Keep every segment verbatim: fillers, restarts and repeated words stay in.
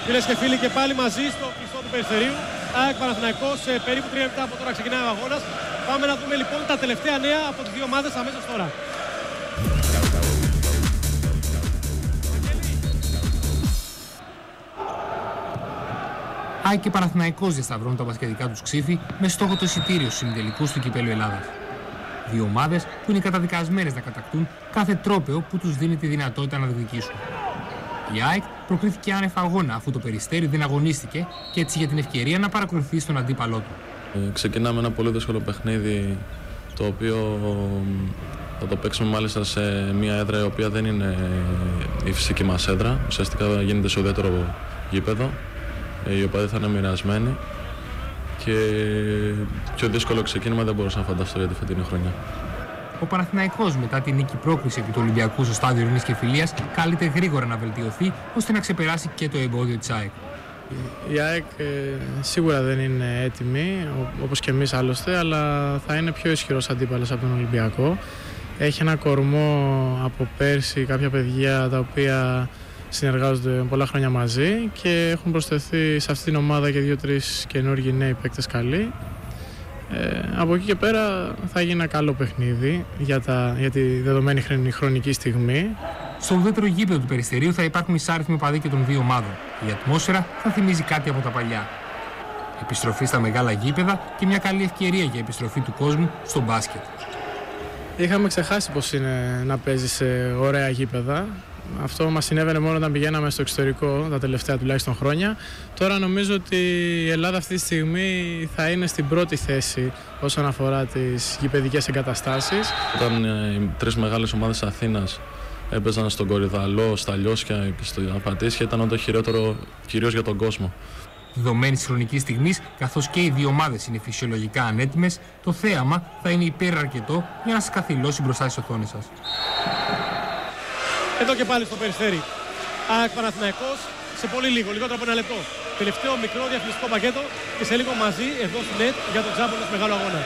Φίλες και φίλοι, και πάλι μαζί στο κλειστό του Περιστερίου. ΑΕΚ Παναθηναϊκός, σε περίπου τρία λεπτά από τώρα ξεκινάει ο αγώνας. Πάμε να δούμε λοιπόν τα τελευταία νέα από τις δύο ομάδες αμέσως τώρα. ΑΕΚ και Παναθηναϊκός διασταυρώνουν τα μπασκετικά τους ξύφη με στόχο το εισιτήριο στους ημιτελικούς του Κυπέλλου Ελλάδας. Δύο ομάδες που είναι καταδικασμένες να κατακτούν κάθε τρόπαιο που τους δίνει τη δυνατότητα να διεκδικήσουν. Η ΑΕΚ προκρίθηκε άνευ αγώνα αφού το Περιστέρι δεν αγωνίστηκε και έτσι για την ευκαιρία να παρακολουθήσει τον αντίπαλό του. Ε, ξεκινάμε ένα πολύ δύσκολο παιχνίδι, το οποίο θα το παίξουμε μάλιστα σε μια έδρα η οποία δεν είναι η φυσική μας έδρα. Ουσιαστικά γίνεται σε ουδέτερο γήπεδο. Οι οπαδοί θα είναι μοιρασμένοι και πιο δύσκολο ξεκίνημα δεν μπορούσα να φανταστώ για τη φετινή χρονιά. Ο Παναθηναϊκός μετά την νίκη πρόκριση επί του Ολυμπιακού στο στάδιο Ειρήνης και Φιλίας καλείται γρήγορα να βελτιωθεί ώστε να ξεπεράσει και το εμπόδιο της ΑΕΚ. Η ΑΕΚ ε, σίγουρα δεν είναι έτοιμη, όπως και εμείς άλλωστε, αλλά θα είναι πιο ισχυρός αντίπαλος από τον Ολυμπιακό. Έχει ένα κορμό από πέρσι, κάποια παιδιά τα οποία συνεργάζονται πολλά χρόνια μαζί και έχουν προσθεθεί σε αυτήν την ομάδα και δύο-τρεις καινούργιοι νέοι παίκτες καλοί. Ε, από εκεί και πέρα θα γίνει ένα καλό παιχνίδι για, τα, για τη δεδομένη χρονική στιγμή. Στο ουδέτερο γήπεδο του Περιστερίου θα υπάρχουν εισάριθμοι οπαδοί και των δύο ομάδων. Η ατμόσφαιρα θα θυμίζει κάτι από τα παλιά. Επιστροφή στα μεγάλα γήπεδα και μια καλή ευκαιρία για επιστροφή του κόσμου στο μπάσκετ. Είχαμε ξεχάσει πως είναι να παίζει σε ωραία γήπεδα. Αυτό μας συνέβαινε μόνο όταν πηγαίναμε στο εξωτερικό τα τελευταία τουλάχιστον χρόνια. Τώρα νομίζω ότι η Ελλάδα αυτή τη στιγμή θα είναι στην πρώτη θέση όσον αφορά τις γηπεδικές εγκαταστάσεις. Όταν οι τρεις μεγάλες ομάδες Αθήνας έπαιζαν στον Κορυδαλό, στα Λιώσια και στο Απατήσια, ήταν το χειρότερο κυρίως για τον κόσμο. Δεδομένης της χρονικής στιγμής, καθώς και οι δύο ομάδες είναι φυσιολογικά ανέτοιμες, το θέαμα θα είναι υπεραρκετό για να σας καθυλώσει μπροστά στις οθόνες σας. Εδώ και πάλι στο Περιστέρι. ΑΕΚ Παναθηναϊκός σε πολύ λίγο, λιγότερο από ένα λεπτό. Τελευταίο μικρό διαφημιστικό πακέτο και σε λίγο μαζί εδώ στο νετ για τον Τζάμπολος μεγάλο αγώνα.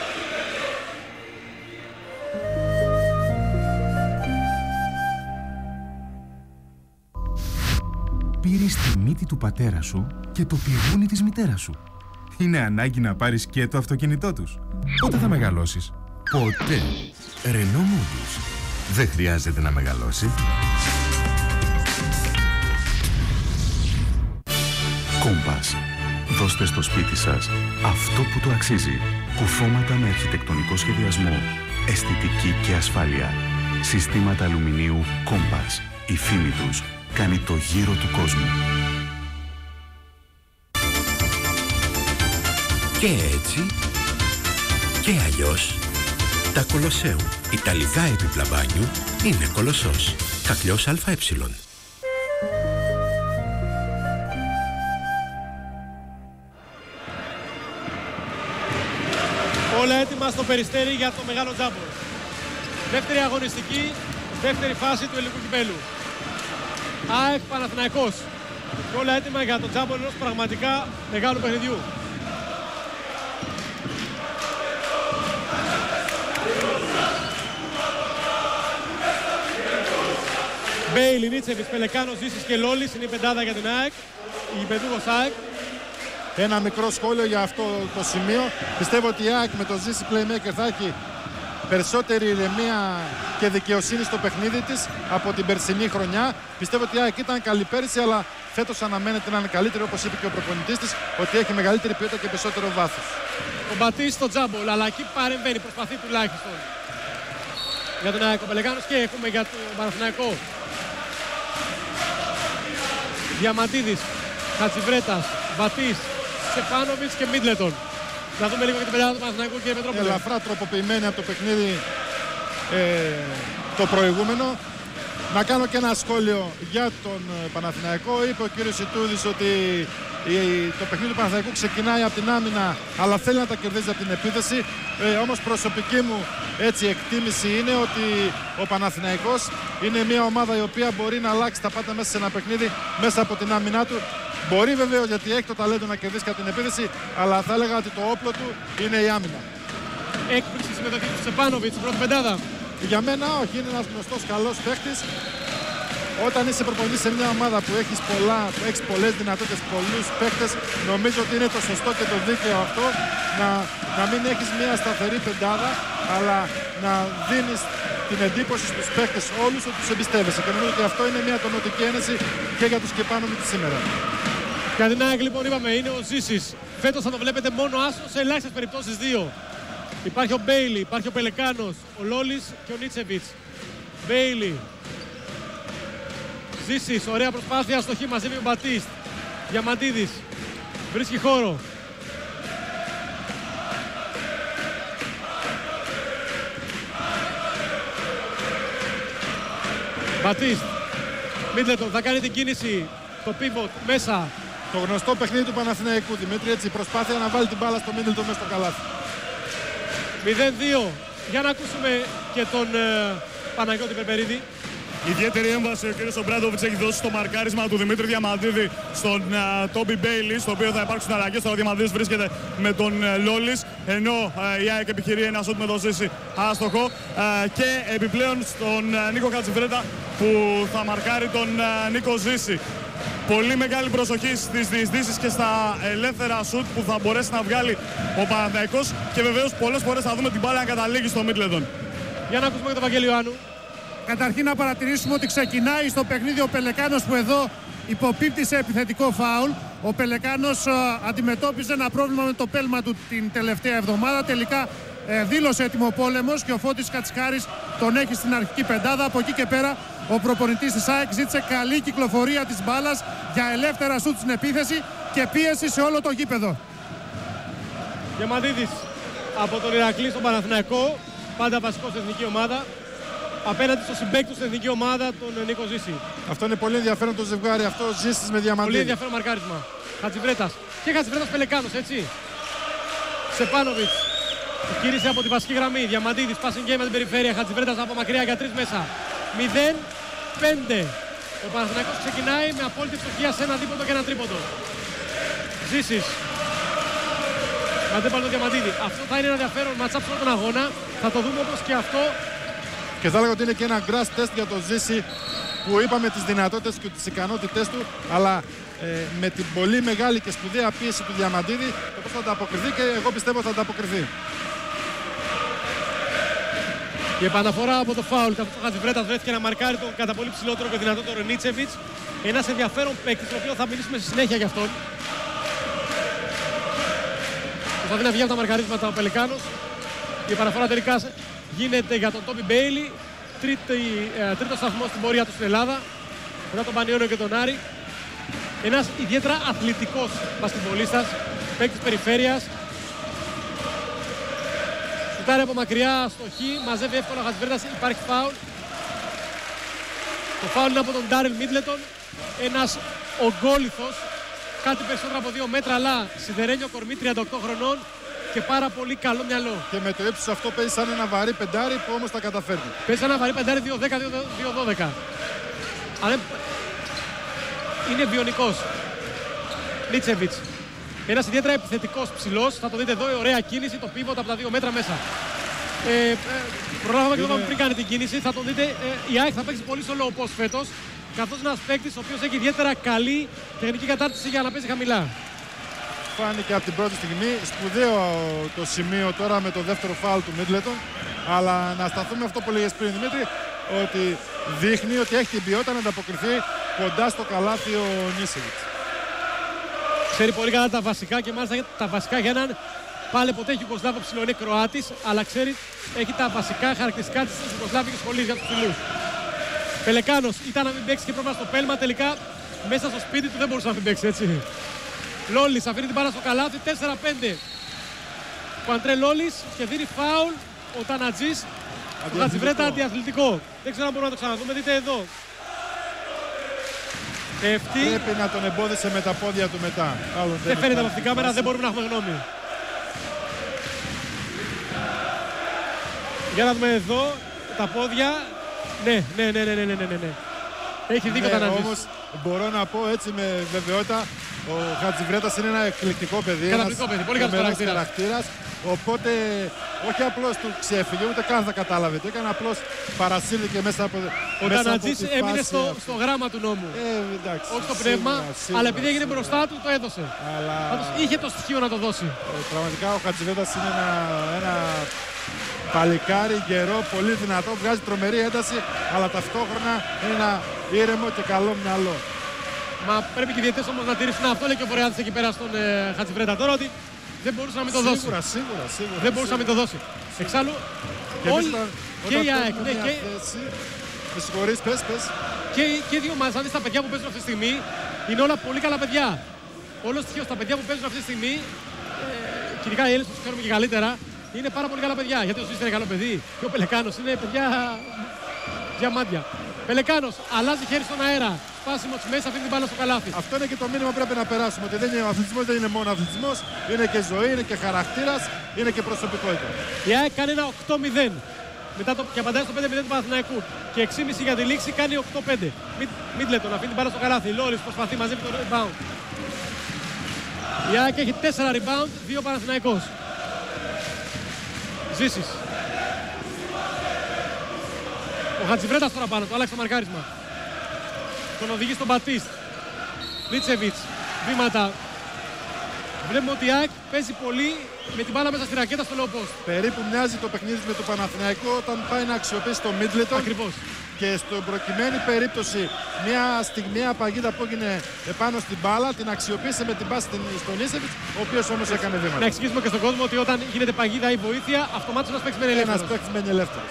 Πήρες τη μύτη του πατέρα σου και το πηγούνι της μητέρας σου. Είναι ανάγκη να πάρεις και το αυτοκίνητό τους. Πότε θα μεγαλώσεις? Ποτέ. Renault Modus. Δεν χρειάζεται να μεγαλώσει. Compass. Δώστε στο σπίτι σας αυτό που το αξίζει. Κουφώματα με αρχιτεκτονικό σχεδιασμό, αισθητική και ασφάλεια. Συστήματα αλουμινίου Compass. Η φήμη τους κάνει το γύρο του κόσμου. Και έτσι και αλλιώς τα Κολοσσέου. Ιταλικά έπιπλα μπάνιου είναι Κολοσσός. Κακλιός ΑΕ. Όλα έτοιμα στο Περιστέρι για το μεγάλο τζάμπο. Δεύτερη αγωνιστική, δεύτερη φάση του ελληνικού κυπέλου. ΑΕΚ Παναθηναϊκός. Και όλα έτοιμα για το τζάμπο ενός πραγματικά μεγάλου παιχνιδιού. Μπέιλι, Νίτσεβιτς, Πελεκάνος, Ζήσης και Λόλης είναι η πεντάδα για την ΑΕΚ. Η πεντούχος ΑΕΚ. Ένα μικρό σχόλιο για αυτό το σημείο. Πιστεύω ότι η ΑΕΚ με το Ζήση Playmaker θα έχει περισσότερη ηρεμία και δικαιοσύνη στο παιχνίδι της από την περσινή χρονιά. Πιστεύω ότι η ΑΕΚ ήταν καλή πέρσι, αλλά φέτος αναμένεται να είναι καλύτερη, όπως είπε και ο προπονητής της, ότι έχει μεγαλύτερη ποιότητα και περισσότερο βάθος. Ο Μπατής στο τζάμπολ, αλλά εκεί παρεμβαίνει, προσπαθεί τουλάχιστον. Για τον ΑΕΚ ο Πελεκάνος και έχουμε για τον Παναθηναϊκό. Διαμαντίδης, Χατσιβρέτας, Μπατής, Στεφάνοβιτς και Μίτλετον. Να δούμε λίγο και την πεντάδα του Παναθηναϊκού, κύριε Πετρόπουλε. Ελαφρά τροποποιημένη από το παιχνίδι ε, το προηγούμενο. Να κάνω και ένα σχόλιο για τον Παναθηναϊκό. Είπε ο κύριος Ιτούδης ότι η, το παιχνίδι του Παναθηναϊκού ξεκινάει από την άμυνα, αλλά θέλει να τα κερδίζει από την επίθεση. Ε, όμως προσωπική μου έτσι εκτίμηση είναι ότι ο Παναθηναϊκός είναι μια ομάδα η οποία μπορεί να αλλάξει τα πάντα μέσα σε ένα παιχνίδι, μέσα από την άμυνά του. Μπορεί βεβαίως, γιατί έχει το ταλέντο να κερδίσει κατά την επίθεση, αλλά θα έλεγα ότι το όπλο του είναι η άμυνα. Έκπληξη συμμετοχή του Στεφάνοβιτς στην πρώτη πεντάδα. Για μένα όχι, είναι ένας γνωστός καλός παίχτης, ο Όταν είσαι προπονητής σε μια ομάδα που έχεις, πολλά, που έχεις πολλές δυνατότητες, πολλούς παίκτες, νομίζω ότι είναι το σωστό και το δίκαιο αυτό να, να μην έχεις μια σταθερή πεντάδα, αλλά να δίνεις την εντύπωση στους παίκτες όλους ότι τους εμπιστεύεσαι. Και νομίζω ότι αυτό είναι μια τονωτική ένεση και για τους Κεπάνομιτς σήμερα. Για την ΑΕΚ λοιπόν είπαμε είναι ο Ζήσης. Φέτος θα το βλέπετε μόνο άσο σε ελάχιστες περιπτώσεις δύο. Υπάρχει ο Μπέιλι, υπάρχει ο Πελεκάνος, ο Λόλης και ο Νίτσεβιτς. Μπέιλι. Ζήσης, ωραία προσπάθεια, στοχή, μαζεύει ο Μπατίστ. Διαμαντίδης, βρίσκει χώρο. Μπατίστ. Μίτλετον θα κάνει την κίνηση, το pivot μέσα. Το γνωστό παιχνίδι του Παναθηναϊκού, Δημήτρη, έτσι, η προσπάθεια να βάλει την μπάλα στο Μίτλετον μέσα στο καλάθι. μηδέν δύο. Για να ακούσουμε και τον ε, Παναγιώτη Περπερίδη. Ιδιαίτερη έμβαση ο κ. Ομπράντοβιτς έχει δώσει στο μαρκάρισμα του Δημήτρη Διαμαντίδη στον Τόμπι Μπέιλι, στο οποίο θα υπάρξουν αλλαγές. Τώρα ο Διαμαντίδης βρίσκεται με τον uh, Λόλης, ενώ uh, η ΑΕΚ επιχειρεί ένα σούτ με τον Ζήση άστοχο. Uh, και επιπλέον στον uh, Νίκο Χατζιβρέτα που θα μαρκάρει τον uh, Νίκο Ζήση. Πολύ μεγάλη προσοχή στις διεισδύσεις και στα ελεύθερα σούτ που θα μπορέσει να βγάλει ο Παναθηναϊκός και βεβαίως πολλές φορές θα δούμε την μπάλα να καταλήγει στο Μίτλετον. Για να ακούσουμε και τον Βαγγέλη Ιωάννου. Καταρχήν να παρατηρήσουμε ότι ξεκινάει στο παιχνίδι ο Πελεκάνος που εδώ υποπίπτει σε επιθετικό φάουλ. Ο Πελεκάνος α, αντιμετώπιζε ένα πρόβλημα με το πέλμα του την τελευταία εβδομάδα. Τελικά ε, δήλωσε έτοιμο πόλεμος και ο Φώτης Κατσικάρης τον έχει στην αρχική πεντάδα. Από εκεί και πέρα ο προπονητής της ΑΕΚ ζήτησε καλή κυκλοφορία της μπάλας για ελεύθερα σούτ στην επίθεση και πίεση σε όλο το γήπεδο. Διαμαντίδης από τον Ηρακλή στον Παναθηναϊκό, πάντα βασικός στην εθνική ομάδα. Απέναντι στο συμπαίκτη του στην εθνική ομάδα, τον Νίκο Ζήση. Αυτό είναι πολύ ενδιαφέρον το ζευγάρι, αυτό Ζήσης με Διαμαντίδη. Πολύ ενδιαφέρον μαρκάρισμα. Χατζιβρέτας. Και Χατζιβρέτας Πελεκάνος, έτσι. Σεπάνοβιτς. Κύρισε από τη βασική γραμμή. Διαμαντίδης, passing game με την περιφέρεια. Χατζιβρέτας από μακριά για τρεις μέσα. μηδέν πέντε. Ο Παναθηναϊκός ξεκινάει με απόλυτη ευστοχία σε ένα δίποντο και ένα τρίποντο. Ζήσης. Αντίπαλο Διαμαντίδη. Αυτό θα είναι ένα ενδιαφέρον ματσάπ σε όλο τον αγώνα. Θα το δούμε όπως και αυτό. Και θα έλεγα ότι είναι και ένα grass test για το Ζήση που είπαμε τις δυνατότητες και τις ικανότητες του, αλλά ε, με την πολύ μεγάλη και σπουδαία πίεση του Διαμαντίδη, το πώς θα ανταποκριθεί και εγώ πιστεύω θα ανταποκριθεί. Η επαναφορά από το φάουλ, καθώς ο Χατζιβρέτας βρέθηκε να μαρκάρει τον κατά πολύ ψηλότερο και δυνατότερο Νίτσεβιτς. Ένας ενδιαφέρον παίκτης, τον οποίο θα μιλήσουμε στη συνέχεια για αυτόν. Προσπαθεί να βγει από τα μαρκαρίσματα ο Πελεκάνος. Η επαναφορά τελικά γίνεται για τον Τόμπι Μπέιλι, ε, τρίτο σταθμό στην πορεία του στην Ελλάδα, μετά τον Πανιόνιο και τον Άρη. Ένας ιδιαίτερα αθλητικός μπασκετμπολίστας, παίκτης περιφέρειας. Σουτάρει από μακριά, στοχή, μαζεύει εύκολα ο Χατζιβρέτας, υπάρχει φάουλ. Το φάουλ είναι από τον Ντάριλ Μίτλετον, ένας ογκόληθος, κάτι περισσότερο από δύο μέτρα, αλλά σιδερένιο κορμί, τριάντα οκτώ χρονών. Και πάρα πολύ καλό μυαλό. Και με το ύψος αυτό παίζει σαν ένα βαρύ πεντάρι που όμως τα καταφέρνει. Παίζει σαν ένα βαρύ πεντάρι δύο δέκα δύο δώδεκα. Αλλά είναι βιονικός. Νίτσεβιτς. Ένας ιδιαίτερα επιθετικός ψηλός. Θα το δείτε εδώ, ωραία κίνηση, το pivot από τα δύο μέτρα μέσα. Ε, ε, προλάβαμε και το πριν κάνει την κίνηση. Θα το δείτε, ε, η ΑΕΚ θα παίξει πολύ στο low post φέτος. Καθώς ένας παίκτης ο οποίος έχει ιδιαίτερα καλή τεχνική κατάρτιση για να παίζει χαμηλά. Φάνηκε από την πρώτη στιγμή, σπουδαίο το σημείο τώρα με το δεύτερο φάουλ του Μίτλετον, αλλά να σταθούμε αυτό που λέγες πριν, Δημήτρη, ότι δείχνει ότι έχει την ποιότητα να ανταποκριθεί κοντά στο καλάθι ο Νίσεβιτς. Ξέρει πολύ καλά τα βασικά και μάλιστα τα βασικά για έναν πάλι ποτέ έχει Ιουγκοσλάβο ψηλό, είναι Κροάτης, αλλά ξέρει έχει τα βασικά χαρακτηριστικά της Ιουγκοσλάβικης σχολής για τους ψηλούς. Πελεκάνος ήταν να μην παίξει και πρόβλημα στο πέλμα, τελικά μέσα στο σπίτι του δεν μπορούσε να μην παίξει, έτσι. Λόλης αφήνει την μπάλα στο καλάθι, τέσσερα πέντε. Ο Αντρέ Λόλης και δίνει φάουλ ο Τανατζής. Ο Χατζιβρέτα αντιαθλητικό. Δεν ξέρω αν μπορούμε να το ξαναδούμε, δείτε εδώ. Ευτή. Πρέπει να τον εμπόδισε με τα πόδια του μετά. Άλλο δεν φαίνεται από αυτήν την κάμερα, δεν μπορούμε να έχουμε γνώμη. Για να δούμε εδώ τα πόδια. Ναι, ναι, ναι, ναι, ναι, ναι, ναι, ναι. Έχει δίκιο ναι, Θανάσης. Όμως μπορώ να πω έτσι με βεβαιότητα, ο Χατζιβρέτας είναι ένα εκπληκτικό παιδί. Καταπληκτικό παιδί, πολύ καλός χαρακτήρας. χαρακτήρας. Οπότε όχι απλώς του ξέφυγε, ούτε καν θα κατάλαβε. Το έκανε απλώς παρασύρθηκε μέσα από. Ο Τανατζής έμεινε στο, στο γράμμα του νόμου. Ε, εντάξει, όχι στο πνεύμα, σίγουρα, σίγουρα, αλλά επειδή έγινε σίγουρα. μπροστά του το έδωσε. Αλλά... Πάντως είχε το στοιχείο να το δώσει. Ε, πραγματικά ο Χατζιβρέτας είναι ένα, ένα παλικάρι γερό, πολύ δυνατό, βγάζει τρομερή ένταση, αλλά ταυτόχρονα είναι ένα ήρεμο και καλό μυαλό. Μα πρέπει και οι διαιτητές όμως να τηρήσουν αυτό, λέει και ο Βορειάδης εκεί πέρα στον ε, Χατζιβρέτα τώρα, ότι δεν μπορούσε να μην το δώσει. Σίγουρα, σίγουρα, σίγουρα. Δεν μπορούσε να μην το δώσει. Εξάλλου, Και όλοι, όταν, και όταν η ΑΕΚ, παίρνουμε ναι, μια και, θέση, με συγχωρείς, πες, πες. και, και οι δύο ομάδες, αν δεις τα παιδιά που παίζουν αυτή τη στιγμή, είναι όλα πολύ καλά παιδιά. Όλο στοιχείο στα παιδιά που παίζουν αυτή τη στιγμή, ε, και ειδικά οι Έλληνες που τους ξέρουμε και καλύτερα, είναι πάρα πολύ καλά παιδιά. Γιατί ο Ζήσης είναι καλό παιδί και ο Πελεκάνος είναι παιδιά διαμάντια. Πελεκάνος αλλάζει χέρι στον αέρα. Σπάσιμο της μέσης, αφήνει την μπάλα στο καλάθι. Αυτό είναι και το μήνυμα που πρέπει να περάσουμε. Ότι δεν είναι, ο αθλητισμός δεν είναι μόνο αθλητισμός, είναι και ζωή, είναι και χαρακτήρας, είναι και προσωπικότητα. Η ΑΕΚ κάνει ένα οκτώ μηδέν. Μετά το, και απαντάει στο πέντε μηδέν του Παναθηναϊκού. Και έξι και μισό για τη λήξη κάνει οκτώ πέντε. Μίτλετον αφήνει την μπάλα στο καλάθι. Λόρις προσπαθεί, μαζεύει το rebound. Η ΑΕΚ έχει τέσσερα rebound, δύο Παναθηναϊκός. Ζήσης. Ο Χατζιβρέτας τώρα πάνω, το άλλαξε το μαρκάρισμα. Τον οδηγεί στον Μπατίστ. Λίτσεβιτς, βήματα. Βλέπουμε ότι η ΑΕΚ παίζει πολύ με την μπάλα μέσα στη ρακέτα στο low post. Περίπου μοιάζει το παιχνίδι με το Παναθηναϊκό όταν πάει να αξιοποιήσει το Μίτλετον. Ακριβώς. Και στην προκειμένη περίπτωση μια στιγμιαία παγίδα που έγινε επάνω στην μπάλα την αξιοποίησε με την πάση στον Ίσεβιτς, ο οποίος όμως έκανε βήματα. Να εξηγήσουμε και στον κόσμο ότι όταν γίνεται παγίδα ή βοήθεια, αυτομάτως ένας παίκτης μένει ελεύθερος. Ένας παίκτης μένει ελεύθερος.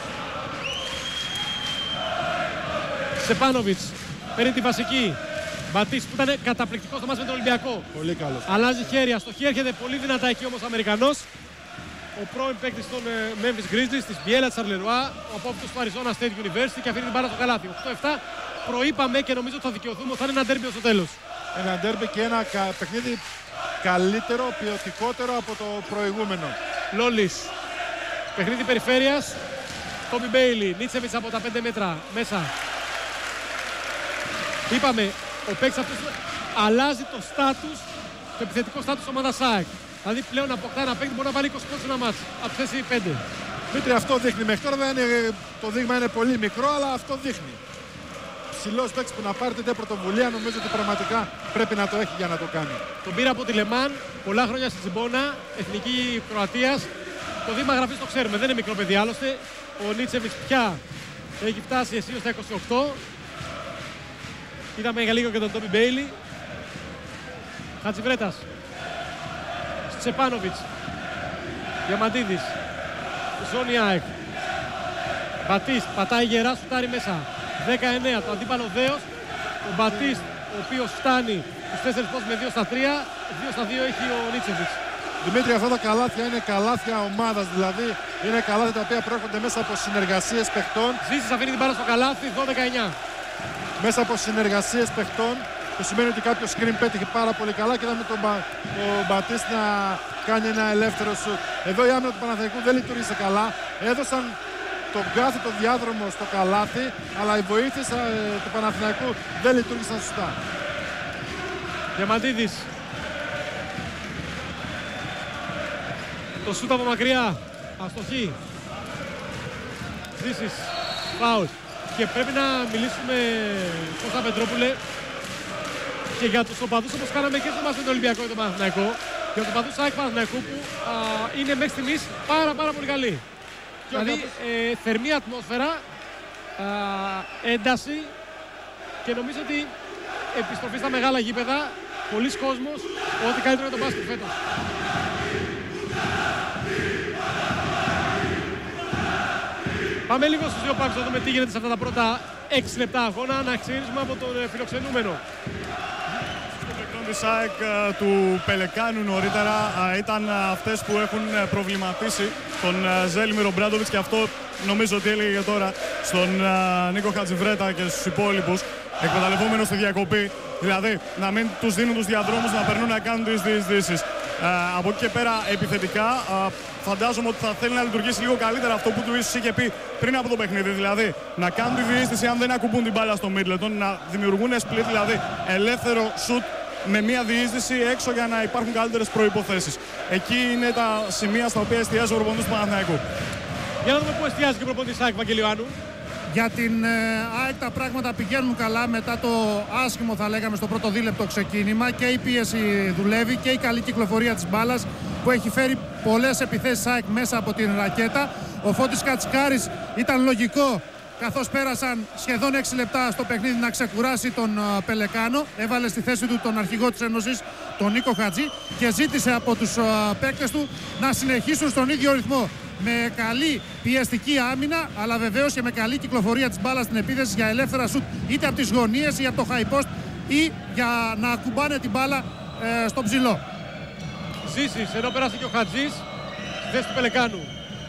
Σεπάνοβιτς παίρνει τη βασική. Μπατής που ήταν καταπληκτικός στο μάτς με τον Ολυμπιακό. Πολύ καλός. Αλλάζει χέρια. Στο χέρι έρχεται πολύ δυνατά εκεί όμως ο Αμερικανός. Ο πρώην παίκτης των uh, Memphis Grizzlies, της Biella, της Αρλερουά, ο απόφυτος του Arizona State University και αφήνει την μπάλα στο καλάθι. οκτώ επτά προείπαμε και νομίζω ότι θα δικαιωθούμε ότι θα είναι ένα ντέρμπι στο τέλος. Ένα ντέρμπι και ένα κα... παιχνίδι καλύτερο, ποιοτικότερο από το προηγούμενο. Λόλις. Παιχνίδι περιφέρειας. Τόμπι Μπέιλι. Νίτσεβιτς από τα πέντε μέτρα μέσα. Είπαμε, ο παίκτης αυτός αλλάζει το στάτους, το επιθετικό στάτους της ομάδας ΑΕΚ. Δηλαδή πλέον αποκτά ένα παίκτη μπορεί να βάλει είκοσι πόντους ένα μάτς από τη θέση πέντε. Δημήτρη, αυτό δείχνει. Μέχρι τώρα είναι, το δείγμα είναι πολύ μικρό, αλλά αυτό δείχνει. Ψηλός παίκτης που να πάρει τέτοια πρωτοβουλία νομίζω ότι πραγματικά πρέπει να το έχει για να το κάνει. Τον πήρα από τη Λεμάν, πολλά χρόνια στη Τσιμπόνα, εθνική Κροατίας. Το δείγμα γραφής το ξέρουμε, δεν είναι μικρό παιδί άλλωστε. Ο Νίτσεβιτς πια έχει φτάσει αισίως στα είκοσι οκτώ. Είδαμε για λίγο και τον Τόμπι Μπέιλι. Χατζιβρέτας. Τσεπάνοβιτς. Διαμαντίδης. Ζώνη ΑΕΚ. Μπατίστ. Πατάει γερά, σουτάρει μέσα. δεκαεννέα. Το αντίπαλο δέος. Ο Μπατίστ, ο οποίος φτάνει στους τέσσερις πόντους με δύο στα τρία. δύο στα δύο έχει ο Νίτσεβιτς. Δημήτρη, αυτά τα καλάθια είναι καλάθια ομάδας, δηλαδή είναι καλάθια τα οποία προέρχονται μέσα από συνεργασίες παιχτών. Ζήσης αφήνει την μπάλα στο καλάθι, δώδεκα εννέα. Μέσα από συνεργασίες παιχτών, που σημαίνει ότι κάποιο screen πέτυχε πάρα πολύ καλά και είδαμε τον, Μπα, τον Μπατίστ να κάνει ένα ελεύθερο σουτ. Εδώ η άμυνα του Παναθηναϊκού δεν λειτουργήσε καλά. Έδωσαν τον κάθετο διάδρομο στο καλάθι, αλλά οι βοήθειες ε, του Παναθηναϊκού δεν λειτουργήσαν σωστά. Διαμαντίδης. Το σούτ από μακριά. Αστοχή. Ζήσης. Φάουλ. Και πρέπει να μιλήσουμε, Κώστα Πετρόπουλε, και για τους οπαδούς όπως κάναμε και στο μάτς με τον Ολυμπιακό και τον Παναθηναϊκό. Για τους οπαδούς ΑΕΚ Παναθηναϊκού που α, είναι μέχρι στιγμής πάρα πάρα πολύ καλοί. Δηλαδή ε, θερμή ατμόσφαιρα, α, ένταση και νομίζω ότι επιστροφή στα μεγάλα γήπεδα, πολλοί κόσμος, ό,τι καλύτερο για τον μπάσκετ φέτος. Πάμε λίγο στους δύο πάγκους να δούμε τι γίνεται σε αυτά τα πρώτα έξι λεπτά αγώνα, να ξεκινήσουμε από τον φιλοξενούμενο. Το παιχνίδι της ΑΕΚ του Πελεκάνου νωρίτερα ήταν αυτές που έχουν προβληματίσει τον Ζέλιμιρο Μπράντοβιτς και αυτό νομίζω ότι έλεγε τώρα στον Νίκο Χατζιβρέτα και στους υπόλοιπους, εκμεταλλευόμενος στη διακοπή, δηλαδή να μην τους δίνουν τους διαδρόμους να περνούν να κάνουν τις διεισδύσεις. Ε, από εκεί και πέρα επιθετικά ε, φαντάζομαι ότι θα θέλει να λειτουργήσει λίγο καλύτερα αυτό που του ίσως είχε πει πριν από το παιχνίδι. Δηλαδή να κάνουν τη διείσδυση αν δεν ακουμπούν την μπάλα στο Middleton, να δημιουργούν split, δηλαδή ελεύθερο shoot με μια διείσδυση έξω για να υπάρχουν καλύτερες προϋποθέσεις. Εκεί είναι τα σημεία στα οποία εστιάζει ο προπονητής του Παναθηναϊκού. Για να δούμε πού εστιάζει και ο προπονητής ΑΕΚ, Βαγγελιοάνου. Για την ΑΕΚ τα πράγματα πηγαίνουν καλά μετά το άσχημο, θα λέγαμε, στο πρώτο δίλεπτο ξεκίνημα, και η πίεση δουλεύει και η καλή κυκλοφορία της μπάλας που έχει φέρει πολλές επιθέσεις ΑΕΚ μέσα από την ρακέτα. Ο Φώτης Κατσικάρης ήταν λογικό, καθώς πέρασαν σχεδόν έξι λεπτά στο παιχνίδι, να ξεκουράσει τον uh, Πελεκάνο. Έβαλε στη θέση του τον αρχηγό της Ένωσης, τον Νίκο Χατζή, και ζήτησε από τους uh, παίκτες του να συνεχίσουν στον ίδιο ρυθμό. Με καλή πιεστική άμυνα, αλλά βεβαίως και με καλή κυκλοφορία της μπάλας στην επίθεση για ελεύθερα σουτ, είτε από τις γωνίες ή από το high post, ή για να ακουμπάνε την μπάλα ε, στο ψηλό. Ζήσης, ενώ περάσει και ο Χατζής στη θέση του Πελεκάνου.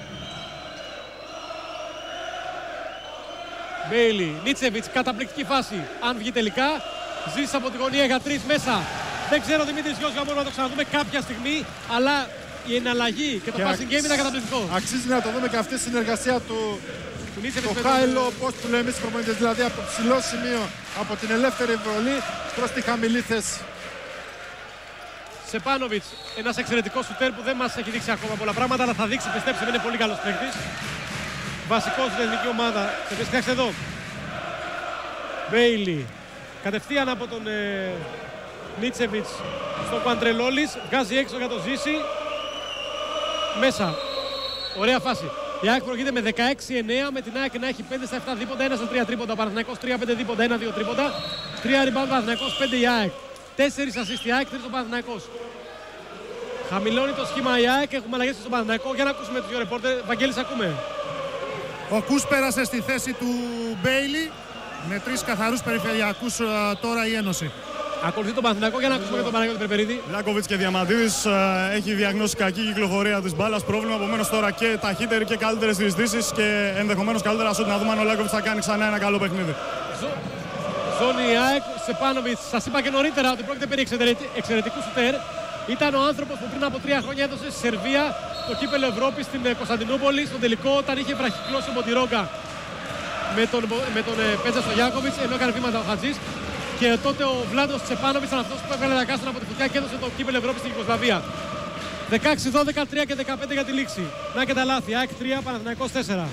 Μπέιλι, Νίτσεβιτς, καταπληκτική φάση. Αν βγει τελικά, Ζήσης από τη γωνία για τρεις μέσα. Δεν ξέρω, Δημήτρης Γιώργος, αν μπορούμε να το ξαναδούμε κάποια στιγμή, αλλά η εναλλαγή και το και passing game ήταν καταπληκτικό. Αξίζει να το δούμε και αυτή η συνεργασία του, του Χάιλο, πώς του λέμε στις προπονητές, δηλαδή από το ψηλό σημείο, από την ελεύθερη βολή προς τη χαμηλή θέση. Σεπάνοβιτς, ένας εξαιρετικός σουτέρ που δεν μας έχει δείξει ακόμα πολλά πράγματα, αλλά θα δείξει, πιστέψτε, είναι πολύ καλός παίκτης. Βασικός στην εθνική ομάδα. Κοιτάξτε εδώ. Μπέιλι, κατευθείαν από τον ε, Νίτσεβιτς στον Κουαντρελόλης, βγάζει έξω για το Ζήση. Μέσα. Ωραία φάση. Η ΑΕΚ προηγείται με δεκαέξι εννέα, με την ΑΕΚ να έχει πέντε στα επτά δίποντα, ένα στα τρία τρίποντα. Ο Παναθηναϊκός τρία πέντε δίποντα, ένα δύο τρίποντα. τρία rebound ο Παναθηναϊκός, πέντε η ΑΕΚ. τέσσερα assist η ΑΕΚ, τρία ο Παναθηναϊκός. Χαμηλώνει το σχήμα η ΑΕΚ, έχουμε αλλαγές στον Παναθηναϊκό. Για να ακούσουμε τους δύο ρεπόρτερ. Βαγγέλης, ακούμε. Ο Κούς πέρασε στη θέση του Μπέιλι, με τρεις καθαρούς περιφερειακούς τώρα η Ένωση. Ακολουθεί τον Παναθηναϊκό, για να ακούσουμε και τον Παναγιώτη Περπερίδη. Λάκοβιτς και Διαμαντίδης ε, έχει διαγνώσει κακή κυκλοφορία της μπάλας. Πρόβλημα, επομένως τώρα και ταχύτερη και καλύτερες διεισδύσεις και ενδεχομένως καλύτερα σουτ. Να δούμε αν ο Λάκοβιτς θα κάνει ξανά ένα καλό παιχνίδι. Ζω... Ζώνη ΑΕΚ, Σεπάνοβιτς. Σας είπα και νωρίτερα ότι πρόκειται περί εξαιρετικού σουτέρ. Ήταν ο άνθρωπος που πριν από τρία χρόνια έδωσε στη Σερβία το κύπελλο Ευρώπης στην Κωνσταντινούπολη, στον τελικό, όταν είχε βραχυκλώσει ο Μοντιρόγκα με τον, με τον Πέτσα στο Γιάκοβιτς, ενώ έκανε βήματα ο Χατζής. Και τότε ο Βλάντος Τσεπάνοβιτς ήταν αυτός που έβγαλε τα κάστρα από τη φωτιά και έδωσε το κύπελλο Ευρώπης στην Ιουγκοσλαβία. δεκαέξι δώδεκα, τρία και δεκαπέντε για τη λήξη. Να και τα λάθη. ΑΕΚ τρία, Παναθηναϊκός τέσσερα.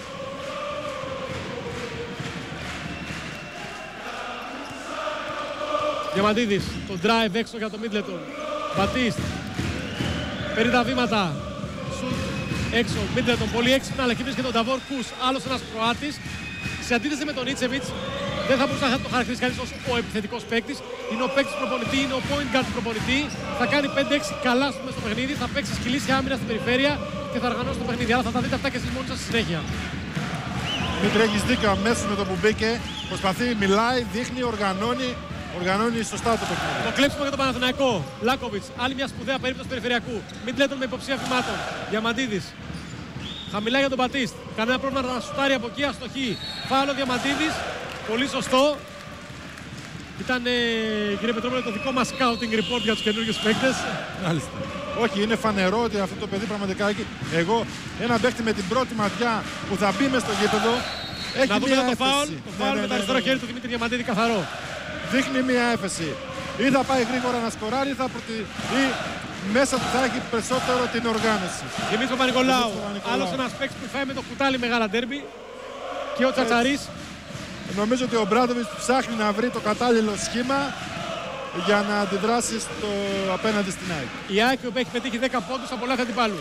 Διαμαντίδης, το drive έξω για το Middleton. Μπατίστ. Παίρνει τα βήματα. Σουτ έξω. Middleton πολύ έξυπνα, αλλά εκεί βρίσκεται τον Νταβόρ Κούς. Άλλος ένας Κροάτης. Σε αντίθεση με τον Νίτσεβιτς, δεν θα μπορούσε να το χαρακτηρίσει κανείς ως ο επιθετικός παίκτης. Είναι ο παίκτης προπονητή, είναι ο point guard του προπονητή. Θα κάνει πέντε έξι καλά στο, στο παιχνίδι, θα παίξει σκυλίσια άμυνα στην περιφέρεια και θα οργανώσει το παιχνίδι. Αλλά θα τα δείτε αυτά και εσείς μόνοι σας στη συνέχεια. Δημήτρη, έχεις δίκιο αμέσως με το που μπήκε. Προσπαθεί, μιλάει, δείχνει, οργανώνει. Οργανώνει σωστά το παιχνίδι. Το κλέψιμο για τον Παναθηναϊκό. Λάκοβιτς, άλλη μια σπουδαία περίπτωση περιφερειακού. Middleton με υποψία βημάτων. Διαμαντίδης. Χαμηλά για τον Μπατίστ. Κανένα πρόβλημα να σουτάρει από εκεί, αστοχή. Φάουλο Διαμαντίδης. Πολύ σωστό. Ήταν, ε, κύριε Πετρόπουλε, το δικό μας scouting report για τους καινούργιους παίκτες. Μάλιστα. Όχι, είναι φανερό ότι αυτό το παιδί πραγματικά έχει. Εγώ, ένα παίκτη με την πρώτη ματιά που θα μπει μες στο γήπεδο. Έχει να δούμε μια το έφεση. φάουλ. Το φάουλ ναι, ναι, με το αριστερό ναι, ναι. χέρι του Δημήτρη Διαμαντίδη καθαρό. Δείχνει μια έφεση. Ή θα πάει γρήγορα να σκοράρει, ή, θα προτι... ή μέσα του θα έχει περισσότερο την οργάνωση. Δημήτρη Παπα-Νικολάου. Άλλος ένας παίκτης που φάει με το κουτάλι μεγάλα ντέρμπι. Και ο Τσατσαρής. Νομίζω ότι ο Μπράντοβιτς ψάχνει να βρει το κατάλληλο σχήμα για να αντιδράσει στο απέναντι στην ΑΕΚ. Η ΑΕΚ που έχει πετύχει δέκα πόντους από λάθη αντιπάλου.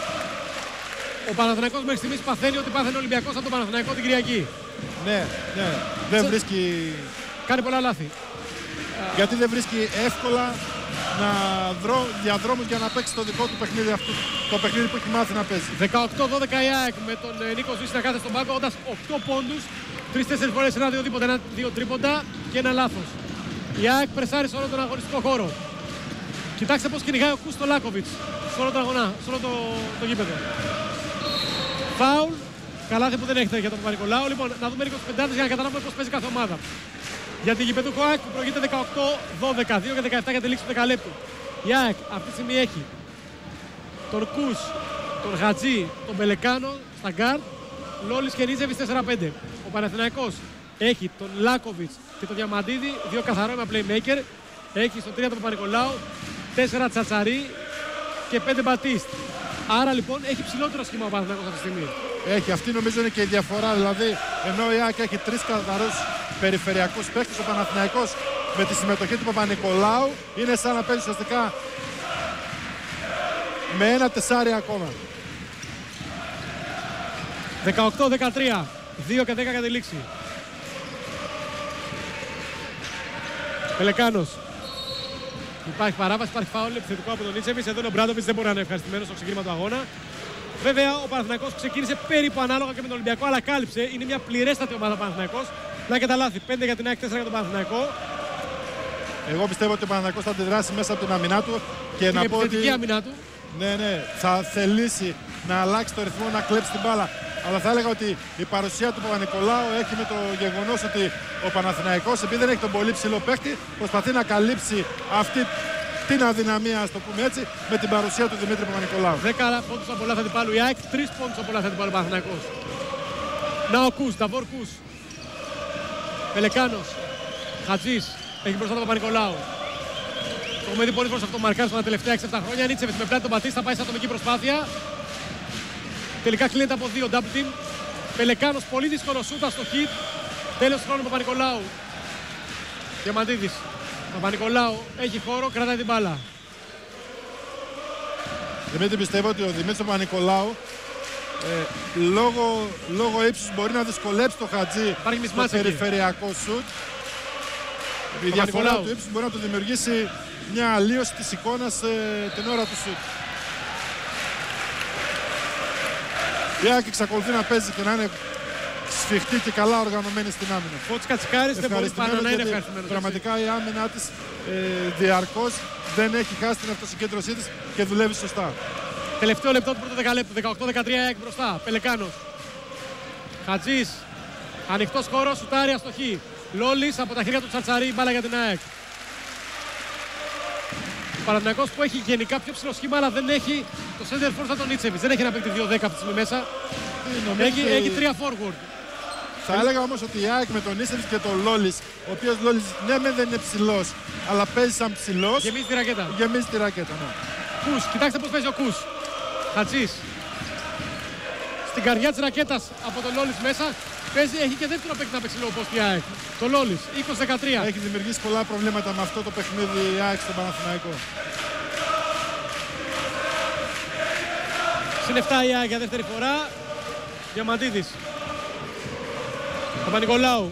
Ο Παναθηναϊκός μέχρι στιγμής παθαίνει ότι πάθαινε ο Ολυμπιακός από τον Παναθηναϊκό την Κυριακή. Ναι, ναι. Δεν Σε... βρίσκει... Κάνει πολλά λάθη. Γιατί δεν βρίσκει εύκολα να δρω... διαδρόμους για να παίξει το δικό του παιχνίδι, αυτό, το παιχνίδι που έχει μάθει να παίζει. δεκαοκτώ δώδεκα η ΑΕΚ με τον Νίκο Ζήση να κάθεται στον πάγκο, όντας οκτώ πόντους, τρεις τέσσερις φορές ένα δύο τρίποντα, ένα δύο τρίποντα και ένα λάθος. Η ΑΕΚ πρεσάρει σε όλο τον αγωνιστικό χώρο. Κοιτάξτε πώς κυνηγάει ο Κούς στο Λάκοβιτς, σε όλο τον αγωνά, σε όλο το, το γήπεδο. Φάουλ, καλάθι που δεν έχετε για τον Παπα-Νικολάου. Λοιπόν, να δούμε λίγο τους πεντάδες για να καταλάβουμε πώς παίζει κάθε ομάδα. Για την γηπεδούχο ΑΕΚ που προηγείται δεκαοκτώ δώδεκα, δύο και δεκαεπτά για τη λήξη του δεκαλέπτου. Η ΑΕΚ αυτή τη στιγμή έχει τον Κους, τον Χατζή, τον Πελεκάνο στα γκάρτ, Λόλης και Νίτσεβιτς τέσσερα πέντε. Ο Παναθηναϊκός έχει τον Λάκοβιτς και τον Διαμαντίδη, δύο καθαρό με playmaker. Έχει στον τρία τον Παπα-Νικολάου, τέσσερα Τσατσαρί και πέντε Μπατίστ. Άρα λοιπόν έχει ψηλότερο σχήμα ο Παναθηναϊκός αυτή τη στιγμή. Έχει, αυτή νομίζω είναι και η διαφορά. Δηλαδή, ενώ η ΑΕΚ έχει τρεις καθαρούς περιφερειακούς παίκτες, ο Παναθηναϊκός με τη συμμετοχή του Παπα-Νικολάου είναι σαν να παίζει ουσιαστικά με ένα τεσάρι ακόμα. δεκαοκτώ δεκατρία, δύο και δέκα για τη λήξη. Πελεκάνος. Υπάρχει παράβαση, υπάρχει φάουλ επιθετικό από τον Νίτσεβιτς. Εδώ ο Μπράντοβιτς δεν μπορεί να είναι ευχαριστημένος στο ξεκίνημα του αγώνα. Βέβαια, ο Παναθηναϊκός ξεκίνησε περίπου ανάλογα και με τον Ολυμπιακό, αλλά κάλυψε. Είναι μια πληρέστατη ομάδα ο Παναθηναϊκός. Να και τα λάθη. πέντε για την ΑΕΚ, τέσσερα για τον Παναθηναϊκό. Εγώ πιστεύω ότι ο Παναθηναϊκός θα αντιδράσει μέσα από την αμυνά του και την να πω ότι. Αμυνά του. Ναι, ναι, θα θελήσει να αλλάξει το ρυθμό, να κλέψει την μπάλα. Αλλά θα έλεγα ότι η παρουσία του Παπα-Νικολάου έχει με το γεγονός ότι ο Παναθηναϊκός, επειδή δεν έχει τον πολύ ψηλό παίκτη, προσπαθεί να καλύψει αυτή την αδυναμία, ας το πούμε έτσι, με την παρουσία του Δημήτρη Παπα-Νικολάου. δέκα πόντους από λάθη αντιπάλου η ΑΕΚ, τρεις πόντους από λάθη αντιπάλου ο Παναθηναϊκός. Να ο Κούς, Νταβόρ Κούς. Πελεκάνος. Χατζής. Έχει μπροστά τον Παπα-Νικολάου. Το έχουμε δει πολλές φορές αυτό το μαρκάρισμα τα τελευταία έξι επτά χρόνια. Νίτσεβιτς με πλάτη τον Μπατίστα, πάει σε ατομική προσπάθεια. Τελικά κλείνεται από δύο, double team. Πελεκάνος, πολύ δύσκολο σούτα στο hit. Τέλος του χρόνου Παπα-Νικολάου. Διαμαντίδης. Παπα-Νικολάου έχει χώρο, κρατάει την μπάλα. Δημήτρη, πιστεύω ότι ο Δημήτρης Παπα-Νικολάου ε, λόγω, λόγω ύψους μπορεί να δυσκολέψει το Χατζή στο περιφερειακό σουτ. Η διαφορά του ύψους μπορεί να του δημιουργήσει μια αλλίωση της εικόνας ε, την ώρα του σουτ. Η ΑΕΚ εξακολουθεί να παίζει και να είναι σφιχτή και καλά οργανωμένη στην άμυνα. Φώτης Κατσικάρης δεν μπορεί πάνω να είναι ευχαριστημένος. Πραγματικά η άμυνα της ε, διαρκώς δεν έχει χάσει την αυτοσυγκέντρωσή της και δουλεύει σωστά. Τελευταίο λεπτό του πρώτου δεκαλέπτου, δεκαοκτώ δεκατρία ΑΕΚ μπροστά. Πελεκάνος. Χατζής. Ανοιχτός χώρος, σουτάρει αστοχή. Λόλης από τα χέρια του Τσαρτσαρί, μπάλα για την ΑΕΚ. Ο Παναθηναϊκός που έχει γενικά πιο ψηλό σχήμα, αλλά δεν έχει το center forward σαν τον Νίτσεβιτς. Δεν έχει ένα παίκτη δύο δέκα αυτή τη στιγμή μέσα. Έχει, ότι... έχει τρία forward. Θα έλεγα όμως ότι η ΑΕΚ με τον Νίτσεβιτς και τον Λόλης, ο οποίος Λόλης ναι μεν δεν είναι ψηλός, αλλά παίζει σαν ψηλός. Γεμίζει τη ρακέτα. Γεμίζει τη ρακέτα, ναι. Κους, κοιτάξτε πώς παίζει ο Κους. Χατζής. Στην καρδιά της ρακέτας από τον Λόλης μέσα. Παίζει, έχει και δεύτερο παίκτη να παίξει λόγω πώς η ΑΕΚ. Το Λόλης, είκοσι δεκατρία. Έχει δημιουργήσει πολλά προβλήματα με αυτό το παιχνίδι η ΑΕΚ στον Παναθηναϊκό. Συν επτά η ΑΕΚ για δεύτερη φορά. Διαμαντίδης. Παπα-Νικολάου.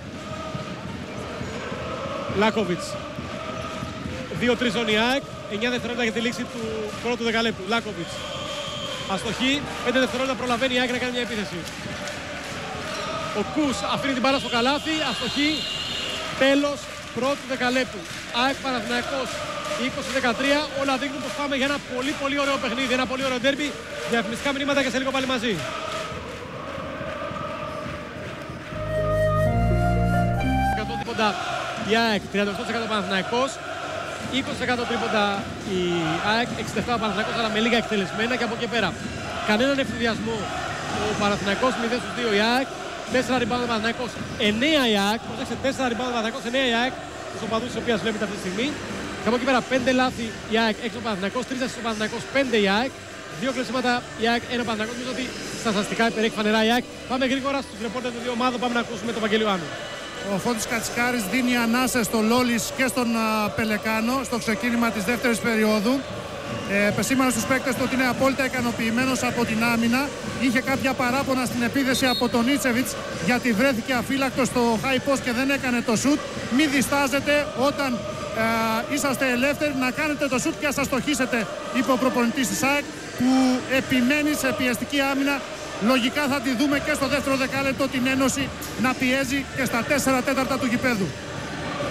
Λάκοβιτς. δύο τρία ζώνη ΑΕΚ. εννιά δευτερόλεπτα για τη λήξη του πρώτου δεκαλέπτου. Λάκοβιτς. Αστοχή. πέντε δευτερόλεπτα προλαβαίνει η ΑΕΚ να κάνει μια επίθεση. Ο Κους αφήνει την μπάλα στο καλάθι. Αστοχή. Τέλος πρώτου δεκαλέπτου. ΑΕΚ Παναθηναϊκός είκοσι δεκατρία. Όλα δείχνουν πως πάμε για ένα πολύ πολύ ωραίο παιχνίδι. Ένα πολύ ωραίο ντέρμπι. Διαφημιστικά μηνύματα και σε λίγο πάλι μαζί. Η ΑΕΚ, τριάντα οκτώ τοις εκατό Παναθηναϊκός, είκοσι τοις εκατό τρίποντα η ΑΕΚ, εξήντα επτά ο Παναθηναϊκός, αλλά με λίγα εκτελεσμένα και από εκεί πέρα. Κανέναν ευθυδιασμό ο Παναθηναϊκός, μηδέν στους δύο η ΑΕΚ, τέσσερα rebound ο Παναθηναϊκός, εννέα η ΑΕΚ, προσέξτε, τέσσερα rebound ο Παναθηναϊκός, εννέα η ΑΕΚ, τους οπαδούς της οποίας βλέπετε αυτή τη στιγμή. Και από εκεί πέρα πέντε λάθη η ΑΕΚ, έξι ο Παναθηναϊκός, τρία ο Παναθηναϊκός, πέντε η ΑΕΚ, δύο κλεισίματα η ΑΕΚ, ένα ο Παναθηναϊκός. Νομίζω ότι στατιστικά υπερέχει φανερά η ΑΕΚ. Πάμε γρήγορα στους ρεπόρτερ των δύο ομάδων, πάμε να ακούσουμε τον Βαγγέλη Ιωάννου. Ο Φώτης Κατσικάρης δίνει ανάσες στο Λόλης και στον α, Πελεκάνο στο ξεκίνημα της δεύτερης περίοδου. Ε, επεσήμανε στους παίκτες του ότι είναι απόλυτα ικανοποιημένος από την άμυνα. Είχε κάποια παράπονα στην επίθεση από τον Νίτσεβιτς γιατί βρέθηκε αφύλακτος στο high post και δεν έκανε το shoot. Μην διστάζετε όταν ε, είσαστε ελεύθεροι να κάνετε το shoot και να σας στοχίσετε, είπε ο προπονητής της ΑΕΚ που επιμένει σε πιεστική άμυνα. Λογικά θα τη δούμε και στο δεύτερο δεκάλεπτο την Ένωση να πιέζει και στα τέσσερα τέταρτα του γηπέδου.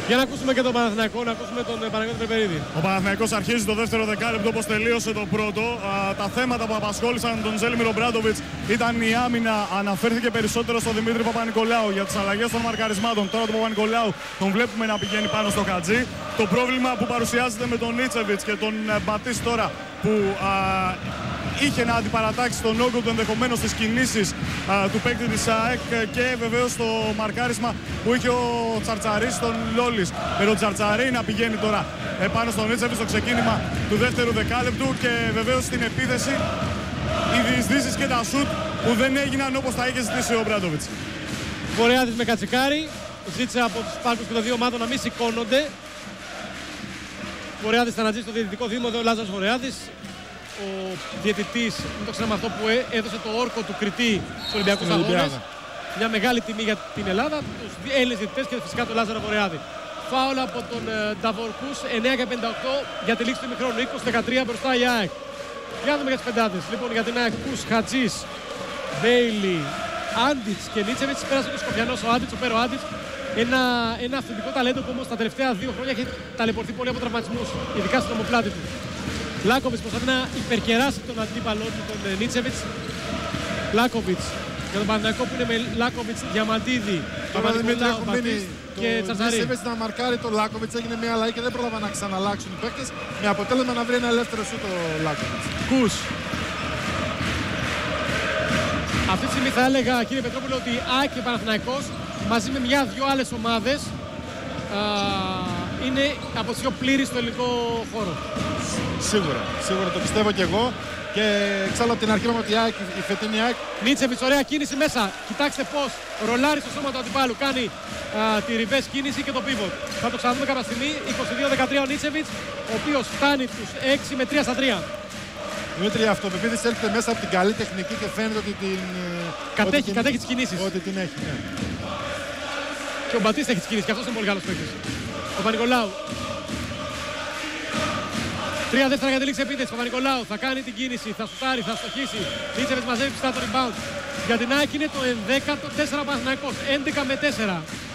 Για να ακούσουμε και τον Παναθηναϊκό, να ακούσουμε τον Παναγιώτη Περπερίδη. Ο Παναθηναϊκός αρχίζει το δεύτερο δεκάλεπτο όπως τελείωσε το πρώτο. Α, τα θέματα που απασχόλησαν τον Ζέλιμιρο Μπράντοβιτς ήταν η άμυνα. Αναφέρθηκε περισσότερο στον Δημήτρη Παπα-Νικολάου για τις αλλαγές των μαρκαρισμάτων. Τώρα τον Παπα-Νικολάου τον βλέπουμε να πηγαίνει πάνω στο Χατζή. Το πρόβλημα που παρουσιάζεται με τον Νίτσεβιτς και τον Μπατίστ τώρα που α, είχε να αντιπαρατάξει τον όγκο του ενδεχομένως στις κινήσεις α, του παίκτη της ΑΕΚ και βεβαίως το μαρκάρισμα που είχε ο Τσαρτσαρής στον Λόλης. Με τον Τσαρτσαρή να πηγαίνει τώρα επάνω στον Νίτσεβιτς στο ξεκίνημα του δεύτερου δεκάλεπτου και βεβαίως στην επίθεση οι διεισδύσεις και τα σουτ που δεν έγιναν όπως τα είχε ζητήσει ο Μπράντοβιτς. Βορειάδης με Κατσικάρη, ζήτησε από τους πάρκους και των δύο ομάδων να μην σηκώνονται. Βορειάδης θα αναζήσει στο διαιτητικό δίδυμο, εδώ ο Λάζαρος Βορειάδης. Ο διαιτητής, μην το ξέραμε αυτό, που έδωσε το όρκο του κριτή στους Ολυμπιακούς Αγώνες. Μια μεγάλη τιμή για την Ελλάδα, τους Έλληνες διαιτητές και φυσικά τον Λάζαρο Βορειάδη. Φάουλ από τον Νταβόρ Κούς, εννέα και πενήντα οκτώ για τη λήξη του ημιχρόνου, είκοσι δεκατρία μπροστά η ΑΕΚ. Για να δούμε για τις πεντάδες. Λοιπόν, για την ΑΕΚ, Κούς, Χατζής, Μπέιλι, Άντιτς και Νίτσεβιτς. Πέρασε ο Σκοπιανός, ο Άντιτς, ο Πέρο Άντιτς. Ένα, ένα αυθεντικό ταλέντο που όμως τα τελευταία δύο χρόνια έχει ταλαιπωρηθεί πολύ από τραυματισμούς, ειδικά στην ομοπλάτη του. Λάκοβιτς προσπαθεί να υπερκεράσει τον αντίπαλό του, τον Νίτσεβιτς. Λάκοβιτς για τον Παναθηναϊκό που είναι με Λάκοβιτς, Διαμαντίδη, Παπα-Νικολάου, Μπατίστ και Τσαρτσαρή. Ο Νίτσεβιτς να μαρκάρει τον Λάκοβιτς, έγινε μια αλλαγή και δεν πρόλαβα να ξαναλλάξουν οι παίκτες, με αποτέλεσμα να βρει ένα ελεύθερο σου το Λάκοβιτς. Κούς. Αυτή τη στιγμή θα έλεγα, κύριε Πετρόπουλο, ότι η ΑΕΚ και Παναθηναϊκός μαζί με μια-δυο άλλες ομάδες α, είναι από τις πιο πλήρεις στο ελληνικό χώρο. Σίγουρα, σίγουρα το πιστεύω και εγώ. Και εξάλλου από την αρχή είπαμε ότι η, ΑΕΚ, η φετινή ΑΕΚ. Νίτσεβιτς, ωραία κίνηση μέσα. Κοιτάξτε πώς ρολάρει στο σώμα του αντιπάλου. Κάνει α, τη reverse κίνηση και το pivot. Θα το ξαναδούμε κάποια στιγμή. είκοσι δύο δεκατρία ο Νίτσεβιτς, ο οποίος φτάνει τους έξι με τρία στα τρία. Δημήτρη, η αυτοπεποίθηση έρχεται μέσα από την καλή τεχνική και φαίνεται ότι την. Κατέχει, ότι κατέχει την, τις κινήσεις. Ότι την έχει, ναι. Και ο Μπατίστ έχει τις κινήσεις και αυτός είναι πολύ καλός παίκτης. Ο Παπα-Νικολάου. Τρία δεύτερα για τη λήξη επίθεση. Παπα-Νικολάου θα κάνει την κίνηση, θα σουτάρει, θα στοχίσει. Νίτσεβιτς μαζεύει πιστά το rebound. Για την ΑΕΚ είναι το ενδέκατο, τέσσερα Παναθηναϊκός, έντεκα με τέσσερα.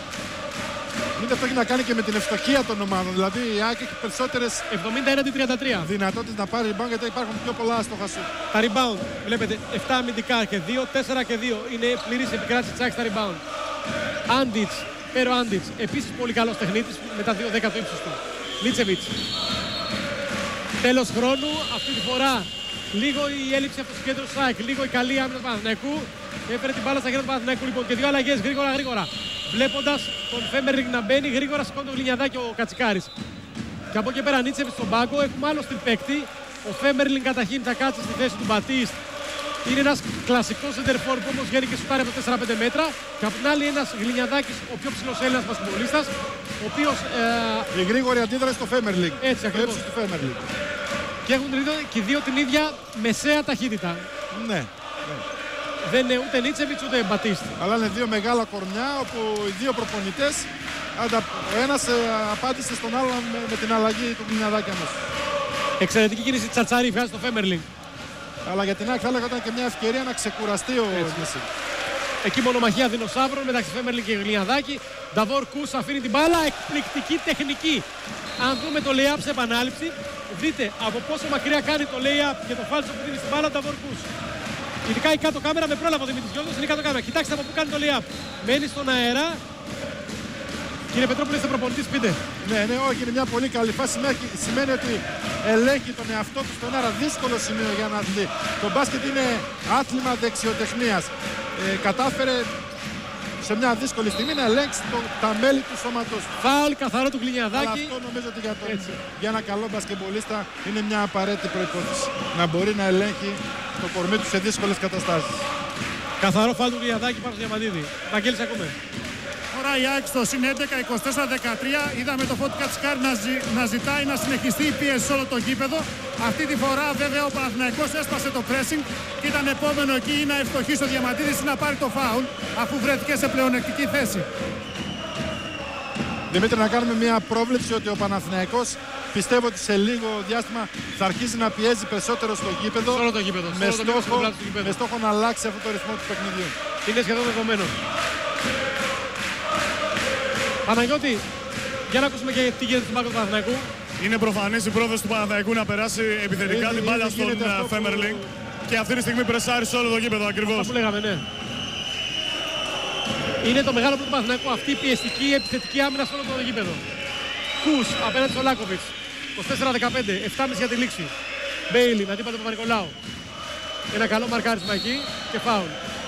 Μην αυτό έχει να κάνει και με την ευστοχία των ομάδων. Δηλαδή η ΑΕΚ έχει περισσότερες εβδομήντα έναντι τριάντα τρία δυνατότητες να πάρει rebound γιατί υπάρχουν πιο πολλά άστοχα σου. Τα rebound, βλέπετε, επτά αμυντικά και δύο, τέσσερα και δύο. Είναι πλήρης επικράτηση της ΑΕΚ στα rebound. Άντιτς, Πέρο Άντιτς, επίσης πολύ καλός τεχνίτης με τα δύο δέκα το ύψος του. Νίτσεβιτς. Τέλος χρόνου, αυτή τη φορά λίγο η έλλειψη αυτοσυγκέντρωσης του ΑΕΚ, λίγο η καλή άμυνα του Παναθηναϊκού. Έφερε την μπάλα στα χέρια του Παναθηναϊκού λοιπόν και δύο αλλαγές γρήγορα γρήγορα. Βλέποντας τον Φέμερλινγκ να μπαίνει γρήγορα, σηκώνει το Γλινιαδάκι ο Κατσικάρης. Και από εκεί πέρα Νίτσεβιτς στον πάγκο, έχουμε άλλο στην παίκτη. Ο Φέμερλινγκ καταρχήν θα κάτσει στη θέση του Μπατίστ. Είναι ένας κλασικός σεντερφόρ που όμως βγαίνει και σουτάρει από τέσσερα πέντε μέτρα. Και από την άλλη ένας Γλινιαδάκης, ο πιο ψηλός Έλληνας μπασκετμπολίστας, ο οποίος... Ε... Η γρήγορη αντίδραση στο Φέμερλινγκ. Έτσι ακριβώς. Του Φέμερλινγκ. Και έχουν και οι δύο την ίδια μεσαία ταχύτητα. Ναι. ναι. Δεν είναι ούτε Νίτσεβιτς ούτε Μπατίστ. Αλλά είναι δύο μεγάλα κορμιά όπου οι δύο προπονητές, ο ένας ε, απάντησε στον άλλον με, με την αλλαγή του Γλινιαδάκη αμέσως. Εξαιρετική κίνηση Τσαρτσαρή, βγάζει το Φέμερλινγκ. Αλλά για την ΑΕΚ θα έλεγα ήταν και μια ευκαιρία να ξεκουραστεί ο Νίτσεβιτς. Εκεί μονομαχία δεινοσαύρων μεταξύ Φέμερλινγκ και Γλινιαδάκη. Νταβόρ Κούς αφήνει την μπάλα, εκπληκτική τεχνική. Αν δούμε το lay-up σε επανάληψη, δείτε από πόσο μακριά κάνει το lay-up και το φάλτσο που δίνει στην μπάλα ο Νταβόρ Κούς. Ειδικά η κάτω κάμερα με πρόλαβο Δημήτρης Γιώργος, είναι η κάτω κάμερα. Κοιτάξτε από πού κάνει το lay-up. Μένει στον αέρα. Κύριε Πετρόπουλε, είστε προπονητής, πείτε. Ναι, ναι, όχι, είναι μια πολύ καλή φάση. Σημαίνει ότι ελέγχει τον εαυτό του στον αέρα. Δύσκολο σημείο για να δει. Το μπάσκετ είναι άθλημα δεξιοτεχνίας. Ε, κατάφερε σε μια δύσκολη στιγμή να ελέγξει το, τα μέλη του σώματος. Φάουλ καθαρό του Γλινιαδάκη. Αλλά αυτό νομίζω ότι για, τον, για ένα καλό μπασκετμπολίστα είναι μια απαραίτητη προϋπόθεση. Να μπορεί να ελέγχει το κορμί του σε δύσκολες καταστάσεις. Καθαρό φάουλ του Γλινιαδάκη πάνω στο Διαμαντίδη. Βαγγέλη, ακούμε. Τώρα η ΑΕΚ στο συν έντεκα είκοσι τέσσερα δεκατρία. Είδαμε το Φώτη Κατσικάρη να, ζη, να ζητάει να συνεχιστεί η πίεση σε όλο το γήπεδο. Αυτή τη φορά βέβαια ο Παναθηναϊκός έσπασε το pressing και ήταν επόμενο εκεί να ευστοχίσει ο Διαμαντίδης ή να πάρει το φάουλ αφού βρέθηκε σε πλεονεκτική θέση. Δημήτρη, να κάνουμε μια πρόβλεψη ότι ο Παναθηναϊκός πιστεύω ότι σε λίγο διάστημα θα αρχίσει να πιέζει περισσότερο στο γήπεδο, σε όλο το γήπεδο με, όλο στόχο, το γήπεδο. με στόχο να αλλάξει αυτό το ρυθμό του παιχνιδιού. Είναι σχεδόν δεδομένο. Παναγιώτη, Για να ακούσουμε και τι γίνεται στον πάγκο του Παναθηναϊκού. Είναι προφανής η πρόθεση του Παναθηναϊκού να περάσει επιθετικά Είναι, την μπάλα είναι, στον Φέμερλινγκ που... και αυτή τη στιγμή πρεσάρει σε όλο το γήπεδο ακριβώς. Αυτό που λέγαμε, ναι. Είναι το μεγάλο πρώτο του Παναθηναϊκού αυτή η πιεστική επιθετική άμυνα σε όλο το γήπεδο. Κους απέναντι στο Λάκοβιτς. είκοσι τέσσερα δεκαπέντε, επτά και μισή για τη λήξη. Μπέιλι με αντίπαλο τον Παπα-Νικολάου. Ένα καλό μαρκάρισμα εκεί και φάουλ.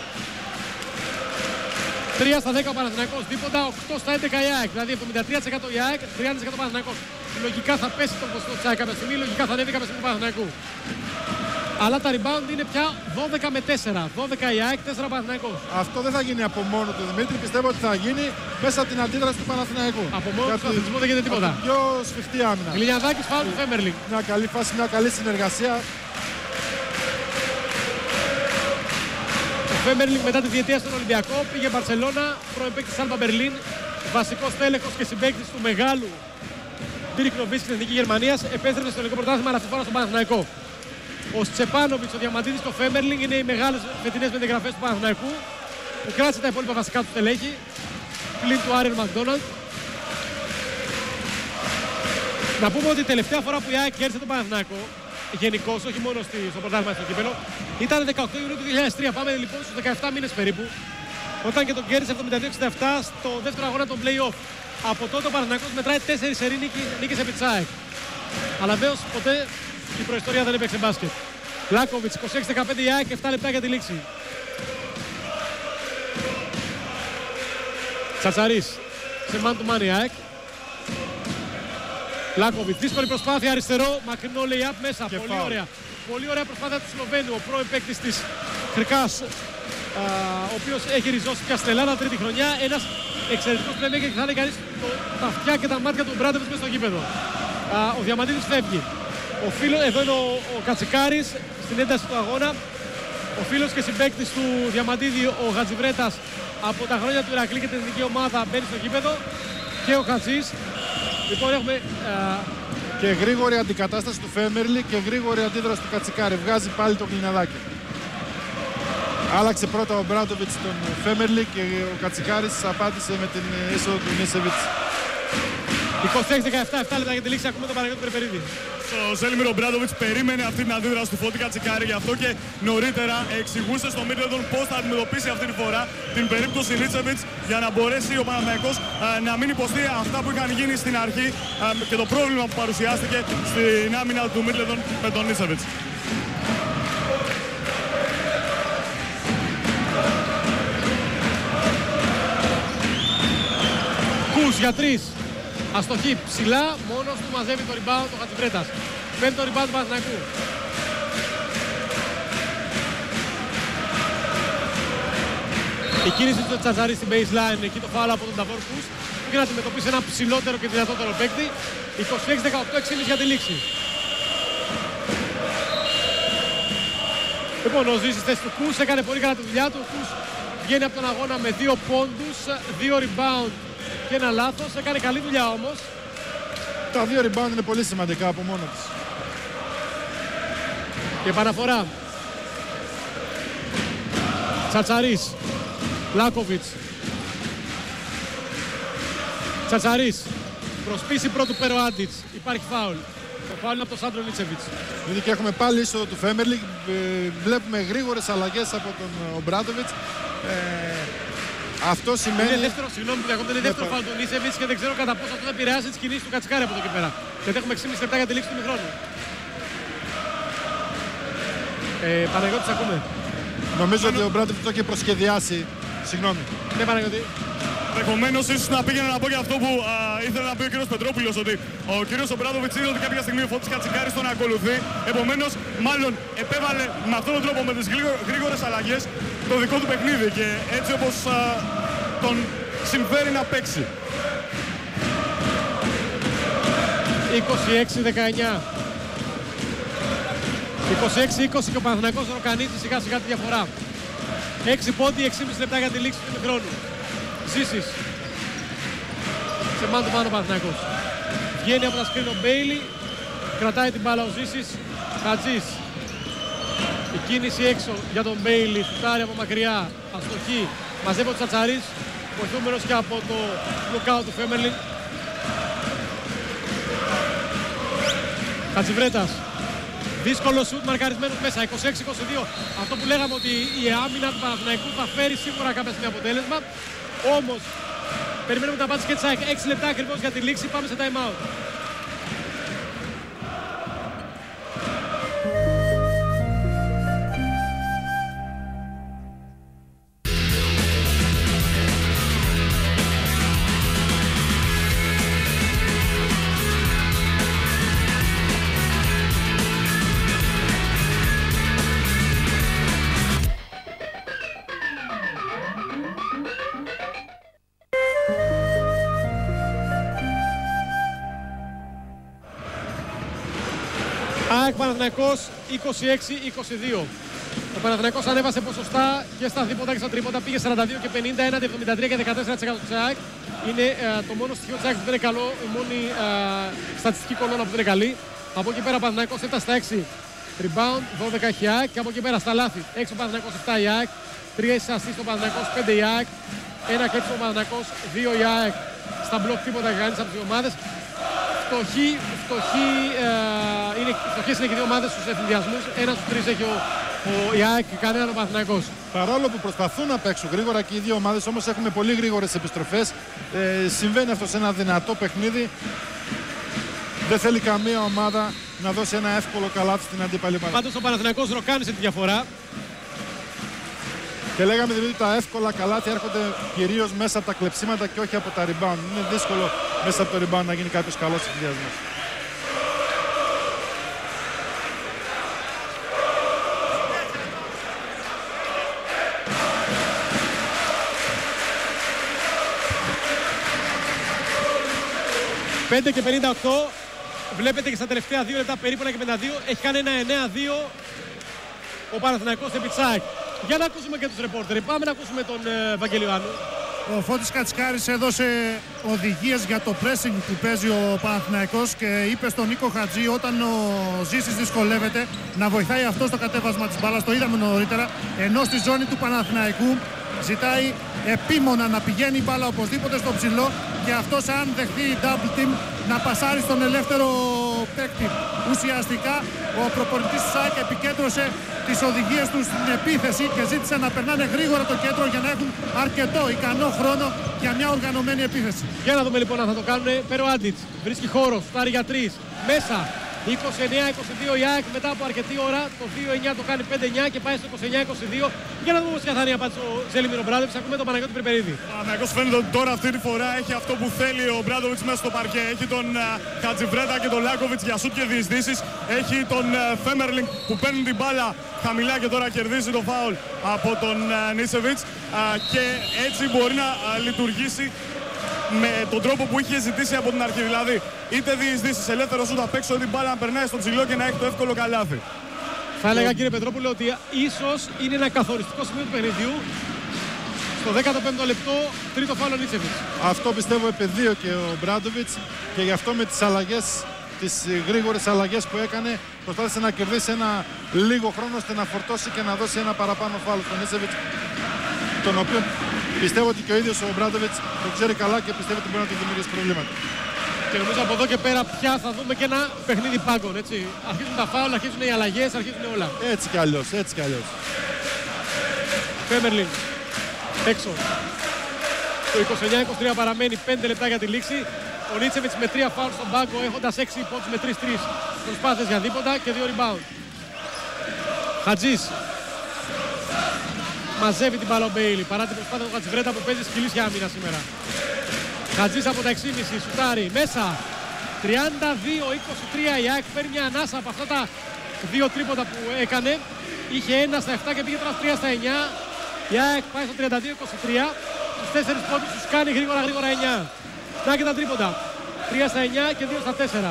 τρία στα δέκα ο Παναθηναϊκός, τίποτα, οκτώ στα έντεκα η ΑΕΚ. Δηλαδή εβδομήντα τρία τοις εκατό η ΑΕΚ, τριάντα τοις εκατό ο Παναθηναϊκός. Λογικά θα πέσει το ποσοστό της ΑΕΚ κάποια στιγμή, λογικά θα ανέβει κάποια στιγμή του Παναθηναϊκού. Αλλά τα rebound είναι πια δώδεκα με τέσσερα. δώδεκα η ΑΕΚ, τέσσερα ο Παναθηναϊκός. Αυτό δεν θα γίνει από μόνο του Δημήτρη, πιστεύω ότι θα γίνει μέσα από την αντίδραση του Παναθηναϊκού. Από μόνο του αθλητισμού δεν γίνεται τίποτα. Πιο σφιχτή άμυνα. Γλινιαδάκης, φάουλ του Φέμερλινγκ. Μια καλή φάση, μια καλή συνεργασία. Ο Φέμερλινγκ μετά τη διετία στον Ολυμπιακό πήγε Μπαρσελόνα, πρώην παίκτης της Άλμπα Μπερλίν, βασικός τέλεχος και συμπαίκτης του μεγάλου Ντίρικ Νοβίτσκι της Εθνικής Γερμανίας. Επέστρεψε στο ελληνικό πρωτάθλημα, αλλά αυτή τη φορά στον Παναθηναϊκό. Ο Στσεπάνοβιτς, ο Διαμαντίδης, το Φέμερλινγκ είναι οι μεγάλες φετινές μεταγραφές του Παναθηναϊκού που κράτησε τα υπόλοιπα βασικά του στελέχη πλην του Άρεν Μακδόναλντ. Να πούμε ότι η τελευταία φορά που η ΑΕΚ κέρδισε τον Παναθηναϊκό, γενικώς, όχι μόνο στο πρωτάθλημα στο κύπελλο, ήταν δεκαοκτώ Ιουνίου του δύο χιλιάδες τρία. Πάμε λοιπόν στους δεκαεπτά μήνες περίπου, όταν και τον κέρδισε εβδομήντα δύο εξήντα επτά στο δεύτερο αγώνα των play-off. Από τότε ο Παναθηναϊκός μετράει τέσσερις σερί νίκες επί της ΑΕΚ. Αλλά βέβαιως ποτέ η προϊστορία δεν έπαιξε μπάσκετ. Λάκοβιτς, είκοσι έξι δεκαπέντε η ΑΕΚ, επτά λεπτά για τη λήξη. Τσατσαρίς, σε man to man η ΑΕΚ. Λάκοβιτς, δύσκολη προσπάθεια, αριστερό, μακρινό lay-up μέσα, και πολύ φάου. Ωραία. Πολύ ωραία προσπάθεια του Σλοβαίνου, ο πρώην παίκτης της Χρικάς, α, ο οποίος έχει ριζώσει πια στην Ελλάδα τρίτη χρονιά. Ένας εξαιρετικός playmaker και θα είναι κανείς το, τα αυτιά και τα μάτια του Μπράντεβιτς μέσα στο γήπεδο. Α, ο Διαμαντίδης φεύγει. Ο φίλος, εδώ είναι ο, ο Κατσικάρης στην ένταση του αγώνα. Ο φίλος και συμπαίκτης του Διαμαντίδη, ο Χατζιβρέτας, από τα χρόνια του Ηρακλή και την εθνική ομάδα μπαίνει στο γήπεδο. Και ο Χατζής. Λοιπόν, έχουμε... Α... Και γρήγορη αντικατάσταση του Φέμερλι και γρήγορη αντίδραση του Κατσικάρη. Βγάζει πάλι το Γλινιαδάκι. Άλλαξε πρώτα ο Μπράντοβιτς τον Φέμερλι και ο Κατσικάρης απάντησε με την είσοδο του Νίσεβιτς. είκοσι έξι δεκαεπτά, επτά λεπτά για τη λήξη, ακούμε τον Παναγιώτη Περπερίδη. Ο Ζέλιμιρο Μπράντοβιτς περίμενε αυτή την αντίδραση του Φώτη Κατσικάρη, γι' αυτό και νωρίτερα εξηγούσε στο Μίτλετον πώς θα αντιμετωπίσει αυτή τη φορά την περίπτωση Νίτσεβιτς για να μπορέσει ο Παναθηναϊκός να μην υποστεί αυτά που είχαν γίνει στην αρχή και το πρόβλημα που παρουσιάστηκε στην άμυνα του Μίτλετον με τον Νίτσεβιτς. Κούς για τρεις. Αστοχή ψηλά, μόνος του μαζεύει το rebound ο Χατζιβρέτας. Παίρνει το rebound του Παναθηναϊκού. Η κίνηση του Τσαζαρή στην baseline, εκεί το φάουλ από τον Νταβόρ Κούς, για να αντιμετωπίσει ένα ψηλότερο και δυνατότερο παίκτη. είκοσι έξι δεκαοκτώ, έξι και μισή για τη λήξη. Λοιπόν, ο Ζήσης θέση του Κούς έκανε πολύ καλά τη δουλειά του. Ο Κούς βγαίνει από τον αγώνα με δύο πόντους, δύο rebound και ένα λάθος. Έκανε καλή δουλειά όμως. Τα δύο rebound είναι πολύ σημαντικά από μόνο της. Και επαναφορά. Τσατσαρίς. Λάκοβιτς. Τσατσαρίς. Προσπίση πρώτου Περοάντιτς. Υπάρχει φάουλ. Το φάουλ είναι από τον Σάντρο Νίτσεβιτς. Δηλαδή και έχουμε πάλι είσοδο του Φέμερλι. Βλέπουμε γρήγορες αλλαγές από τον Μπράντοβιτς. Ε, αυτό σημαίνει... Είναι δεύτερο, συγγνώμη που διακόπτω, είναι δεύτερο φάουλ του Νίτσεβιτς και δεν ξέρω κατά πόσο αυτό θα επηρεάσει τις κινήσεις του Κατσικάρη από εδώ και πέρα. Γιατί έχουμε έξι και μισή λεπτά για τη λήξη του μηχρόνου. Ε, Παναγιώτης, ακούμε. Νομίζω ότι ο Μπράντοβιτς το έχει προσχεδιάσει. Συγγνώμη. Ναι, Παναγιώτη. Ενδεχομένως ίσως να πήγαινε να πω για αυτό που α, ήθελε να πει ο κύριος Πετρόπουλος, ότι ο κύριος Μπράντοβιτς είδε ότι κάποια στιγμή ο Φώτης Κατσικάρης τον ακολουθεί. Επομένως, μάλλον επέβαλε με αυτόν τον τρόπο, με τις γρήγορες αλλαγές, το δικό του παιχνίδι και έτσι όπως α, τον συμφέρει να παίξει. είκοσι έξι δεκαεννιά. είκοσι έξι είκοσι και ο Παναθηναϊκός ροκανίζει σιγά σιγά τη διαφορά. έξι πόντι, έξι και μισή λεπτά για τη λήξη του χρόνου. Ζήσης. Σε μάντο πάνω ο Παναθηναϊκός. Βγαίνει από τα σκριν ο Μπέιλι. Κρατάει την μπάλα ο Ζήσης. Χατζής. Η κίνηση έξω για τον Μπέιλι. Φτάρει από μακριά. Αστοχή. Μαζεύει ο Τσατσαρίς. Βοηθούμενος και από το blockout του Φέμερλιν. Χατζιβρέτας. Δύσκολο σουτ, μαρκαρισμένος μέσα, είκοσι έξι είκοσι δύο. Αυτό που λέγαμε ότι η άμυνα του Παναθηναϊκού θα φέρει σίγουρα κάποια στιγμή αποτέλεσμα. Όμως, περιμένουμε την απάντηση και της ΑΕΚ. έξι λεπτά ακριβώς για τη λήξη, πάμε σε time out. ΑΕΚ Παναθηναϊκός είκοσι έξι είκοσι δύο. Ο Παναθηναϊκός ανέβασε ποσοστά και στα δίποτα και στα τρίποτα. Πήγε σαράντα δύο και πενήντα, έναντι εβδομήντα τρία και δεκατέσσερα τοις εκατό της ΑΕΚ. Είναι ε, το μόνο στοιχείο της ΑΕΚ που δεν είναι καλό, η μόνη ε, στατιστική κολόνα που δεν είναι καλή. Από εκεί πέρα ο Παναθηναϊκός έφτασε στα έξι rebound, δώδεκα έχει η ΑΕΚ. Και από εκεί πέρα στα λάθη έξι ο Παναθηναϊκός, επτά η ΑΕΚ. τρία assist ο Παναθηναϊκός, πέντε η ΑΕΚ. ένα κλέψιμο ο Παναθηναϊκός, δύο η ΑΕΚ. Στα μπλοκ τίποτα για κανείς από τις δύο ομάδες. Φτωχή, φτωχή, ε, είναι, φτωχές είναι και οι δύο ομάδες στους ευθυνδιασμούς. Ένα στους τρεις έχει ο, ο, η ΑΕΚ και κανέναν ο Παναθηναϊκός. Παρόλο που προσπαθούν να παίξουν γρήγορα και οι δύο ομάδες, όμως έχουμε πολύ γρήγορες επιστροφές. Ε, συμβαίνει αυτό σε ένα δυνατό παιχνίδι. Δεν θέλει καμία ομάδα να δώσει ένα εύκολο καλάθι στην αντίπαλη ομάδα. Πάντως ο Παναθηναϊκός ροκάνησε τη διαφορά. Και λέγαμε δηλαδή ότι τα εύκολα καλάθια έρχονται κυρίως μέσα από τα κλεψίματα και όχι από τα rebound. Είναι δύσκολο μέσα από το rebound να γίνει κάποιος καλός συνδυασμός. πέντε και πενήντα οκτώ. Βλέπετε και στα τελευταία δύο λεπτά περίπου ένα και πενήντα δύο. Έχει κάνει ένα εννέα δύο ο Παναθηναϊκός επί της ΑΕΚ. Για να ακούσουμε και τους ρεπόρτερ. Πάμε να ακούσουμε τον ε, Βαγγελιωάννου. Ο Φώτης Κατσικάρης έδωσε οδηγίες για το pressing που παίζει ο Παναθηναϊκός και είπε στον Νίκο Χατζή όταν ο Ζήσης δυσκολεύεται να βοηθάει αυτό στο κατέβασμα της μπάλας. Το είδαμε νωρίτερα. Ενώ στη ζώνη του Παναθηναϊκού ζητάει επίμονα να πηγαίνει η μπάλα οπωσδήποτε στο ψηλό και αυτός αν δεχθεί double team να πασάρει στον ελεύθερο παίκτη. Ουσιαστικά ο προπονητής της ΑΕΚ επικέντρωσε τις οδηγίες του στην επίθεση και ζήτησε να περνάνε γρήγορα το κέντρο για να έχουν αρκετό ικανό χρόνο για μια οργανωμένη επίθεση. Για να δούμε λοιπόν αν θα το κάνουν. Πέρο Άντιτς βρίσκει χώρο, φτάρει για τρεις. Μέσα είκοσι εννέα είκοσι δύο η ΑΕΚ μετά από αρκετή ώρα. Το δύο εννέα το κάνει πέντε εννέα και πάει στο είκοσι εννέα είκοσι δύο. Για να δούμε ποια θα είναι η απάντηση ο Ζέλιμιρο Μπράντοβιτς. Ακούμε τον Παναγιώτη Περπερίδη. Ο Παναγιώτης φαίνεται ότι τώρα αυτή τη φορά έχει αυτό που θέλει ο Μπράντοβιτς μέσα στο παρκέ. Έχει τον uh, Χατζιβρέτα και τον Λάκοβιτς για σουτ και διεισδύσεις. Έχει τον uh, Φέμερλινγκ που παίρνει την μπάλα χαμηλά και τώρα κερδίζει το φάουλ από τον uh, Νίσεβιτς. Uh, και έτσι μπορεί να uh, λειτουργήσει με τον τρόπο που είχε ζητήσει από την αρχή. Δηλαδή, είτε διεισδύσεις, ελεύθερο σουτ απ' έξω, την μπάλα να περνάει στο ψηλό και να έχει το εύκολο καλάθι. Θα έλεγα κύριε Πετρόπουλε ότι ίσως είναι ένα καθοριστικό σημείο του παιχνιδιού. Στο δέκατο πέμπτο λεπτό, τρίτο φάουλ ο Νίτσεβιτς. Αυτό πιστεύω επεδίωκε ο Μπράντοβιτς και γι' αυτό με τις αλλαγές, τις γρήγορες αλλαγές που έκανε, προσπάθησε να κερδίσει ένα λίγο χρόνο ώστε να φορτώσει και να δώσει ένα παραπάνω φάουλ στον Νίτσεβιτς, τον οποίο πιστεύω ότι και ο ίδιος ο Μπράντοβιτς το ξέρει καλά και πιστεύω ότι μπορεί να του δημιουργήσει προβλήματα. Και νομίζω από εδώ και πέρα πια θα δούμε και ένα παιχνίδι πάγκων, έτσι. Αρχίζουν τα φάουλ, αρχίζουν οι αλλαγές, αρχίζουν όλα. Έτσι κι αλλιώς, έτσι κι αλλιώς. Φέμερλινγκ, έξω. Το είκοσι εννέα είκοσι τρία παραμένει πέντε λεπτά για τη λήξη. Ο Νίτσεβιτς με τρία φάουλ στον πάγκο, έχοντας έξι πόντους με τρεις τρεις προσπάθειες για δίποτα και δύο rebound. Χατζής. Μαζεύει την μπάλα ο Μπέιλι, παρά την προσπάθεια του Χατζιβρέτα που παίζει σκυλίσια άμυνα σήμερα. Χατζής από τα έξι κόμμα πέντε, σουτάρει, μέσα. τριάντα δύο είκοσι τρία η ΑΕΚ παίρνει μια ανάσα από αυτά τα δύο τρίποτα που έκανε. Είχε ένα στα επτά και πήγε τώρα τρία στα εννέα. Η ΑΕΚ πάει στο τριάντα δύο είκοσι τρία. Τους τέσσερις πόντους τους κάνει γρήγορα γρήγορα εννέα. Να και τα τρίποτα. τρία στα εννέα και δύο στα τέσσερα.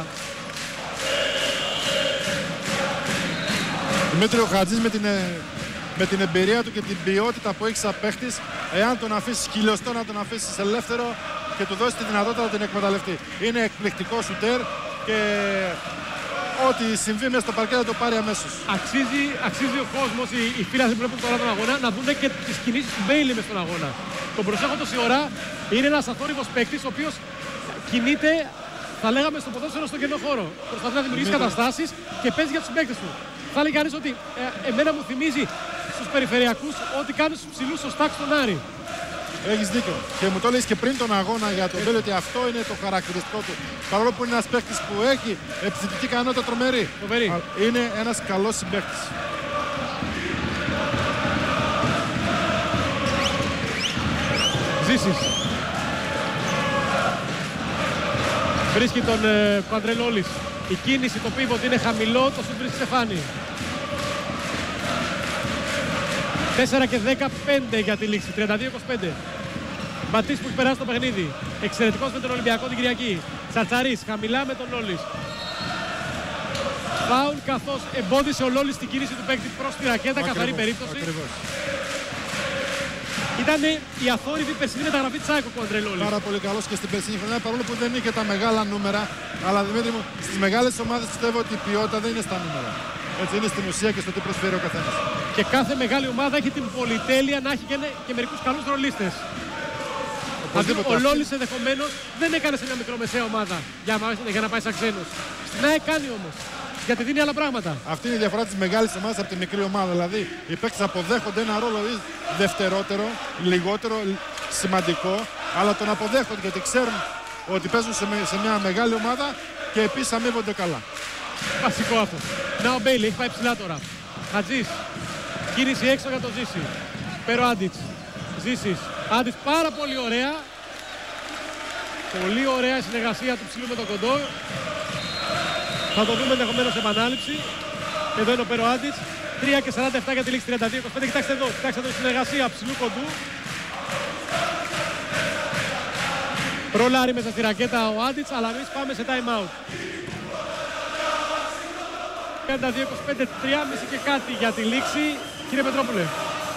Δημήτριο Χατζής με την, με την εμπειρία του και την ποιότητα που έχει σαν παίχτης, εάν τον αφήσεις χιλιοστό να τον αφήσεις ελεύθερο και του δώσει τη δυνατότητα να την εκμεταλλευτεί. Είναι εκπληκτικό σουτέρ και ό,τι συμβεί μέσα στο παρκέ θα το πάρει αμέσως. Αξίζει, αξίζει ο κόσμος, οι, οι φίλοι που βλέπουν τώρα τον αγώνα, να δουν και τις κινήσεις του Μπέιλι μες στον αγώνα. Τον προσέχω τόση ώρα, είναι ένας αθόρυβος παίκτης ο οποίος κινείται, θα λέγαμε στο ποδόσφαιρο στον κενό χώρο. Προσπαθεί να δημιουργήσει καταστάσεις και παίζει για τους συμπαίκτες του. Θα λέει κανείς ότι ε, εμένα μου θυμίζει στους περιφερειακούς ότι κάνει στους ψηλούς στο στάκ στον Άρη. Έχεις δίκιο. Και μου το έλεγες και πριν τον αγώνα για τον Μπέλη ότι αυτό είναι το χαρακτηριστικό του. Παρόλο που είναι ένας παίκτης που έχει επιθετική ικανότητα τρομερή. Τρομερή. Είναι ένας καλός συμπαίκτης. Ζήσης. Βρίσκει τον ε, Παντρελόλης. Η κίνηση, το πίβοτ είναι χαμηλό, το σουτ βρίσκει Στεφάνη. τέσσερα και δεκαπέντε για τη λήξη, τριάντα δύο είκοσι πέντε. Μπατής που έχει περάσει το παιχνίδι. Εξαιρετικός με τον Ολυμπιακό την Κυριακή. Τσαρτσαρίς χαμηλά με τον Λόλης. Φάουλ καθώς εμπόδισε ο Λόλης την κίνηση του παίκτη προς τη ρακέτα, ακριβώς, καθαρή περίπτωση. Ακριβώς. Ήταν η αθόρυβη περσινή μεταγραφή της ΑΕΚ ο Αντρελόλης. Πάρα πολύ καλός και στην περσινή χρονιά, παρόλο που δεν είχε τα μεγάλα νούμερα. Αλλά Δημήτρη μου, στις μεγάλες ομάδες πιστεύω ότι η ποιότητα δεν είναι στα νούμερα. Έτσι είναι στην ουσία και στο τι προσφέρει ο καθένας. Και κάθε μεγάλη ομάδα έχει την πολυτέλεια να έχει και, και μερικούς καλούς ρολίστες. Ο Λόλης ενδεχομένως δεν έκανε σε μια μικρομεσαία ομάδα για, για να πάει σαν ξένος. Στην ΑΕΚ κάνει όμως. Γιατί δίνει άλλα πράγματα. Αυτή είναι η διαφορά της μεγάλης ομάδας από τη μικρή ομάδα. Δηλαδή οι παίκτες αποδέχονται ένα ρόλο δευτερότερο, λιγότερο σημαντικό, αλλά τον αποδέχονται γιατί ξέρουν ότι παίζουν σε, σε μια μεγάλη ομάδα και επίσης αμείβονται καλά. Βασικό αυτό. Να ο Μπέιλι έχει πάει ψηλά τώρα. Χατζής. Κίνηση έξω για το Ζήση. Πέρο Άντιτς. Ζήσης. Άντιτς πάρα πολύ ωραία. Πολύ ωραία η συνεργασία του ψηλού με τον κοντό. Θα το δούμε ενδεχομένως σε επανάληψη. Εδώ είναι ο Πέρο Άντιτς. τρία και σαράντα επτά για τη λήξη, τριάντα δύο είκοσι πέντε. Κοιτάξτε εδώ. Κοιτάξτε εδώ η συνεργασία ψηλού κοντού. Ρολάρει μέσα στη ρακέτα ο Άντιτς, αλλά εμείς πάμε σε time out. τριάντα δύο είκοσι πέντε, τρία και μισό και κάτι για τη λήξη. Κύριε Πετρόπουλε.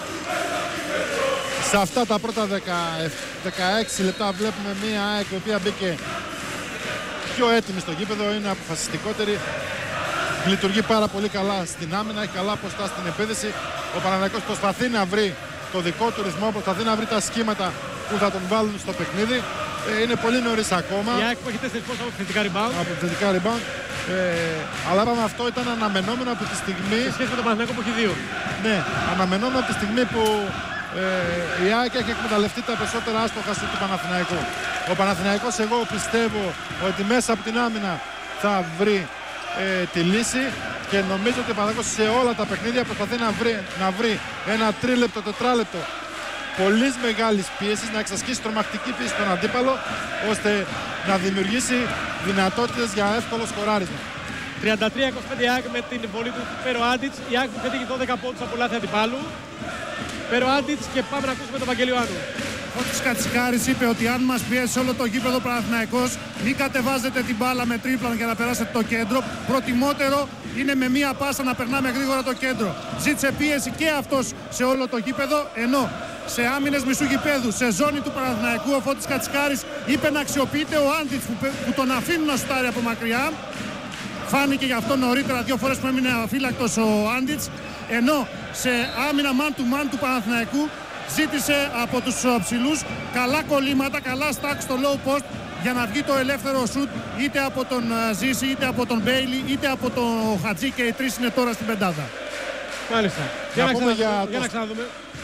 Σε αυτά τα πρώτα δεκαέξι λεπτά βλέπουμε μία ΑΕΚ η οποία μπήκε πιο έτοιμη στο γήπεδο, είναι αποφασιστικότερη. Λειτουργεί πάρα πολύ καλά στην άμυνα, έχει καλά ποστά στην επίδεση. Ο Παναθηναϊκός προσπαθεί να βρει το δικό του ρυθμό, προσπαθεί να βρει τα σχήματα που θα τον βάλουν στο παιχνίδι. Ε, είναι πολύ νωρίς ακόμα. Η ΑΕΚ που έχει τέσσερις πόσα από επιθετικά rebound. Από επιθετικά rebound. Ε, αλλά είπαμε αυτό ήταν αναμενόμενο από τη στιγμή. Σε σχέση με τον Παναθηναϊκό που έχει δύο. Ναι, αναμενόμενο από τη στιγμή που ε, η ΑΕΚ έχει εκμεταλλευτεί τα περισσότερα άστοχα του Παναθηναϊκού. Ο Παναθηναϊκός, εγώ πιστεύω ότι μέσα από την άμυνα θα βρει ε, τη λύση και νομίζω ότι ο Παναθηναϊκός σε όλα τα παιχνίδια προσπαθεί να βρει, να βρει ένα τρίλεπτο, τετράλεπτο πολύ μεγάλης πίεσης, να εξασκήσει τρομακτική πίεση στον αντίπαλο, ώστε να δημιουργήσει δυνατότητες για εύκολο σκοράρισμα. τριάντα τρία είκοσι πέντε η ΑΕΚ με την βολή του Πέρο Άντιτς. Η ΑΕΚ που πετύχει δώδεκα πόντους από λάθη αντιπάλου. Πέρο Άντιτς και πάμε να ακούσουμε τον Βαγγελιωάννου. Ο Φώτης Κατσικάρης είπε ότι αν μας πιέσει όλο το γήπεδο Παναθηναϊκός, μην κατεβάζετε την μπάλα με τρίπλαν για να περάσετε το κέντρο. Προτιμότερο είναι με μία πάσα να περνάμε γρήγορα το κέντρο. Ζήτησε πίεση και αυτός σε όλο το γήπεδο, ενώ σε άμυνες μισού γηπέδου, σε ζώνη του Παναθηναϊκού, ο Φώτης Κατσικάρης είπε να αξιοποιείται ο Άντιτς που, που τον αφήνουν να σουτάρει από μακριά. Φάνηκε γι' αυτό νωρίτερα δύο φορές που έμεινε αφύλακτος ο Άντιτς, ενώ σε άμυνα man to man του Παναθηναϊκού ζήτησε από τους ψηλούς καλά κολλήματα, καλά στάκ στο low post για να βγει το ελεύθερο σουτ είτε από τον Ζήση, είτε από τον Μπέιλι, είτε από τον Χατζή, και οι τρεις είναι τώρα στην πεντάδα. Μάλιστα. Για να, ξαναδούμε, για, για το... να ξαναδούμε.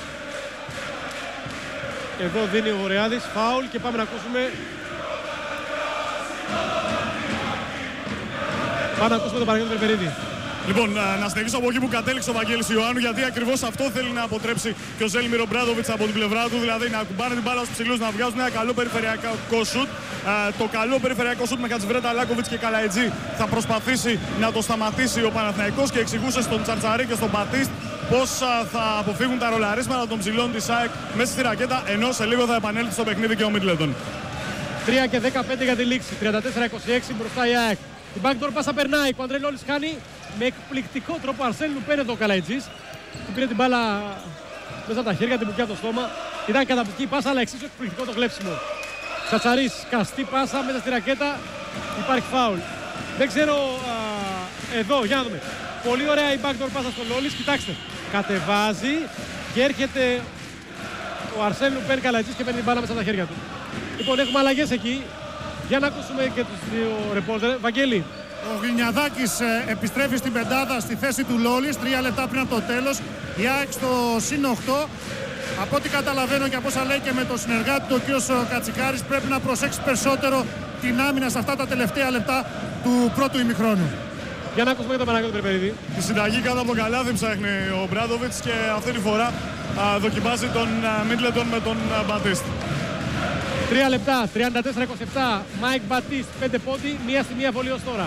Εδώ δίνει ο Γορεάδης φάουλ και πάμε να ακούσουμε. Πάμε να ακούσουμε τον Παναγιώτη Περπερίδη. Λοιπόν, να συνεχίσω από εκεί που κατέληξε ο Βαγγέλης Ιωάννου, γιατί ακριβώς αυτό θέλει να αποτρέψει και ο Ζέλιμιρ Ομπράντοβιτς από την πλευρά του, δηλαδή να κουμπάνε την μπάλα στους ψηλούς, να βγάζουν ένα καλό περιφερειακό σουτ. Το καλό περιφερειακό σουτ με Χατζιβρέτα, Λάκοβιτς και Καλαϊτζή θα προσπαθήσει να το σταματήσει ο Παναθηναϊκός και εξηγούσε στον Τσαρτσαρί και στον Μπατίστ πώς θα αποφύγουν τα ρολαρίσματα των ψηλών της ΑΕΚ μέσα στη ρακέτα, ενώ σε λίγο θα επανέλθει στο παιχνίδι και ο Μίτλετον. τρία και δεκαπέντε για τη λήξη, τριάντα τέσσερα είκοσι έξι μπροστά η ΑΕΚ. Την backdoor πάσα περνάει, ο Αντρελόλης κάνει με εκπληκτικό τρόπο. Αρσέν Λουπέν εδώ ο Καλαϊτζής. Του πήρε την μπάλα μέσα από τα χέρια, την μπουκιά από το στόμα. Ήταν καταπληκτική πάσα, αλλά εξίσου εκπληκτικό το κλέψιμο. Τσατσαρίς, καστή πάσα μέσα στη ρακέτα. Υπάρχει φάουλ. Δεν ξέρω. Α, εδώ, για να δούμε. Πολύ ωραία η backdoor πάσα στο Λόλης. Κοιτάξτε. Κατεβάζει και έρχεται ο Αρσέν Λουπέν Καλαϊτζής και παίρνει την μπάλα μέσα από τα χέρια του. Λοιπόν, έχουμε αλλαγές εκεί. Για να ακούσουμε και τους δύο ρεπόρτερ. Βαγγέλη. Ο Γλινιαδάκης ε, επιστρέφει στην πεντάδα στη θέση του Λόλης, τρία λεπτά πριν από το τέλος. Η ΑΕΚ στο συν οκτώ. Από ό,τι καταλαβαίνω και από όσα λέει και με τον συνεργάτη του, ο κ. Κατσικάρης, πρέπει να προσέξει περισσότερο την άμυνα σε αυτά τα τελευταία λεπτά του πρώτου ημιχρόνου. Για να ακούσουμε και τον Παναγιώτη Περπερίδη. Τη συνταγή κάτω από καλάθι ψάχνει ο Μπράντοβιτς και αυτή τη φορά α, δοκιμάζει τον Μίτλετον με τον Μπατίστ. Τρία λεπτά, τριάντα τέσσερα είκοσι επτά. Μάικ Μπατίστ, πέντε πόντι, μία στη μία βολή ως τώρα.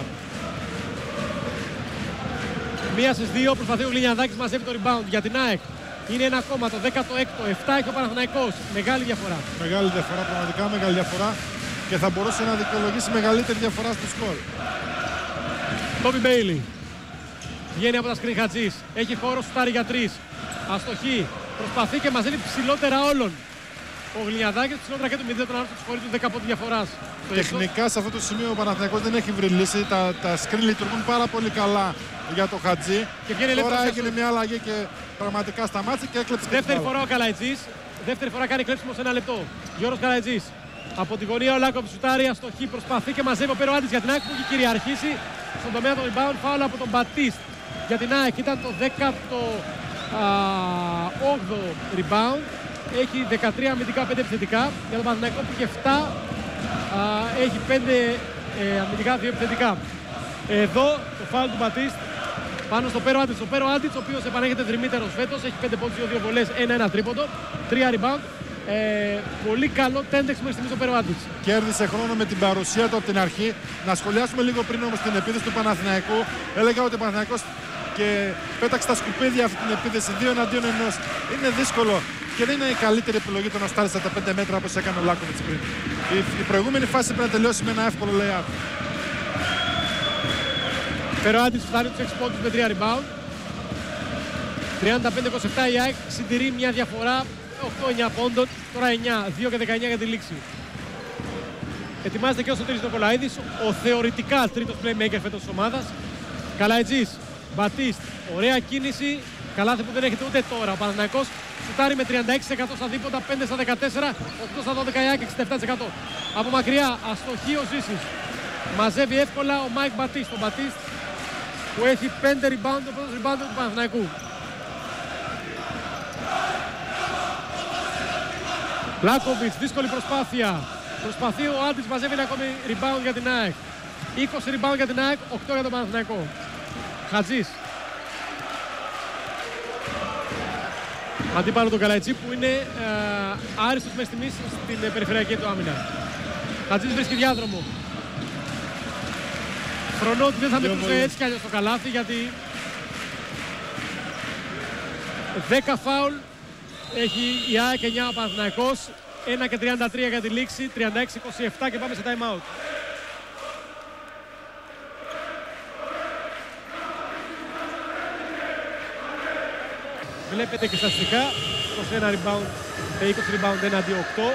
Μία στις δύο, προσπαθεί ο Γλινιαδάκης, μαζεύει το rebound για την ΑΕΚ. Είναι ένα ακόμα, το δέκατο έκτο, επτά έχει ο Παναθηναϊκός. Μεγάλη διαφορά. Μεγάλη διαφορά, πραγματικά μεγάλη διαφορά και θα μπορούσε να δικαιολογήσει μεγαλύτερη διαφορά στο σκορ. Τόμπι Μπέιλι. Βγαίνει από τα σκριν Χατζής. Έχει χώρο, σουτάρει για τρεις. Αστοχή. Προσπαθεί και μαζεύει ψηλότερα όλων. Ο Γλινιαδάκης ψηλότερα και του Μιτλέτον, αν του χωρί του δέκα πόντου διαφοράς. Τεχνικά σε αυτό το σημείο ο Παναθηναϊκός δεν έχει βρει λύση. Τα, τα σκριν λειτουργούν πάρα πολύ καλά για το Χατζή. Και τώρα έγινε μια αλλαγή και πραγματικά σταμάτησε και έκλεψε. Δεύτερη φορά ο Καλαϊτζής. Δεύτερη φορά κάνει κλέψιμο σε ένα λεπτό. Γιώργος Καλαϊτζής. Από τη γωνία ο Λάκοβιτς σουτάρει, αστοχή, προσπαθεί και μαζεύει ο Περοάντης για την ΑΕΚ που έχει κυριαρχήσει στον τομέα των rebound. Φάουλ από τον Μπατίστ για την ΑΕΚ. Ήταν το δέκατο όγδοο rebound. Έχει δεκατρία αμυντικά, πέντε επιθετικά. Για τον Παναθηναϊκό που είχε επτά, α, έχει πέντε ε, αμυντικά, δύο επιθετικά. Εδώ το φάουλ του Μπατίστ πάνω στο Πέρο Άντιτς. Ο Πέρο Άντιτς, ο οποίος επανέρχεται δρυμύτερος φέτος, έχει πέντε πόντους, δύο βολές, ένα ένα τρίποντο, τρία rebound. Ε, πολύ καλό τέντεξ μέχρι στιγμής ο Πέρο Άντιτς. Κέρδισε χρόνο με την παρουσία του από την αρχή. Να σχολιάσουμε λίγο πριν όμως την επίθεση του Παναθηναϊκού. Έλεγα ότι ο Παναθηναϊκός και πέταξε τα σκουπίδια αυτή την επίθεση δύο εναντίον ενός. Είναι δύσκολο και δεν είναι η καλύτερη επιλογή το να στάρει στα πέντε μέτρα όπως έκανε ο Λάκοβιτς πριν. Η, η προηγούμενη φάση πρέπει να τελειώσει με ένα εύκολο lay-up. Πέρο Άντιτς φτάνει τους έξι πόντους με τρία rebound. τριάντα πέντε είκοσι επτά η ΑΕΚ συντηρεί μια διαφορά οκτώ εννιά πόντων, τώρα εννιά, δύο και δεκαεννιά για τη λήξη. Ετοιμάζεται και ο Σωτήρης Νικολαίδης, ο θεωρητικά τρίτος playmaker φέτος της ομάδας. Καλαϊτζής, Μπατίστ, ωραία κίνηση, καλάθι που δεν έχετε ούτε τώρα. Ο Παναθηναϊκός σουτάρει με τριάντα έξι τοις εκατό στα δίποτα, πέντε στα δεκατέσσερα, οκτώ στα δώδεκα η ΑΕΚ, εξήντα επτά τοις εκατό. Από μακριά, αστοχή ο Ζήσης. Μαζεύει εύκολα ο Μάικ Μπατίστ, ο Μπατίστ που έχει πέντε rebound, το πρώτο rebound του Παναθηναϊκού. Λάκοβιτς, δύσκολη προσπάθεια. Προσπαθεί ο Άντιτς, μαζεύει ένα ακόμη rebound για την ΑΕΚ. είκοσι rebound για την ΑΕΚ, οκτώ για τον Παναθηναϊκό. Χατζής. Αντίπαλο τον Καλαϊτζή που είναι ε, άριστος μέχρι στιγμής στην ε, περιφερειακή του άμυνα. Χατζής βρίσκει διάδρομο. Φρονώ ότι δεν θα μετρούσε έτσι κι αλλιώς το καλάθι γιατί δέκα φάουλ έχει η ΑΕΚ, εννιά ο Παναθηναϊκός, ένα και τριάντα τρία για τη λήξη, τριάντα έξι είκοσι επτά και πάμε σε time out. Βλέπετε και στατιστικά, είκοσι ένα rebound, είκοσι rebound έναντι οκτώ.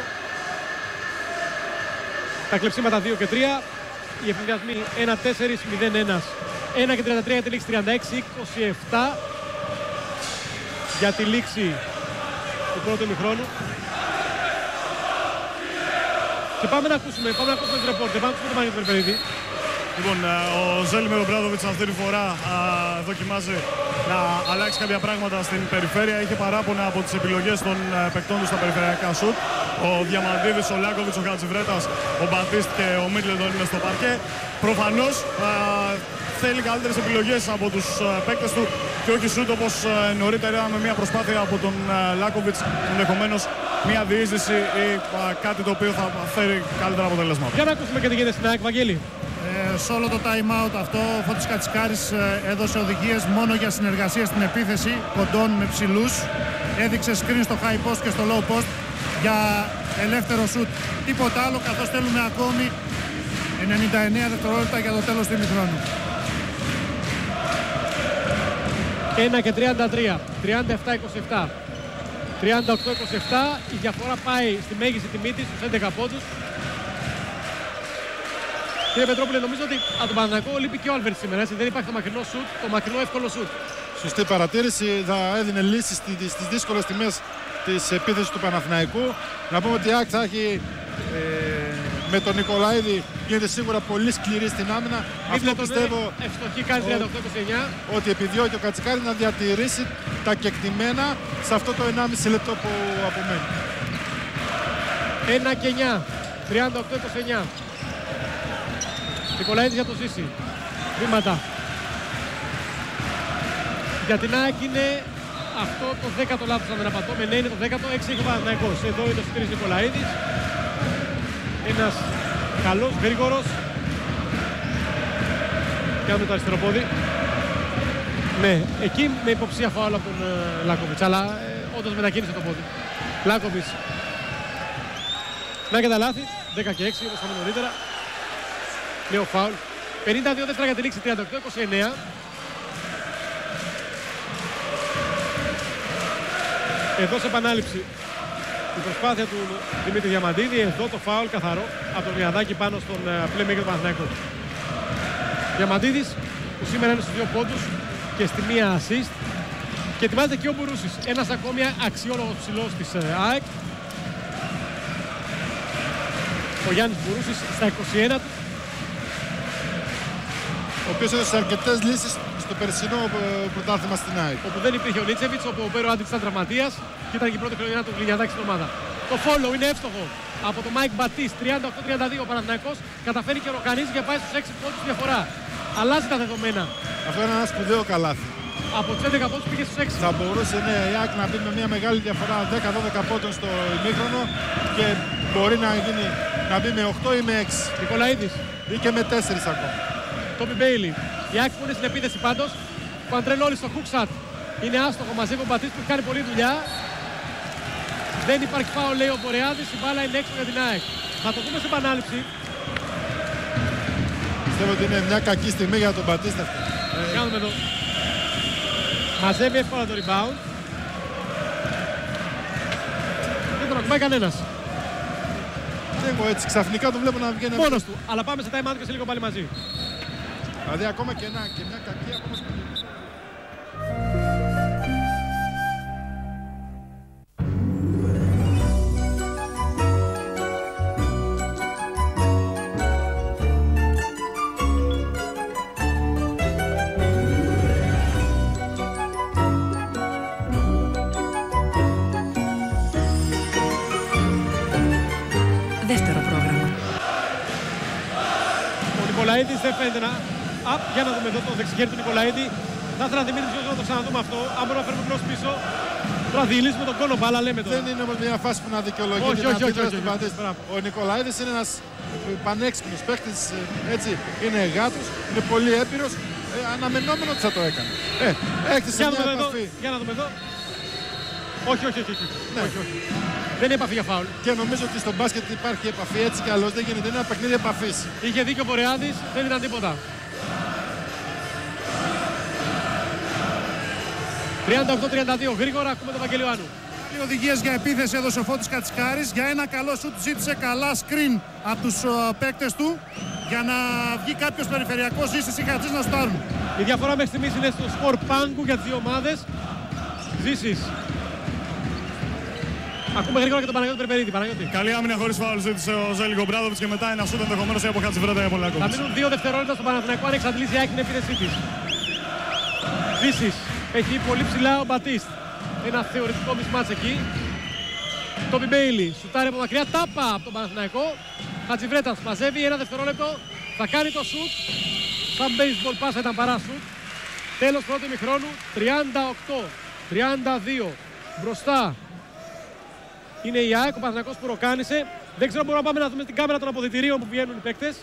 Τα κλεψίματα δύο και τρία, οι εφηδιασμοί ένα τέσσερα μηδέν ένα. ένα και τριάντα τρία για τη λήξη, τριάντα έξι είκοσι επτά για τη λήξη του πρώτου ημιχρόνου. Και πάμε να ακούσουμε, πάμε να ακούσουμε τον ρεπόρτερ, πάμε να ακούσουμε τον Παναγιώτη Περπερίδη. Λοιπόν, ο Ζέλη με τον Μπράντοβιτς αυτή τη φορά α, δοκιμάζει να αλλάξει κάποια πράγματα στην περιφέρεια. Είχε παράπονα από τις επιλογές των α, παικτών του στα περιφερειακά σουτ. Ο Διαμαντίδης, ο Λάκοβιτς, ο Χατζιβρέτας, ο Μπατίστ και ο Μίτλετον είναι στο παρκέ. Προφανώς α, θέλει καλύτερες επιλογές από τους α, παίκτες του και όχι σουτ όπως α, νωρίτερα με μια προσπάθεια από τον α, Λάκοβιτς, ενδεχομένως μια διείσδυση ή α, κάτι το οποίο θα φέρει καλύτερα αποτελέσματα. Για να ακούσουμε και τι γίνεται στην ΑΕΚ, Βαγγέλη. Ε, σε όλο το time out αυτό ο Φώτης Κατσικάρης ε, έδωσε οδηγίες μόνο για συνεργασία στην επίθεση κοντών με ψηλούς. Έδειξε screen στο high post και στο low post για ελεύθερο shoot. Τίποτα άλλο, καθώς θέλουμε ακόμη ενενήντα εννέα δευτερόλεπτα για το τέλος του ημιχρόνου. ένα και τριάντα τρία, τριάντα επτά είκοσι επτά, τριάντα οκτώ είκοσι επτά. Η διαφορά πάει στη μέγιστη τιμή της, στους έντεκα πόντους. Κύριε Πετρόπουλε, νομίζω ότι από τον Παναθηναϊκό λείπει και ο Άλβερτ σήμερα, έτσι. Δεν υπάρχει το μακρινό σουτ, το μακρινό εύκολο σουτ. Σωστή παρατήρηση, θα έδινε λύσεις στις δύσκολες τιμές της επίθεσης του Παναθηναϊκού. Να πούμε ότι η ΑΕΚ θα έχει ε, με τον Νικολαίδη γίνεται σίγουρα πολύ σκληρή στην άμυνα. Αυτό πιστεύω ευστοχή κάνει τριάντα οκτώ είκοσι εννιά. Ότι επιδιώκει ο Κατσικάρης να διατηρήσει τα κεκτημένα σε αυτό το ενάμιση λεπτό που απομένει. ένα και εννιά, τριάντα οκτώ είκοσι εννιά. Νικολαίδης για το Ζήση. Βήματα. Για την ΑΕΚ είναι αυτό το δέκατο λάθος αν δεν απατώμε. Ναι, είναι το δέκατο, έξι έχει ο Παναθηναϊκός. Εδώ είναι ο Σωτήρης Νικολαίδης. Ένας καλός, γρήγορος. Κάνουμε το αριστερό πόδι. Ναι, εκεί με υποψία φάουλ από τον ε, Λάκοβιτς, αλλά ε, όντως μετακίνησε το πόδι. Λάκοβιτς. Να και τα λάθη, δέκα και έξι όπως είχαμε νωρίτερα. Νέο φάουλ. πενήντα δύο δεύτερα για τη λήξη, τριάντα οκτώ είκοσι εννέα. Εδώ σε επανάληψη η προσπάθεια του Δημήτρη Διαμαντίδη, εδώ το φάουλ καθαρό από τον Μιαδάκη πάνω στον playmaker του Παναθηναϊκού. Διαμαντίδης που σήμερα είναι στους δύο πόντους και στη μία assist και ετοιμάζεται και ο Μπουρούσης, ένας ακόμη αξιόλογος ψηλός της ΑΕΚ. Ο Γιάννης Μπουρούσης στα είκοσι ένα του. Ο οποίος έδωσε αρκετές λύσεις στο περσινό πρωτάθλημα στην ΑΕΚ. Όπου δεν υπήρχε ο Νίτσεβιτς, όπου ο Πέρο Άντιτς ήταν τραυματίας και ήταν και η πρώτη χρονιά του Γλυνιαδάκη στην ομάδα. Το follow είναι εύστοχο από τον Μάικ Μπατίστ, τριάντα οκτώ τριάντα δύο ο Παναθηναϊκός, καταφέρει και ροκανίζει και πάει στους έξι πόντους διαφορά. Αλλάζει τα δεδομένα. Αυτό είναι ένα σπουδαίο καλάθι. Από τους έντεκα πόντους πήγε στους έξι. Θα μπορούσε ναι, η ΑΕΚ να μπει με μια μεγάλη διαφορά δέκα δώδεκα πόντων στο ημίχρονο και μπορεί να, γίνει, να μπει με οκτώ ή με έξι. Νικολαίδης. Ή και με τέσσερα ακόμα. Τόμι Μπέιλι. Η ΑΕΚ που είναι στην επίθεση πάντως. Ο Αντρελόλης στο hook shot είναι άστοχο μαζί με τον Μπατίστ που έχει κάνει πολλή δουλειά. Δεν υπάρχει φάουλ, λέει ο Μπορεάδης. Η μπάλα είναι έξω για την ΑΕΚ. Θα το δούμε σε επανάληψη. Πιστεύω ότι είναι μια κακή στιγμή για τον Μπατίστ αυτή. Ε, Κάνουμε εδώ. Μαζεύει εύκολα το rebound. Δεν τον ακουμπάει κανένας. Εγώ έτσι ξαφνικά το βλέπω να βγαίνει μόνος του. Αλλά πάμε σε time out και σε λίγο πάλι μαζί. Δηλαδή ακόμα και, ένα, και μια κακή ακόμα σπουδή. Δεύτερο πρόγραμμα. Ο Νικολαίδης δεν φαίνεται να... Α, για να δούμε εδώ το δεξιχέρι του Νικολαίδη. Θα ήθελα να Δημήτρη να το ξαναδούμε αυτό. Αν μπορούμε να φέρουμε μπρος πίσω. Τώρα διηλύσουμε τον κόνο μπάλα, λέμε τώρα. Δεν είναι όμως μια φάση που να δικαιολογεί όχι, την όχι, όχι, όχι, όχι, όχι, όχι. Ο Νικολαίδης είναι ένας πανέξυπνος παίκτης, έτσι, είναι γάτος, είναι πολύ έμπειρος. Ε, αναμενόμενο ότι θα το έκανε. Ε, έκτισε μια επαφή. Για να δούμε εδώ. Όχι, όχι, όχι. όχι. Ναι. όχι, όχι. Δεν είναι επαφή για φάουλ. Και νομίζω ότι στο μπάσκετ υπάρχει επαφή έτσι κι αλλιώς δεν γίνεται. Είναι ένα παιχνίδι επαφής. Είχε δίκιο ο Μπορεάδης, δεν ήταν τίποτα. τριάντα οκτώ τριάντα δύο γρήγορα, ακούμε τον Βαγγελιοάνου. Οι οδηγίες για επίθεση έδωσε ο Φώτης Κατσικάρης. Για ένα καλό σουτ ζήτησε καλά screen από τους uh, παίκτες του για να βγει κάποιος περιφερειακός Ζήσης ή Χατζής να στάρουν. Η διαφορά μέχρι στιγμής είναι στο σκορ πάγκου για τις δύο ομάδες. Ζήσης. Ακούμε γρήγορα και τον Παναγιώτη Περπερίδη. Παναγιώτη. Καλή άμυνα χωρίς φάουλ ζήτησε ο Ζέλικο Μπράδοβιτς και μετά ένα σούτ ενδεχομένως από Χατζιβρέτα ή από Λάκοβιτς. Θα μείνουν δύο δευτερόλεπτα στον Παναθηναϊκό αν εξαντλήσει η ΑΕΚ την επίθεσή της. Ζήσης. Έχει πολύ ψηλά ο Μπατίστ. Ένα θεωρητικό μισμάτς εκεί. Τόμι Μπέιλι. Σουτάρει από μακριά. Τάπα από τον Παναθηναϊκό. Χατζιβρέτας μαζεύει ένα δευτερόλεπτο. Θα κάνει το σουτ. Σαν baseball πάσα ήταν παρά σουτ. Τέλος πρώτου ημιχρόνου. τριάντα οκτώ τριάντα δύο. Μπροστά είναι η ΑΕΚ. Ο Παναθηναϊκός που ροκάνησε. Δεν ξέρω, μπορούμε να πάμε να δούμε την κάμερα των αποδυτηρίων που βγαίνουν οι παίκτες.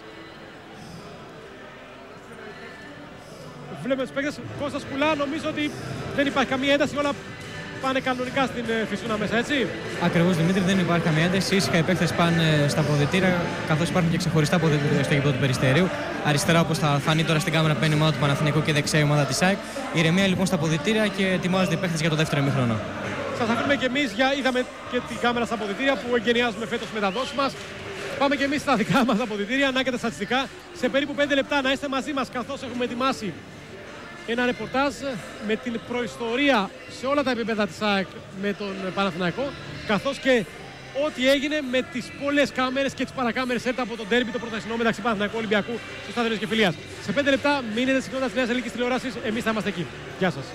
Βλέπουμε τους παίκτες. Κώστας Κουλά, νομίζω ότι δεν υπάρχει καμία ένταση. Όλα πάνε κανονικά στην Φυσούνα μέσα, έτσι. Ακριβώς, Δημήτρη, δεν υπάρχει καμία ένταση. Ήσυχα οι παίκτες πάνε στα αποδυτήρια, καθώς υπάρχουν και ξεχωριστά αποδυτήρια στο γήπεδο του Περιστερίου. Αριστερά, όπως θα φανεί τώρα στην κάμερα, παίρνει η ομάδα του Παναθηναϊκού και δεξιά η ομάδα της ΑΕΚ. Ηρεμία λοιπόν στα αποδυτήρια και ετοιμάζονται οι παίκτες για το δεύτερο ημίχρονο. Σας αφήνουμε και εμείς, για... είδαμε και την κάμερα στα αποδυτήρια που εγκαινιάζουμε φέτος μεταδόσεις μας. Πάμε και εμείς στα δικά μας αποδυτήρια, να και τα στατιστικά. Σε περίπου πέντε λεπτά να είστε μαζί μας, καθώς έχουμε ετοιμάσει ένα ρεπορτάζ με την προϊστορία σε όλα τα επίπεδα της ΑΕΚ με τον Παναθηναϊκό, καθώς και ό,τι έγινε με τις πολλές κάμερες και τις παρακάμερες έρτα από τον ντέρμπι το πρωτασινό μεταξύ Παναθηναϊκού Ολυμπιακού στο Στάδιο και Φιλίας. Σε πέντε λεπτά μείνετε συχνότητας της Νέας Ελληνικής Τηλεόρασης. Εμείς θα είμαστε εκεί. Γεια σας.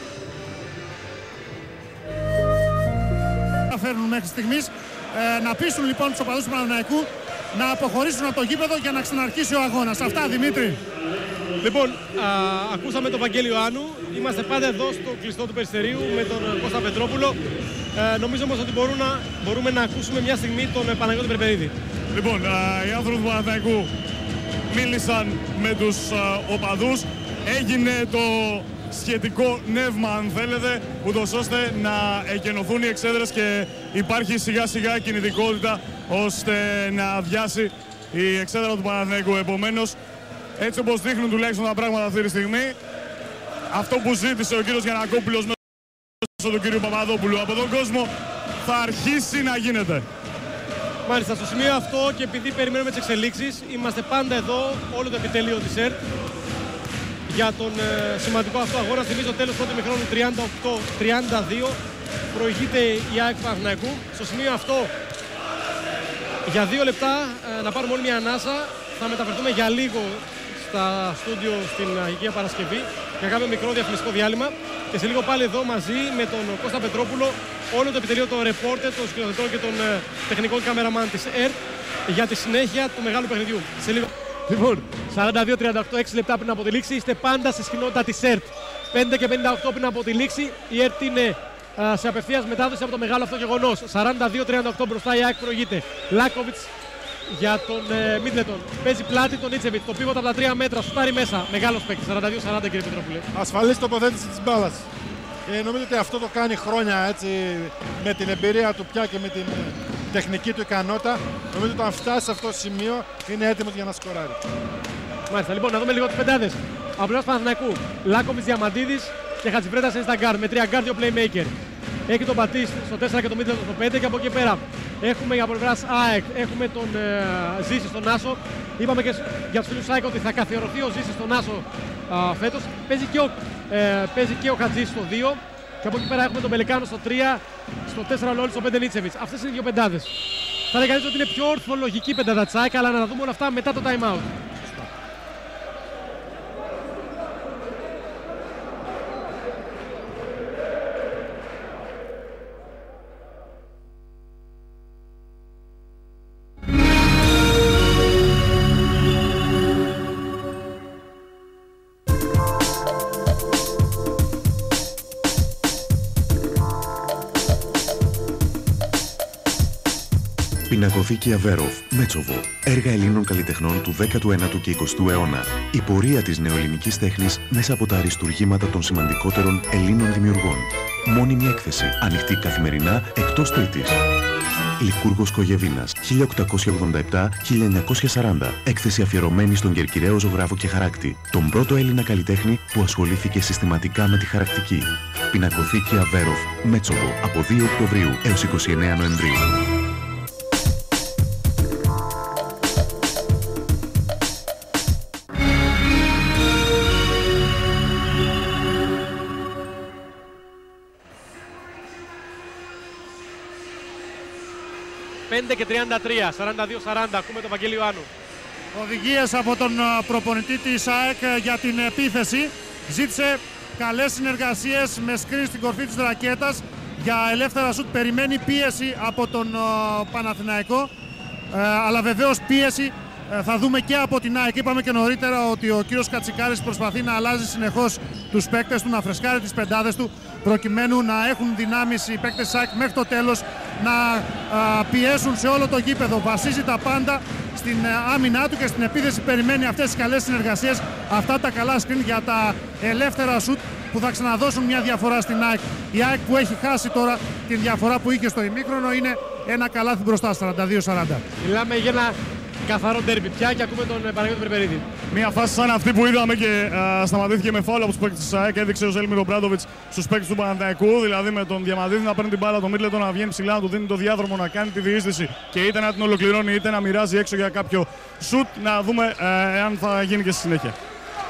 Φέρνουν μέχρι στιγμής ε, να πείσουν λοιπόν τους οπαδούς του Παναθηναϊκού να αποχωρήσουν από το γήπεδο για να ξαναρχίσει ο αγώνας. Αυτά, Δημήτρη. Λοιπόν, α, ακούσαμε τον Βαγγέλη Ιωάννου. Είμαστε πάντα εδώ στο κλειστό του Περιστερίου με τον Κώστα Πετρόπουλο. Ε, νομίζω όμως ότι μπορούμε να, μπορούμε να ακούσουμε μια στιγμή τον Παναγιώτη Περπερίδη. Λοιπόν, α, οι άνθρωποι του Παναθηναϊκού μίλησαν με τους α, οπαδούς. Έγινε το σχετικό νεύμα, αν θέλετε, ούτως ώστε να εκενωθούν οι εξέδρες και υπάρχει σιγά σιγά κινητικότητα ώστε να αδειάσει η εξέδρα του Παναθηναϊκού. Επομένως, έτσι όπως δείχνουν τουλάχιστον τα πράγματα αυτή τη στιγμή, αυτό που ζήτησε ο κύριος Γιαννακόπουλος μέσω του κύριου Παπαδόπουλου από τον κόσμο θα αρχίσει να γίνεται. Μάλιστα, στο σημείο αυτό και επειδή περιμένουμε τις εξελίξεις, είμαστε πάντα εδώ, όλο το επιτελείο της ΕΡΤ, για τον ε, σημαντικό αυτό αγώνα. Θυμίζω τέλος πρώτου ημιχρόνου τριάντα οκτώ τριάντα δύο. Προηγείται η ΑΕΚ Παναθηναϊκού. Στο σημείο αυτό, για δύο λεπτά, ε, να πάρουμε όλη μια ανάσα. Θα μεταφερθούμε για λίγο στα στούντιο στην Αγία Παρασκευή για κάποιο μικρό διαφημιστικό διάλειμμα. Και σε λίγο πάλι εδώ μαζί με τον Κώστα Πετρόπουλο, όλο το επιτελείο των ρεπόρτερ, των σκηνοθετών και των ε, τεχνικών καμεραμάν της ΕΡΤ για τη συνέχεια του μεγάλου παιχνιδιού. Σε λίγο. Λοιπόν, σαράντα δύο τριάντα οκτώ, έξι λεπτά πριν από τη λήξη, είστε πάντα στη συχνότητα της ΕΡΤ. πέντε και πενήντα οκτώ πριν από τη λήξη, η ΕΡΤ είναι α, σε απευθείας μετάδοση από το μεγάλο αυτό γεγονός. σαράντα δύο τριάντα οκτώ μπροστά η ΑΕΚ προηγείται. Λάκοβιτς για τον ε, Μίτλετον. Παίζει πλάτη τον Ιτσεβιτ. Το πίβοτα από τα τρία μέτρα, σουτάρει μέσα. Μεγάλος παίκτης, σαράντα δύο σαράντα κύριε Πετρόπουλε. Ασφαλής τοποθέτηση της μπάλας. Και νομίζω ότι αυτό το κάνει χρόνια έτσι, με την εμπειρία του πια και με την τεχνική του ικανότητα. Νομίζω ότι όταν φτάσει σε αυτό το σημείο είναι έτοιμος για να σκοράρει. Μάλιστα, λοιπόν, να δούμε λίγο τους πεντάδες. Από πλευράς Παναθηναϊκού, Λάκοβιτς, Διαμαντίδης και Χατζιβρέτας είναι στα γκάρ με τρία γκάρ, δύο playmaker. Έχει τον Μπατίστ στο τέσσερα και τον Μίτλετον στο πέντε και από εκεί πέρα έχουμε για πλευράς ΑΕΚ, έχουμε τον ε, Ζήση στον Άσο. Είπαμε και για τους φίλους ΑΕΚ ότι θα καθιερωθεί ο Ζήσης στον Άσο α, φέτος. Παίζει και ο, ε, παίζει και ο Χατζής στο δύο και από εκεί πέρα έχουμε τον Πελεκάνο στο τρία, στο τέσσερα ο Λόλης, στο πέντε Νίτσεβιτς. Αυτές είναι οι δύο πεντάδες. Θα λέει κανείς ότι είναι πιο ορθολογική πεντάδα της ΑΕΚ, αλλά να δούμε όλα αυτά μετά το time out. Πινακοθήκη Αβέροφ, Μέτσοβο. Έργα Ελλήνων καλλιτεχνών του δέκατου ένατου και εικοστού αιώνα. Η πορεία της νεοελληνικής τέχνης μέσα από τα αριστουργήματα των σημαντικότερων Ελλήνων δημιουργών. Μόνιμη έκθεση, ανοιχτή καθημερινά εκτός Τρίτης. Λικούργος Κογεβίνας, χίλια οκτακόσια ογδόντα επτά με χίλια εννιακόσια σαράντα. Έκθεση αφιερωμένη στον Κερκυραίο ζωγράφο και χαράκτη. Τον πρώτο Έλληνα καλλιτέχνη που ασχολήθηκε συστηματικά με τη χαρακτική. Πινακοθήκη Αβέροφ, Μέτσοβο, από δύο Οκτωβρίου έως είκοσι εννέα Νοεμβρίου. πέντε και τριάντα τρία, σαράντα δύο σαράντα, ακούμε τον Βαγγέλη Ιωάννου. Οδηγίες από τον προπονητή της ΑΕΚ για την επίθεση. Ζήτησε καλές συνεργασίες με σκριν στην κορφή της ρακέτας για ελεύθερα σουτ. Περιμένει πίεση από τον Παναθηναϊκό, αλλά βεβαίως πίεση θα δούμε και από την ΑΕΚ. Είπαμε και νωρίτερα ότι ο κύριος Κατσικάρης προσπαθεί να αλλάζει συνεχώς τους παίκτες του, να φρεσκάρει τις πεντάδες του, προκειμένου να έχουν δυνάμεις οι παίκτες της ΑΕΚ μέχρι το τέλος να α, πιέσουν σε όλο το γήπεδο. Βασίζει τα πάντα στην α, άμυνά του και στην επίθεση περιμένει αυτές τις καλές συνεργασίες, αυτά τα καλά screen για τα ελεύθερα σουτ που θα ξαναδώσουν μια διαφορά στην ΑΕΚ. Η ΑΕΚ που έχει χάσει τώρα την διαφορά που είχε στο ημίχρονο είναι ένα καλάθι μπροστά, σαράντα δύο σαράντα. Μιλάμε για ένα καθαρό ντέρμπι πια και ακούμε τον Παναγιώτη Περπερίδη. Μια φάση σαν αυτή που είδαμε και α, σταματήθηκε με φάουλ από τους παίκτες της ΑΕΚ. Έδειξε ο Ζέλμιρο Μπράντοβιτς στους παίκτες του Παναθηναϊκού. Δηλαδή με τον Διαμαντίδη να παίρνει την μπάλα, τον Μίτλετον να βγαίνει ψηλά, να του δίνει το διάδρομο να κάνει τη διείσδυση και είτε να την ολοκληρώνει είτε να μοιράζει έξω για κάποιο σουτ. Να δούμε αν θα γίνει και στη συνέχεια.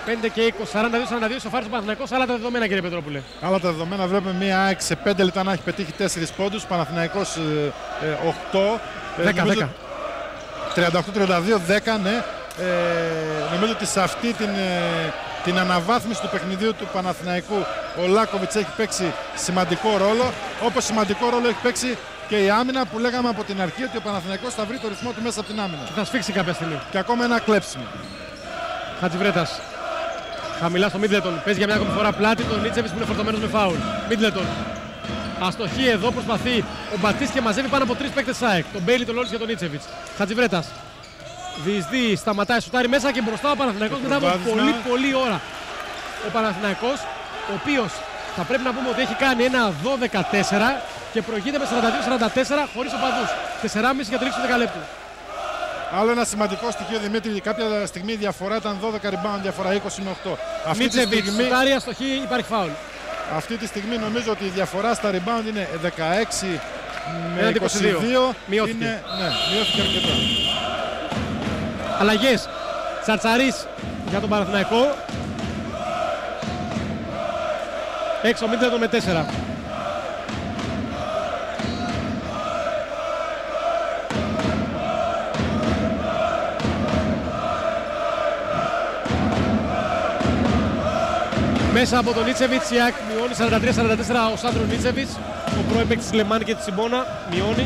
πέντε και είκοσι, σαράντα δύο σαράντα δύο σοφάρισε ο Παναθηναϊκός. Άλλα τα δεδομένα, κύριε Πετρόπουλε. Άλλα τα δεδομένα βλέπουμε μια ΑΕΚ σε πέντε λεπτά να έχει πετύχει τέσσερις πόντους. Παναθηναϊκός ε, ε, οκτώ. δέκα δέκα. τριάντα οκτώ τριάντα δύο δέκα, ναι. Ε, νομίζω ότι σε αυτή την, ε, την αναβάθμιση του παιχνιδίου του Παναθηναϊκού ο Λάκοβιτς έχει παίξει σημαντικό ρόλο. Όπως σημαντικό ρόλο έχει παίξει και η άμυνα που λέγαμε από την αρχή ότι ο Παναθηναϊκός θα βρει το ρυθμό του μέσα από την άμυνα. Και θα σφίξει κάποια στιγμή. Και ακόμα ένα κλέψιμο. Χατζιβρέτας. Χαμηλά στο Μίτλετον. Παίζει για μια ακόμη φορά πλάτη τον Νίτσεβιτς που είναι φορτωμένος με φάουλ. Μίτλετον. Αστοχή εδώ, προσπαθεί ο Μπατής και μαζεύει πάνω από τρεις παίκτες ΣΑΕΚ. Τον Μπέιλι, τον Λόλις και τον Νίτσεβιτς. Χατζιβρέτας. Διεισδύει, σταματάει, σουτάρει μέσα και μπροστά ο Παναθηναϊκός μετά από πολύ πολύ ώρα. Ο Παναθηναϊκός, ο οποίος θα πρέπει να πούμε ότι έχει κάνει ένα δώδεκα τέσσερα και προηγείται με σαράντα δύο σαράντα τέσσερα χωρίς οπαδούς. τέσσερα και μισό για τη λήξη του δεκαλέπτου. Άλλο ένα σημαντικό στοιχείο, Δημήτρη, κάποια στιγμή η διαφορά ήταν δώδεκα rebound, διαφορά είκοσι με οκτώ. Αυτή τη στιγμή σουτάρει, αστοχή, υπάρχει φάουλ. Αυτή τη στιγμή νομίζω ότι η διαφορά στα rebound είναι δεκαέξι με είκοσι δύο. Μειώθηκε. Είναι, ναι, μειώθηκε αρκετά. Αλλαγές. Τσαρτσαρίς για τον Παναθηναϊκό. Έξω Μίτλετον με τέσσερα. Μέσα από τον Νίτσεβιτς, η ΑΕΚ μειώνει σαράντα τρία σαράντα τέσσερα. Ο Σάντρο Νίτσεβιτς, ο πρώην παίκτης της Λεμάν και της Σιμπόνα, μειώνει.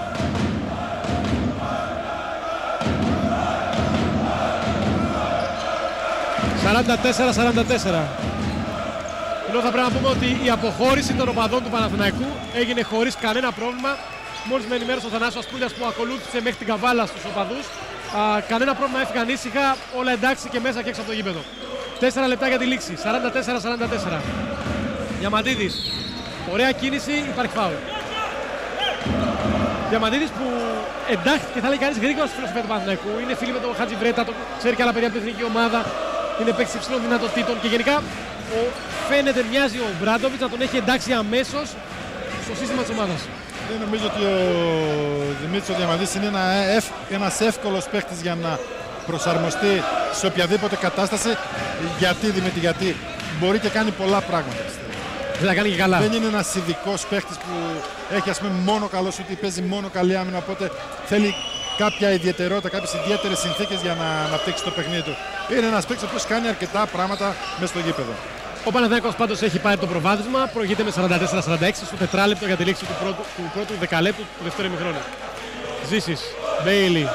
σαράντα τέσσερα σαράντα τέσσερα. Ενώ θα πρέπει να πούμε ότι η αποχώρηση των οπαδών του Παναθηναϊκού έγινε χωρίς κανένα πρόβλημα. Μόλις με ενημέρωσε ο Θανάσης Ασπούλιας που ακολούθησε μέχρι την καβάλα στους οπαδούς. Α, κανένα πρόβλημα, έφυγαν ήσυχα, όλα εντάξει και μέσα και έξω από το γήπεδο. τέσσερα λεπτά για τη λήξη, σαράντα τέσσερα σαράντα τέσσερα. Διαμαντίδης, ωραία κίνηση, υπάρχει φάουλ. Διαμαντίδης που εντάχθηκε, θα λέει κανείς, γρήγορα στη φιλοσοφία του Παναθηναϊκού. Είναι φίλοι με τον Χατζιβρέτα, το ξέρει και άλλα παιδιά από την εθνική ομάδα. Είναι παίκτης υψηλών δυνατοτήτων και γενικά ο, φαίνεται μοιάζει ο Μπράντοβιτς να τον έχει εντάξει αμέσως στο σύστημα της ομάδας. Δεν νομίζω ότι ο Δημήτρης ο Διαμαντίδης είναι ένα, ένας εύκολος παίκτης για να προσαρμοστεί σε οποιαδήποτε κατάσταση. Γιατί, Δημήτρη, γιατί μπορεί και κάνει πολλά πράγματα. Δεν τα κάνει και καλά. Δεν είναι ένας ειδικός παίκτης που έχει, ας πούμε, μόνο καλό σούτι, παίζει μόνο καλή άμυνα, οπότε θέλει κάποια ιδιαιτερότητα, κάποιες ιδιαίτερες συνθήκες για να αναπτύξει το παιχνίδι του. Είναι ένας παίκτης που κάνει αρκετά πράγματα μέσα στο γήπεδο. Ο Παναθηναϊκός πάντως έχει πάρει το προβάδισμα, προηγείται με σαράντα τέσσερα σαράντα έξι στο τετράλεπτο για τη λήξη του πρώτου, του πρώτου δεκαλέπτου του δεύτερου ημιχρόνου. Ζήσης, Μπέιλι.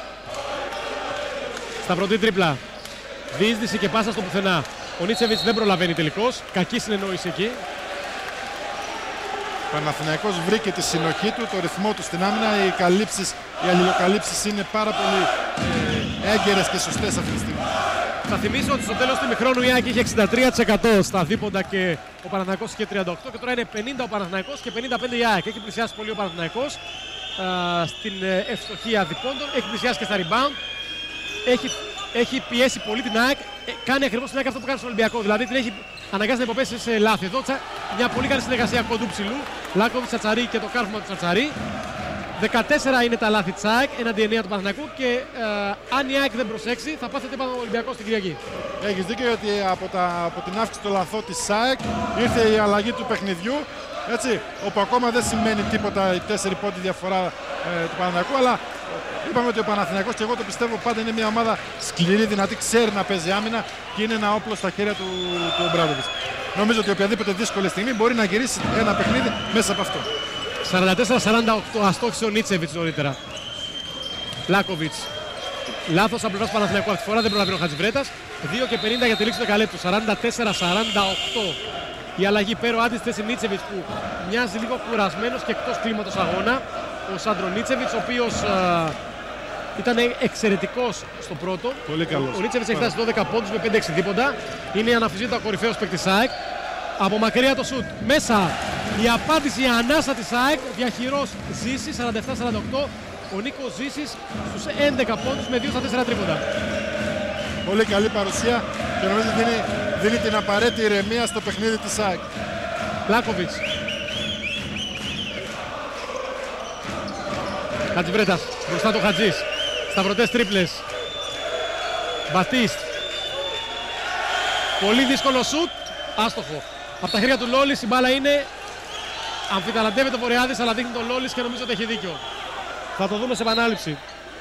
Σταυρωτή τρίπλα. Διείσδυση και πάσα στο πουθενά. Ο Νίτσεβιτς δεν προλαβαίνει τελικώς. Κακή συνεννόηση εκεί. Ο Παναθηναϊκός βρήκε τη συνοχή του, το ρυθμό του στην άμυνα. Οι καλύψεις, οι αλληλοκαλύψεις είναι πάρα πολύ ε, έγκαιρες και σωστές αυτή τη στιγμή. Θα θυμίσω ότι στο τέλος του ημιχρόνου η ΑΕΚ είχε εξήντα τρία τοις εκατό στα δίποντα και ο Παναθηναϊκός είχε τριάντα οκτώ τοις εκατό και τώρα είναι πενήντα ο Παναθηναϊκός και πενήντα πέντε η ΑΕΚ. Έχει πλησιάσει πολύ ο Παναθηναϊκός α, στην ευστοχία διπόντων, έχει πλησιάσει και στα rebound. Έχει, έχει πιέσει πολύ την ΑΕΚ, ε, κάνει ακριβώς την ΑΕΚ αυτό που κάνει στον Ολυμπιακό. Δηλαδή την έχει αναγκάσει να υποπέσει σε λάθη. Εδώ μια πολύ καλή συνεργασία κοντού ψηλού. Λάκοβιτς, Τσατσαρί και το κάρφωμα του Τσατσαρί. δεκατέσσερα είναι τα λάθη της ΑΕΚ εναντί εννέα του Παναθηναϊκού και ε, αν η ΑΕΚ δεν προσέξει θα πάθετε πάνω ο Ολυμπιακός στην Κυριακή. Έχεις δίκιο ότι από, τα, από την αύξηση των λαθών της ΑΕΚ ήρθε η αλλαγή του παιχνιδιού. Έτσι, όπου ακόμα δεν σημαίνει τίποτα η τέσσερι πόντι διαφορά ε, του Παναθηναϊκού, αλλά είπαμε ότι ο Παναθηναϊκός, και εγώ το πιστεύω, πάντα είναι μια ομάδα σκληρή, δυνατή, ξέρει να παίζει άμυνα και είναι ένα όπλο στα χέρια του, του Μπράντοβιτς. Νομίζω ότι οποιαδήποτε δύσκολη στιγμή μπορεί να γυρίσει ένα παιχνίδι μέσα από αυτό. σαράντα τέσσερα σαράντα οκτώ, αστόχησε ο Νίτσεβιτς νωρίτερα. Λάκοβιτς. Λάθος από πλευράς του Παναθηναϊκού αυτή τη φορά, δεν προλαβαίνει ο Χατζιβρέτας. δύο και πενήντα για τη λήξη του δεκαλέπτου. σαράντα τέσσερα σαράντα οκτώ. Η αλλαγή πέρα ο Άντις θέση Νίτσεβιτς που μοιάζει λίγο κουρασμένος και εκτός κλίματος αγώνα. Ο Σάντρο Νίτσεβιτς, ο οποίος α, ήταν εξαιρετικός στο πρώτο. Πολύ καλός. Ο, ο Νίτσεβιτς έχει φτάσει δώδεκα πόντους με πέντε έξι δίποντα. Είναι αναμφισβήτητα ο κορυφαίος παίκτης ΑΕΚ. Από μακριά το σουτ. Μέσα η απάντηση, η ανάσα της ΑΕΚ. Διαχειρός Ζήσης, σαράντα επτά σαράντα οκτώ. Ο Νίκος Ζήσης στους έντεκα πόντους με δύο στα τέσσερα τρίποντα. Πολύ καλή παρουσία και νομίζω δίνει, δίνει την απαραίτητη ηρεμία στο παιχνίδι της ΑΕΚ. Λάκοβιτς. Χατζιβρέτας, μπροστά το Χατζής. Σταυρωτές τρίπλες. Μπατίστ. Πολύ δύσκολο σουτ, άστοχο. Από τα χέρια του Λόλης η μπάλα είναι. Αμφιταλαντεύεται ο Βορειάδης, αλλά δείχνει τον Λόλης και νομίζω ότι έχει δίκιο. Θα το δούμε σε επανάληψη.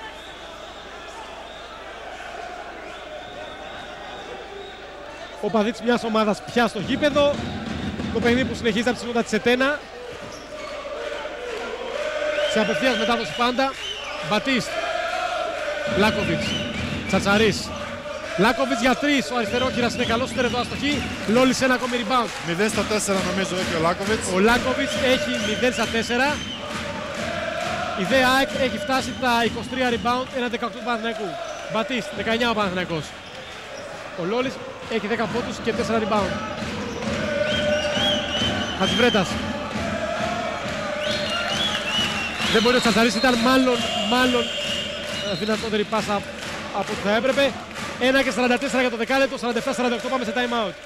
Ο παδί της μιας ομάδας πια στο γήπεδο. Το παιχνίδι που συνεχίζει από τη σύνοδα της Ετένα. Σε απευθείας μετάδοση πάντα. Μπατίστ. Λάκοβιτς. Τσατσαρίς. Λάκοβιτς για τρεις. Ο αριστερόκυρας είναι καλός, ούτε εδώ αστοχή. Λόλης ένα ακόμη rebound. μηδέν στα τέσσερα νομίζω έχει ο Λάκοβιτς. Ο Λάκοβιτς έχει μηδέν στα τέσσερα. Η ΔΕ ΑΕΚ έχει φτάσει τα είκοσι τρία rebound, ένα δεκαοκτώ του Παναθηναϊκού. Μπατίστ, δεκαεννιά ο Παναθηναϊκός. Ο Λόλης έχει δέκα πόντους και τέσσερα rebound. Χατζιβρέτας. Δεν μπορεί ο Τσατσαρίς, ήταν μάλλον, μάλλον δυνατότερη πάσα από ό,τι θα έπρεπε. ένα και σαράντα τέσσερα για το δεκάλεπτο, σαράντα επτά σαράντα οκτώ, πάμε σε time out.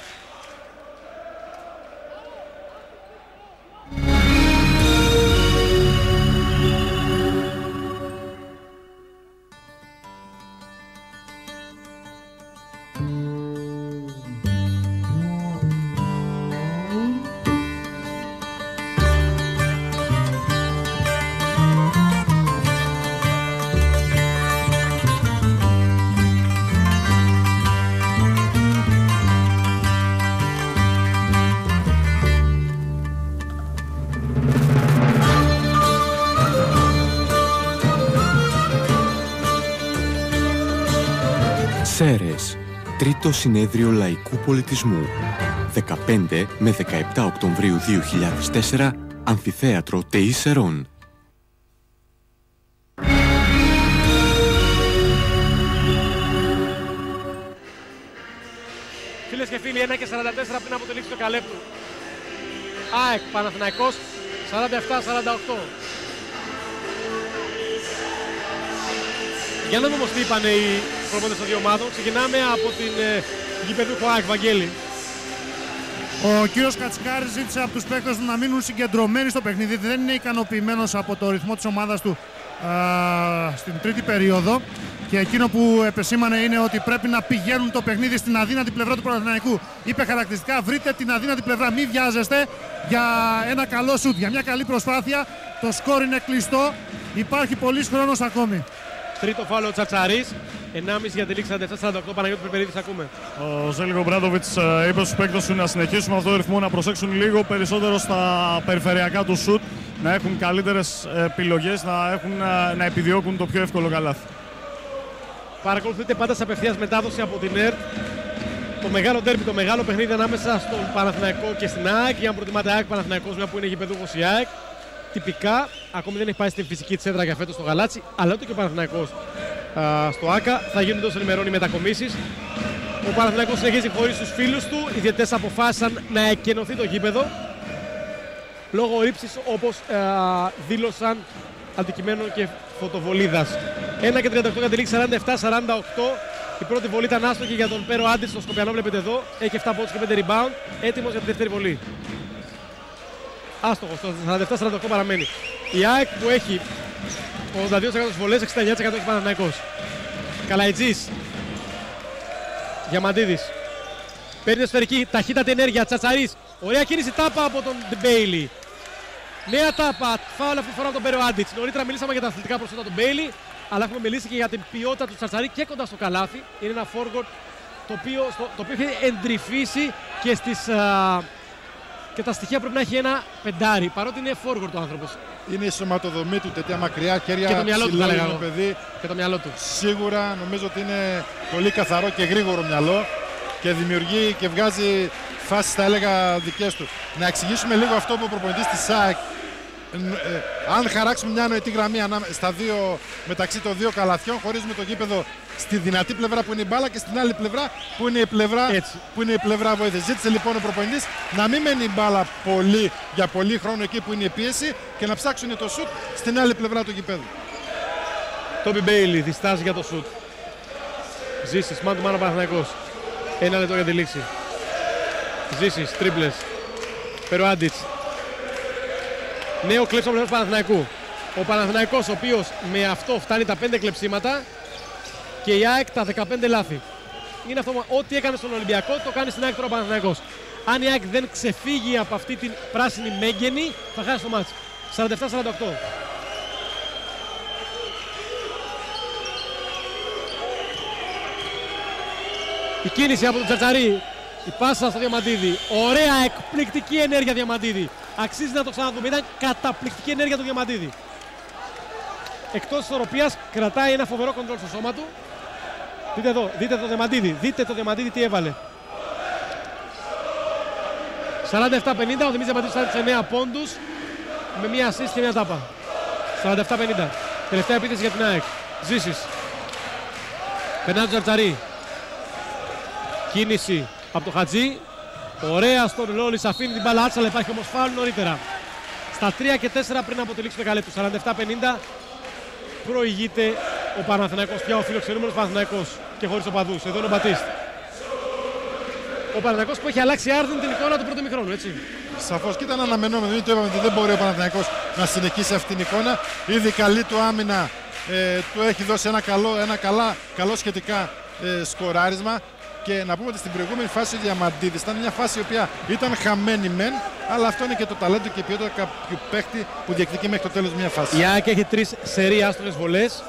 Σέρες, τρίτο συνέδριο λαϊκού πολιτισμού, δεκαπέντε με δεκαεπτά Οκτωβρίου δύο χιλιάδες τέσσερα, Αμφιθέατρο ΤΕΙ Σερών. Φίλες και φίλοι, ένα και σαράντα τέσσερα πριν από τη λήξη του καλέπτου. ΑΕΚ Παναθηναϊκός σαράντα επτά σαράντα οκτώ. Για να δούμε όμως τι είπαν οι προπονητές των δύο ομάδων. Ξεκινάμε από την ε, γηπεδούχο ΑΕΚ, Βαγγέλη. Ο κύριος Κατσικάρης ζήτησε από τους παίκτες του να μείνουν συγκεντρωμένοι στο παιχνίδι. Δεν είναι ικανοποιημένος από το ρυθμό της ομάδας του α, στην τρίτη περίοδο. Και εκείνο που επεσήμανε είναι ότι πρέπει να πηγαίνουν το παιχνίδι στην αδύνατη πλευρά του Παναθηναϊκού. Είπε χαρακτηριστικά: βρείτε την αδύνατη πλευρά, μην βιάζεστε για ένα καλό σουτ, για μια καλή προσπάθεια. Το σκορ είναι κλειστό. Υπάρχει πολύς χρόνος ακόμη. Τρίτο φάουλο ο Τσατσαρίς, ενάμιση για τη λήξη σαράντα επτά σαράντα οκτώ. Παναγιώτη Περπερίδης, ακούμε. Ο Ζέλικο Μπράντοβιτς είπε στους παίκτες του να συνεχίσουν αυτό το ρυθμό, να προσέξουν λίγο περισσότερο στα περιφερειακά του σουτ, να έχουν καλύτερες επιλογές, να, έχουν, να επιδιώκουν το πιο εύκολο καλάθι. Παρακολουθείτε πάντα σε απευθείας μετάδοση από την ΕΡΤ το μεγάλο ντέρμπι, το μεγάλο παιχνίδι ανάμεσα στον Παναθηναϊκό και στην ΑΕΚ. Για να προτιμάτε ΑΕΚ Παναθηναϊκός, μια που είναι γηπεδούχος η ΑΕΚ. Τυπικά, ακόμη δεν έχει πάει στην φυσική της έδρα για φέτος στο Γαλάτσι, αλλά ούτε και ο Παναθηναϊκός α, στο ΆΚΑ. Θα γίνουν τόσο ενημερώνει οι μετακομίσεις. Ο Παναθηναϊκός συνεχίζει χωρίς τους φίλους του. Οι διαιτητές αποφάσισαν να εκκενωθεί το γήπεδο λόγω ρήψης, όπως α, δήλωσαν αντικειμένων και φωτοβολίδας. ένα και τριάντα οκτώ για τη λήξη, σαράντα επτά σαράντα οκτώ. Η πρώτη βολή ήταν άστοχη για τον Πέρο Άντης στο Σκοπιανό, βλέπετε εδώ. Έχει επτά πόντους και πέντε rebound. Έτοιμος για τη δεύτερη βολή. Άστοχος, το σαράντα επτά σαράντα οκτώ παραμένει. Η ΑΕΚ που έχει ογδόντα δύο τοις εκατό στις βολές, εξήντα εννιά τοις εκατό έχει Παναθηναϊκός. Καλαϊτζής. Διαμαντίδης. Παίρνει σφαιρική, ταχύτατη ενέργεια, Τσατσαρίς. Ωραία κίνηση, τάπα από τον Μπέιλι. Νέα τάπα, φάουλ αυτή τη φορά από τον Πέρο Άντιτς. Νωρίτερα μιλήσαμε για τα αθλητικά προσόντα του Μπέιλι, αλλά έχουμε μιλήσει και για την ποιότητα του Τσατσαρί και κοντά στο καλάθι. Είναι ένα forward το οποίο, στο, το οποίο έχει εντρυφήσει και στις... Α, και τα στοιχεία πρέπει να έχει ένα πεντάρι, παρότι είναι forward ο άνθρωπος. Είναι η σωματοδομή του, τέτοια μακριά χέρια, και το μυαλό του, θα λέγα εγώ. Παιδί. Και το μυαλό του. Σίγουρα νομίζω ότι είναι πολύ καθαρό και γρήγορο μυαλό και δημιουργεί και βγάζει φάσεις, θα έλεγα, δικές του. Να εξηγήσουμε λίγο αυτό που ο προπονητής της ΣΑΕΚ, ε, αν χαράξουμε μια νοητή γραμμή στα δύο, μεταξύ των δύο καλαθιών, χωρίζουμε το γήπεδο στη δυνατή πλευρά που είναι η μπάλα και στην άλλη πλευρά που είναι η πλευρά, που είναι η πλευρά βοήθεια. Ζήτησε λοιπόν ο προπονητής να μην μένει η μπάλα πολύ, για πολύ χρόνο εκεί που είναι η πίεση και να ψάξουν το σουτ στην άλλη πλευρά του γηπέδου. Τόμπι Μπέιλι διστάζει για το σουτ. Ζήσης, μάνα του μάνα Παναθηναϊκός. Ένα λεπτό για τη λήξη. Ζήσης, τρίπλες. Περοάντιτς. Νέο κλέψιμο του Παναθηναϊκού. Ο Παναθηναϊκός, ο οποίος με αυτό φτάνει τα πέντε κλεψίματα και η ΑΕΚ τα δεκαπέντε λάθη. είναι αυτό, ό,τι έκανε στον Ολυμπιακό το κάνει στην ΑΕΚ τώρα ο Παναθηναϊκός. Αν η ΑΕΚ δεν ξεφύγει από αυτή την πράσινη μέγενη, θα χάσει το μάτς. σαράντα επτά σαράντα οκτώ. Η κίνηση από τον Τσατσαρί. Η πάσα στο Διαμαντίδη. Ωραία, εκπληκτική ενέργεια Διαμαντίδη. Αξίζει να το ξαναδούμε. Ήταν καταπληκτική ενέργεια του Διαμαντίδη. Εκτός της ισορροπίας κρατάει ένα φοβερό κοντρόλ στο σώμα του. Δείτε εδώ, δείτε το Διαμαντίδη. Δείτε το Διαμαντίδη τι έβαλε. σαράντα επτά πενήντα, ο Δημήτρης Διαμαντίδης στάθηκε σε εννέα πόντους με μία assist και μία τάπα. σαράντα επτά πενήντα. Τελευταία επίθεση για την ΑΕΚ. Ζήσης. Περνάει τον Τσαρτσαρί. Κίνηση από το Χατζή. Ωραία στον Λόλις, αφήνει την μπάλα άτσαλα, υπάρχει όμως φάουλ νωρίτερα. Στα τρία και τέσσερα πριν από τη λήξη του δεκαλέπτου. σαράντα επτά πενήντα προηγείται ο Παναθηναϊκός, πια ο φιλοξενούμενος Παναθηναϊκός και χωρίς οπαδούς. Εδώ είναι ο Μπατίστ. Ο Παναθηναϊκός που έχει αλλάξει άρδιν την εικόνα του πρώτου ημιχρόνου, έτσι. Σαφώς και ήταν αναμενόμενο, ήδη το είπαμε ότι δεν μπορεί ο Παναθηναϊκός να συνεχίσει αυτή την εικόνα. Ήδη καλή του άμυνα ε, του έχει δώσει ένα καλό, ένα καλά, καλό σχετικά ε, σκοράρισμα. Και να πούμε ότι στην προηγούμενη φάση ο Διαμαντίδης ήταν μια φάση η οποία ήταν χαμένη μεν, αλλά αυτό είναι και το ταλέντο και η ποιότητα κάποιου παίχτη που διεκδικεί μέχρι το τέλος μια φάση. Η ΑΕΚ έχει τρεις σερί άστοχες βολές.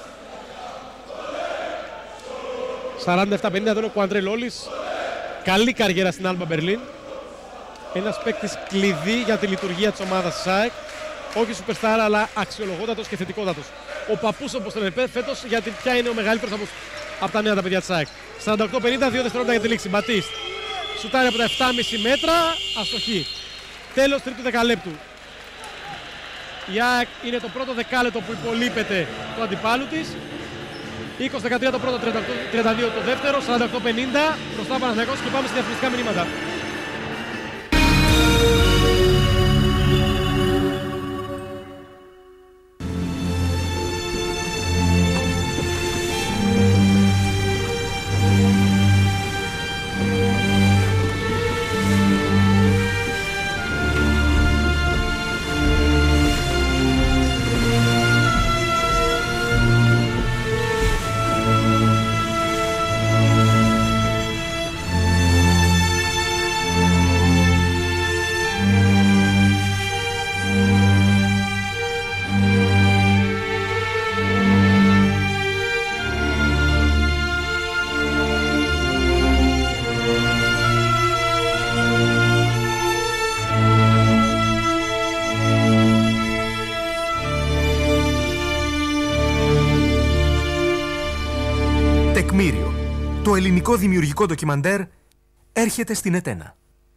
σαράντα επτά πενήντα, εδώ είναι ο Κουαντρέ Λόλις. Καλή καριέρα στην Άλμπα Μπερλίν. Ένας παίκτης κλειδί για τη λειτουργία της ομάδας της ΑΕΚ. Όχι superstar, αλλά αξιολογότατος και θετικότατος. Ο παππούς, όπως τον είπε φέτος, γιατί πια είναι ο μεγαλύτερος από, από τα νέα τα παιδιά της ΑΕΚ. σαράντα οκτώ πενήντα, δύο δευτερόλεπτα για τη λήξη. Μπατίστ. Σουτάρει από τα επτά κόμμα πέντε μέτρα. Αστοχή. Τέλος τρίτου δεκαλέπτου. Η ΑΕΚ είναι το πρώτο δεκάλεπτο που υπολείπεται του αντιπάλου της. είκοσι δεκατρία το πρώτο, τριάντα δύο το δεύτερο, σαράντα οκτώ πενήντα. Μπροστά ο Παναθηναϊκός και πάμε σε διαφημιστικά μηνύματα. Τεκμήριο. Το ελληνικό δημιουργικό ντοκιμαντέρ έρχεται στην Ετένα.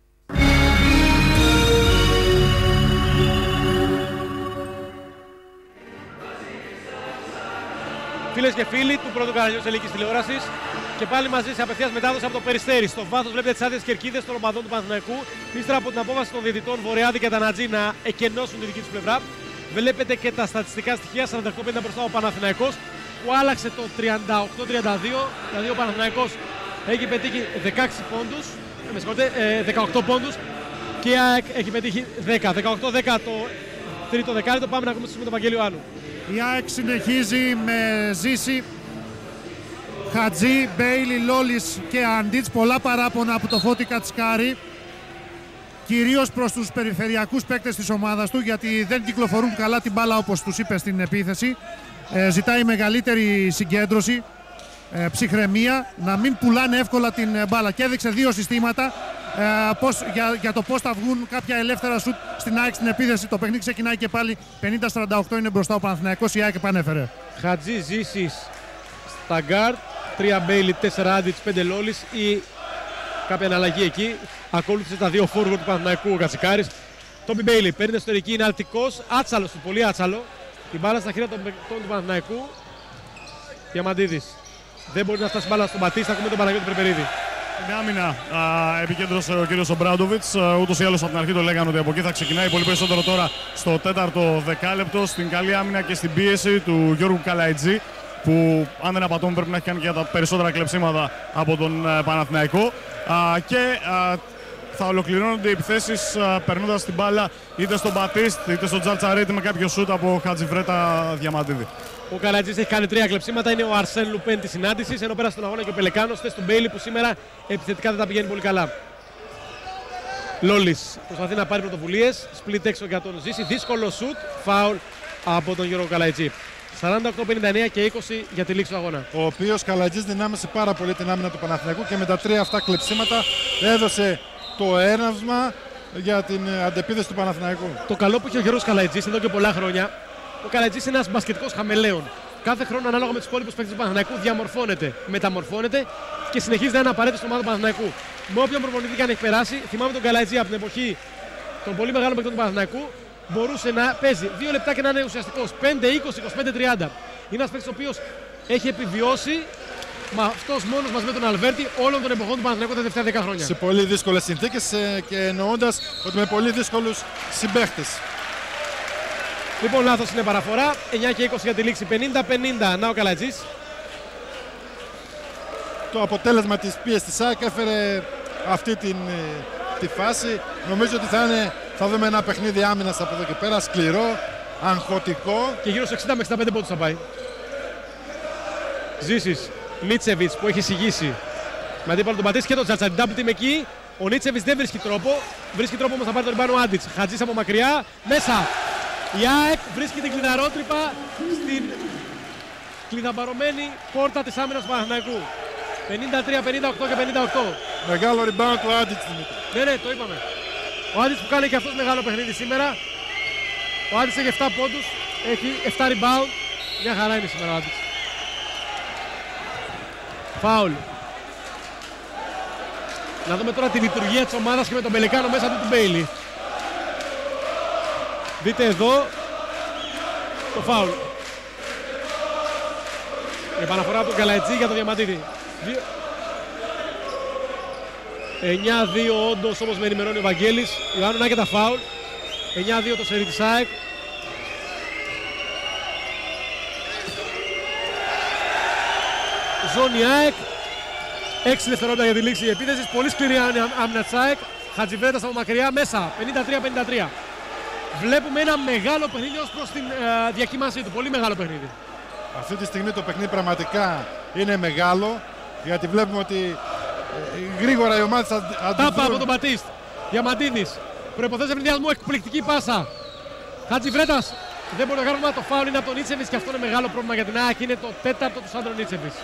Φίλες και φίλοι του πρώτου καναλιού της ελληνικής τηλεόρασης, και πάλι μαζί σε απευθείας μετάδοση από το Περιστέρι. Στο βάθος βλέπετε τις άδειες κερκίδες των οπαδών του Παναθηναϊκού, ύστερα από την απόφαση των διαιτητών Βορειάδη και Τανατζή να εκενώσουν τη δική τους πλευρά. Βλέπετε και τα στατιστικά στοιχεία, σαράντα οκτώ πενήντα μπροστά ο Παναθηναϊκός, που άλλαξε το τριάντα οκτώ τριάντα δύο, δηλαδή ο Παναθηναϊκός έχει πετύχει δεκαέξι πόντους, με συγχωρείτε, δεκαοκτώ πόντους και η ΑΕΚ έχει πετύχει δέκα. δεκαοκτώ δέκα το τρίτο δεκάλεπτο. Πάμε να ακούμε με τον Βαγγέλιο Άνου. Η ΑΕΚ συνεχίζει με Ζήση, Χατζή, Μπέιλι, Λόλις και Αντίτς. Πολλά παράπονα από το Φώτη Κατσκάρη, κυρίως προς τους περιφερειακούς παίκτες της ομάδας του, γιατί δεν κυκλοφορούν καλά την μπάλα όπως τους είπε στην επίθεση. Ε, ζητάει μεγαλύτερη συγκέντρωση, ε, ψυχραιμία, να μην πουλάνε εύκολα την μπάλα. Και έδειξε δύο συστήματα ε, πώς, για, για το πώς θα βγουν κάποια ελεύθερα σουτ στην ΑΕΚ στην επίθεση. Το παιχνίδι ξεκινάει και πάλι πενήντα σαράντα οκτώ, είναι μπροστά ο Παναθηναϊκός, η ΑΕΚ επανέφερε. Χατζή, Ζήσης στα γκάρτ, τρία Μπέιλι, τέσσερα Άντιτς, πέντε Λόλις ή κάποια αναλλαγή εκεί. Ακολούθησε τα δύο φόρβορ του Παναθηναϊκού ο Κατσικάρης. Τόμπι Μπέιλι παίρνει εσωτερική, είναι αλτικός, άτσαλος του, πολύ άτσαλο. Την μπάλα στα χέρια του Παναθηναϊκού. Διαμαντίδης. Δεν μπορεί να φτάσει μπάλα στον Μπατίστα, ακούμε τον Παναγιώτη Περπερίδη. Την άμυνα επικέντρωσε ο κύριος Ομπράντοβιτς. Ούτως ή άλλως από την αρχή το λέγανε ότι από εκεί θα ξεκινάει πολύ περισσότερο τώρα στο τέταρτο δεκάλεπτο. Στην καλή άμυνα και στην πίεση του Γιώργου Καλαϊτζή, που αν δεν απατώμε πρέπει να έχει κάνει και τα περισσότερα κλεψίματα από τον Παναθηναϊκό. Και θα ολοκληρώνονται οι επιθέσεις περνώντας την μπάλα είτε στον Μπατίστ είτε στον Τζαλτσαρέτη με κάποιο σούτ από Χατζιβρέτα Διαμαντίδη. Ο Καλατζής έχει κάνει τρία κλεψίματα, είναι ο Αρσέν Λουπέν της συνάντησης, ενώ πέρασε τον αγώνα και ο Πελεκάνος, θέση του Μπέιλι που σήμερα επιθετικά δεν τα πηγαίνει πολύ καλά. Λόλης προσπαθεί να πάρει πρωτοβουλίες, split έξω για τον Ζήση, δύσκολο σουτ, φάουλ από τον Γιώργο Καλατζή. σαράντα οκτώ πενήντα εννέα και είκοσι για τη λήξη του αγώνα. Ο οποίος Καλατζής δυνάμωσε πάρα πολύ την άμυνα του Παναθηναϊκού και με τα τρία αυτά κλεψίματα έδωσε το έναυσμα για την αντεπίθεση του Παναθηναϊκού. Το καλό που έχει ο Γιώργος Καλατζής εδώ και πολλά χρόνια, ο Καλατζής είναι ένας μπασκετικός χαμελέων. Κάθε χρόνο ανάλογα με τους υπόλοιπους παίκτες του Παναθηναϊκού διαμορφώνεται, μεταμορφώνεται και συνεχίζει να είναι απαραίτητο στην ομάδα του Παναθηναϊκού. Με όποιον προπονητή και αν έχει περάσει, θυμάμαι τον Καλατζή από την εποχή των πολύ μεγάλων παικτών του Παναθηναϊκού, μπορούσε να παίζει δύο λεπτά και να είναι ουσιαστικός. πέντε, είκοσι, είκοσι πέντε, τριάντα. Είναι ένας παίκτης ο οποίος έχει επιβιώσει με αυτός μόνος μαζί με τον Αλβέρτη όλων των εποχών του Παναθηναϊκού τα τελευταία δέκα χρόνια. Σε πολύ δύσκολες συνθήκες και εννοώντας ότι με πολύ δύσκολους συμπαίχτες. Λοιπόν, λάθος είναι παραφορά. εννέα και είκοσι για τη λήξη. πενήντα πενήντα. Να ο Καλατζής. Το αποτέλεσμα της πίεσης της ΑΕΚ έφερε αυτή την, τη φάση. Νομίζω ότι θα, είναι, θα δούμε ένα παιχνίδι άμυνας από εδώ και πέρα. Σκληρό, αγχωτικό. Και γύρω στους εξήντα με εξήντα πέντε πόντους θα πάει. Ζήσης, Νίτσεβιτς που έχει συγγύσει με αντίπαλο τον Πατήσι και τον Τζατσάνι. Double team εκεί. Ο Νίτσεβιτς δεν βρίσκει τρόπο. Βρίσκει τρόπο όμως να πάρει τον Ριμπάνο Άντιτς. Χατζής από μακριά. Μέσα. Η ΑΕΚ βρίσκει την κλειδαρότρυπα στην κλειδαμπαρωμένη πόρτα της άμυνας του Παναθηναϊκού. πενήντα τρία πενήντα οκτώ και πενήντα οκτώ. Μεγάλο rebound του Άντιτς. Ναι, ναι, το είπαμε. Ο Άντιτς που κάνει και αυτός μεγάλο παιχνίδι σήμερα. Ο Άντιτς έχει επτά πόντους, έχει επτά rebound. Μια χαρά είναι σήμερα ο Άντιτς. Φάουλ. Να δούμε τώρα τη λειτουργία της ομάδας και με τον Πελεκάνο μέσα του του Μπέιλι. Δείτε εδώ το φάουλ. Η επαναφορά από τον Καλατζή για τον Διαμαντίδη. εννέα δύο όντως όμως με ενημερώνει ο Βαγγέλης. Ιωάννου να και τα φάουλ. εννέα δύο το σερί της ΑΕΚ. Ζώνη ΑΕΚ. έξι δευτερόλεπτα για τη λήξη επίθεσης. Πολύ σκληρή άμυνα της ΑΕΚ. Χατζιβρέτας από μακριά μέσα. πενήντα τρία πενήντα τρία. Βλέπουμε ένα μεγάλο παιχνίδι ως προς την ε, διακύμανσή του. Πολύ μεγάλο παιχνίδι. Αυτή τη στιγμή το παιχνίδι πραγματικά είναι μεγάλο. Γιατί βλέπουμε ότι ε, γρήγορα η ομάδα θα αντιδρούν. Τάπα από τον Μπατίστ. Διαμαντίδης. Προϋποθέσεις ευνηδιασμού. Εκπληκτική πάσα. Χατζιβρέτας. Δεν μπορεί να κάνουμε το φάουλ. Είναι από τον Νίτσεβιτς και αυτό είναι μεγάλο πρόβλημα για την ΑΕΚ. Είναι το τέταρτο του Σάντρο Νίτσεβιτς.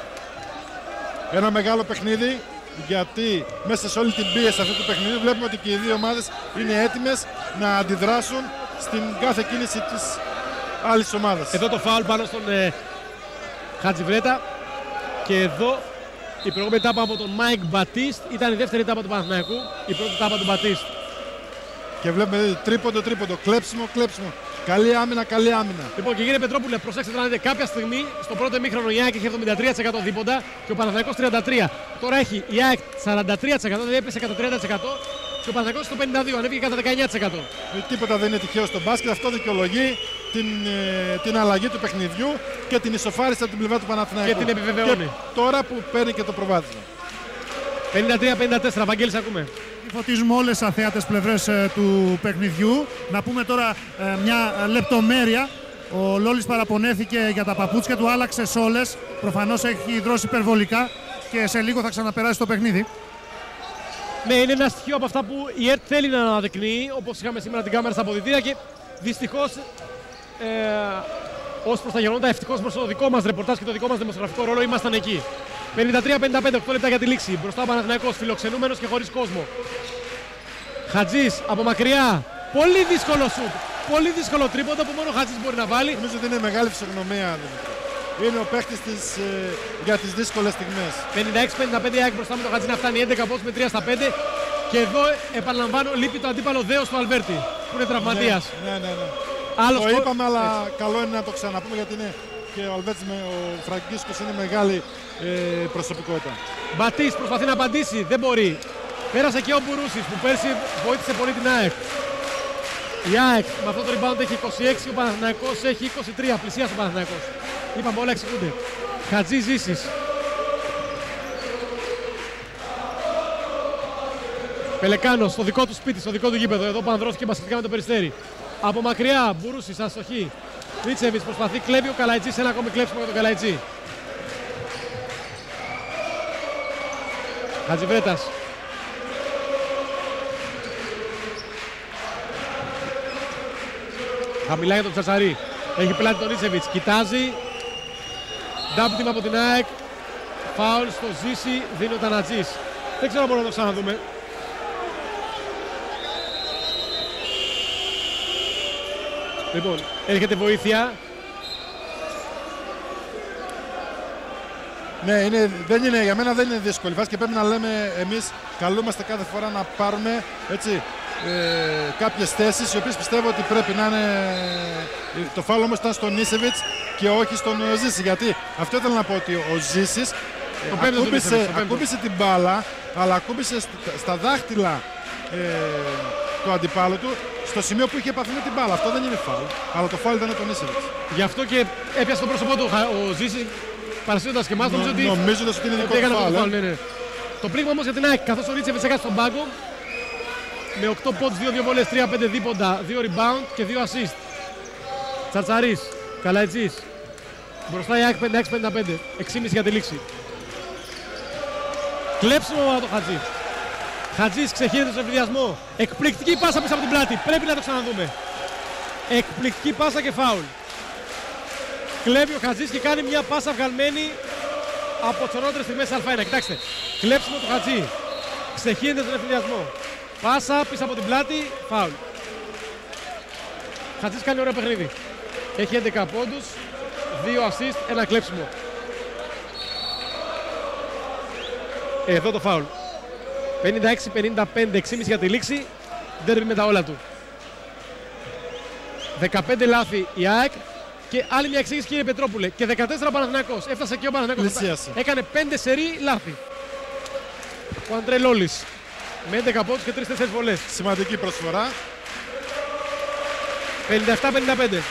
Ένα μεγάλο παιχνίδι. Γιατί μέσα σε όλη την πίεση αυτού του παιχνιδιού βλέπουμε ότι και οι δύο ομάδες είναι έτοιμες να αντιδράσουν στην κάθε κίνηση της άλλης ομάδας. Εδώ το φάουλ πάνω στον ε, Χατζιβρέτα και εδώ η προηγούμενη τάπα από τον Μάικ Μπατίστ ήταν η δεύτερη τάπα του Παναθηναϊκού, η πρώτη τάπα του Μπατίστ. Και βλέπουμε δηλαδή, τρίποντο, τρίποντο, κλέψιμο, κλέψιμο. Καλή άμυνα, καλή άμυνα. Λοιπόν, και κύριε Πετρόπουλε, προσέξτε τώρα, κάποια στιγμή στο πρώτο ημίχρονο η ΑΕΚ είχε εβδομήντα τρία τοις εκατό δίποντα και ο Παναθηναϊκός τριάντα τρία τοις εκατό. Τώρα έχει η ΑΕΚ σαράντα τρία τοις εκατό, δηλαδή έπεσε κατά τριάντα τοις εκατό και ο Παναθηναϊκός στο πενήντα δύο τοις εκατό, ανέβηκε κατά δεκαεννέα τοις εκατό. Τίποτα δεν είναι τυχαίο στο μπάσκετ, αυτό δικαιολογεί την, ε, την αλλαγή του παιχνιδιού και την ισοφάριση από την πλευρά του Παναθηναϊκού. Και την επιβεβαιώνει. Και τώρα που παίρνει και το προβάδισμα. πενήντα τρία πενήντα τέσσερα, Βαγγέλης, ακούμε. Φωτίζουμε όλες τις αθέατες πλευρές ε, του παιχνιδιού. Να πούμε τώρα ε, μια λεπτομέρεια. Ο Λόλης παραπονέθηκε για τα παπούτσια του, άλλαξε σόλες. Προφανώς έχει δρώσει υπερβολικά και σε λίγο θα ξαναπεράσει το παιχνίδι. Ναι, είναι ένα στοιχείο από αυτά που η ΕΡΤ θέλει να αναδεικνύει, όπως είχαμε σήμερα την κάμερα στα αποδυτήρια και δυστυχώς ε, ως προς τα γεγονότα, ευτυχώς προς το δικό μας ρεπορτάζ και το δικό μας δημοσιογραφικό ρόλο ήμασταν εκεί. πενήντα τρία πενήντα πέντε, οκτώ λεπτά για τη λήξη. Μπροστά ο Παναθηναϊκός, φιλοξενούμενος και χωρίς κόσμο. Χατζής από μακριά. Πολύ δύσκολο σουτ. Πολύ δύσκολο τρίποντο που μόνο ο Χατζής μπορεί να βάλει. Νομίζω ότι είναι μεγάλη φυσιογνωμία. Είναι ο παίκτης της, ε, για τις δύσκολες στιγμές. πενήντα έξι πενήντα πέντε η ΑΕΚ μπροστά με τον Χατζή να φτάνει έντεκα πόντους με τρία στα πέντε. Και εδώ επαναλαμβάνω, λείπει το αντίπαλο δέος του Αλβέρτη που είναι τραυματίας. Ναι, ναι, ναι. ναι. Άλλος το πο... είπαμε, αλλά έτσι. Καλό είναι να το ξαναπούμε γιατί είναι και ο Αλβέρτης, ο Φραγκίσκος είναι μεγάλη ε, προσωπικότητα. Μπατής προσπαθεί να απαντήσει, δεν μπορεί. Πέρασε και ο Μπουρούσης που πέρσι βοήθησε πολύ την ΑΕΚ. Η ΑΕΚ με αυτό το rebound έχει είκοσι έξι, ο Παναθηναϊκός έχει είκοσι τρία, πλησίασε ο Παναθηναϊκός. Είπαμε όλα εξηγούνται. Χατζή Ζήσης. Πελεκάνος στο δικό του σπίτι, στο δικό του γήπεδο. Εδώ πανδρώθηκε μπασκετικά με το Περιστέρι. Από μακριά, Μπουρούσης, αστοχή. Νίτσεβιτς προσπαθεί, κλέβει ο Καλαϊτζής, ένα ακόμη κλέψιμο για τον Καλαϊτζή. Χατζιβρέτας. Χαμηλά για τον Τσατσαρί. Έχει πελάτη τον Νίτσεβιτς. Κοιτάζει. Double team από την ΑΕΚ. Φάουλ στο Ζήση. Δίνει ο Τανατζής. Δεν ξέρω αν μπορούμε να το ξαναδούμε. Λοιπόν, έρχεται βοήθεια. Ναι, είναι, δεν είναι, για μένα δεν είναι δύσκολη φάση και πρέπει να λέμε εμείς καλούμαστε κάθε φορά να πάρουμε έτσι, ε, κάποιες θέσεις οι οποίες πιστεύω ότι πρέπει να είναι. Το φάουλ όμως ήταν στον Νίσεβιτς και όχι στον Ζήση, γιατί αυτό ήθελα να πω ότι ο Ζήσης ε, ακούμπησε, ακούμπησε την μπάλα, αλλά ακούμπησε στα, στα δάχτυλα ε, του αντιπάλου του στο σημείο που είχε επαφή με την μπάλα. Αυτό δεν είναι φάουλ, αλλά το φάουλ ήταν τον Νίσεβιτς. Γι' αυτό και έπιασε το πρόσωπό του ο Ζήσης. Παρασύροντας και εμάς, Νο, νομίζω ότι, νομίζοντας ότι είναι δικό του φάουλ. Το, ναι, ναι. Το πλήγμα όμως για την ΑΕΚ, καθώς ο Νίτσεβιτς έκανε στον πάγκο με οκτώ πόντους, δύο δύο βολές, τρία πέντε δίποντα, δύο rebound και δύο assist. Τσαρτσαρής, Καλαϊτζής. Μπροστά η ΑΕΚ πενήντα έξι πενήντα πέντε, έξι και μισή για τη λήξη. Κλέψιμο από το Χατζή. Χατζής ξεχύνεται στον εφηδιασμό. Εκπληκτική πάσα πίσω από την πλάτη. Πρέπει να το ξαναδούμε. Εκπληκτική πάσα και φάουλ. Κλέβει ο Χατζής και κάνει μια πάσα βγαλμένη από τις ορότερες στιγμές Α1. Κοιτάξτε, κλέψιμο του Χατζή. Ξεχύνεται στον εφηδιασμό. Πάσα πίσω από την πλάτη, φάουλ. Χατζής κάνει ωραίο παιχνίδι. Έχει έντεκα πόντους, δύο assist, ένα κλέψιμο. Εδώ το φάουλ. πενήντα έξι πενήντα πέντε, έξι και μισή για τη λήξη. Ντέρμπι με τα όλα του. δεκαπέντε λάθη η ΑΕΚ. Και άλλη μια εξήγηση, κύριε Πετρόπουλε. Και δεκατέσσερα ο Παναθηναϊκός. Έφτασε και ο Παναθηναϊκός. Έκανε πέντε σερί λάθη. Ο Αντρέ Λόλης. Με έντεκα πόντους και τρεις τέσσερις βολές. Σημαντική προσφορά. πενήντα επτά πενήντα πέντε.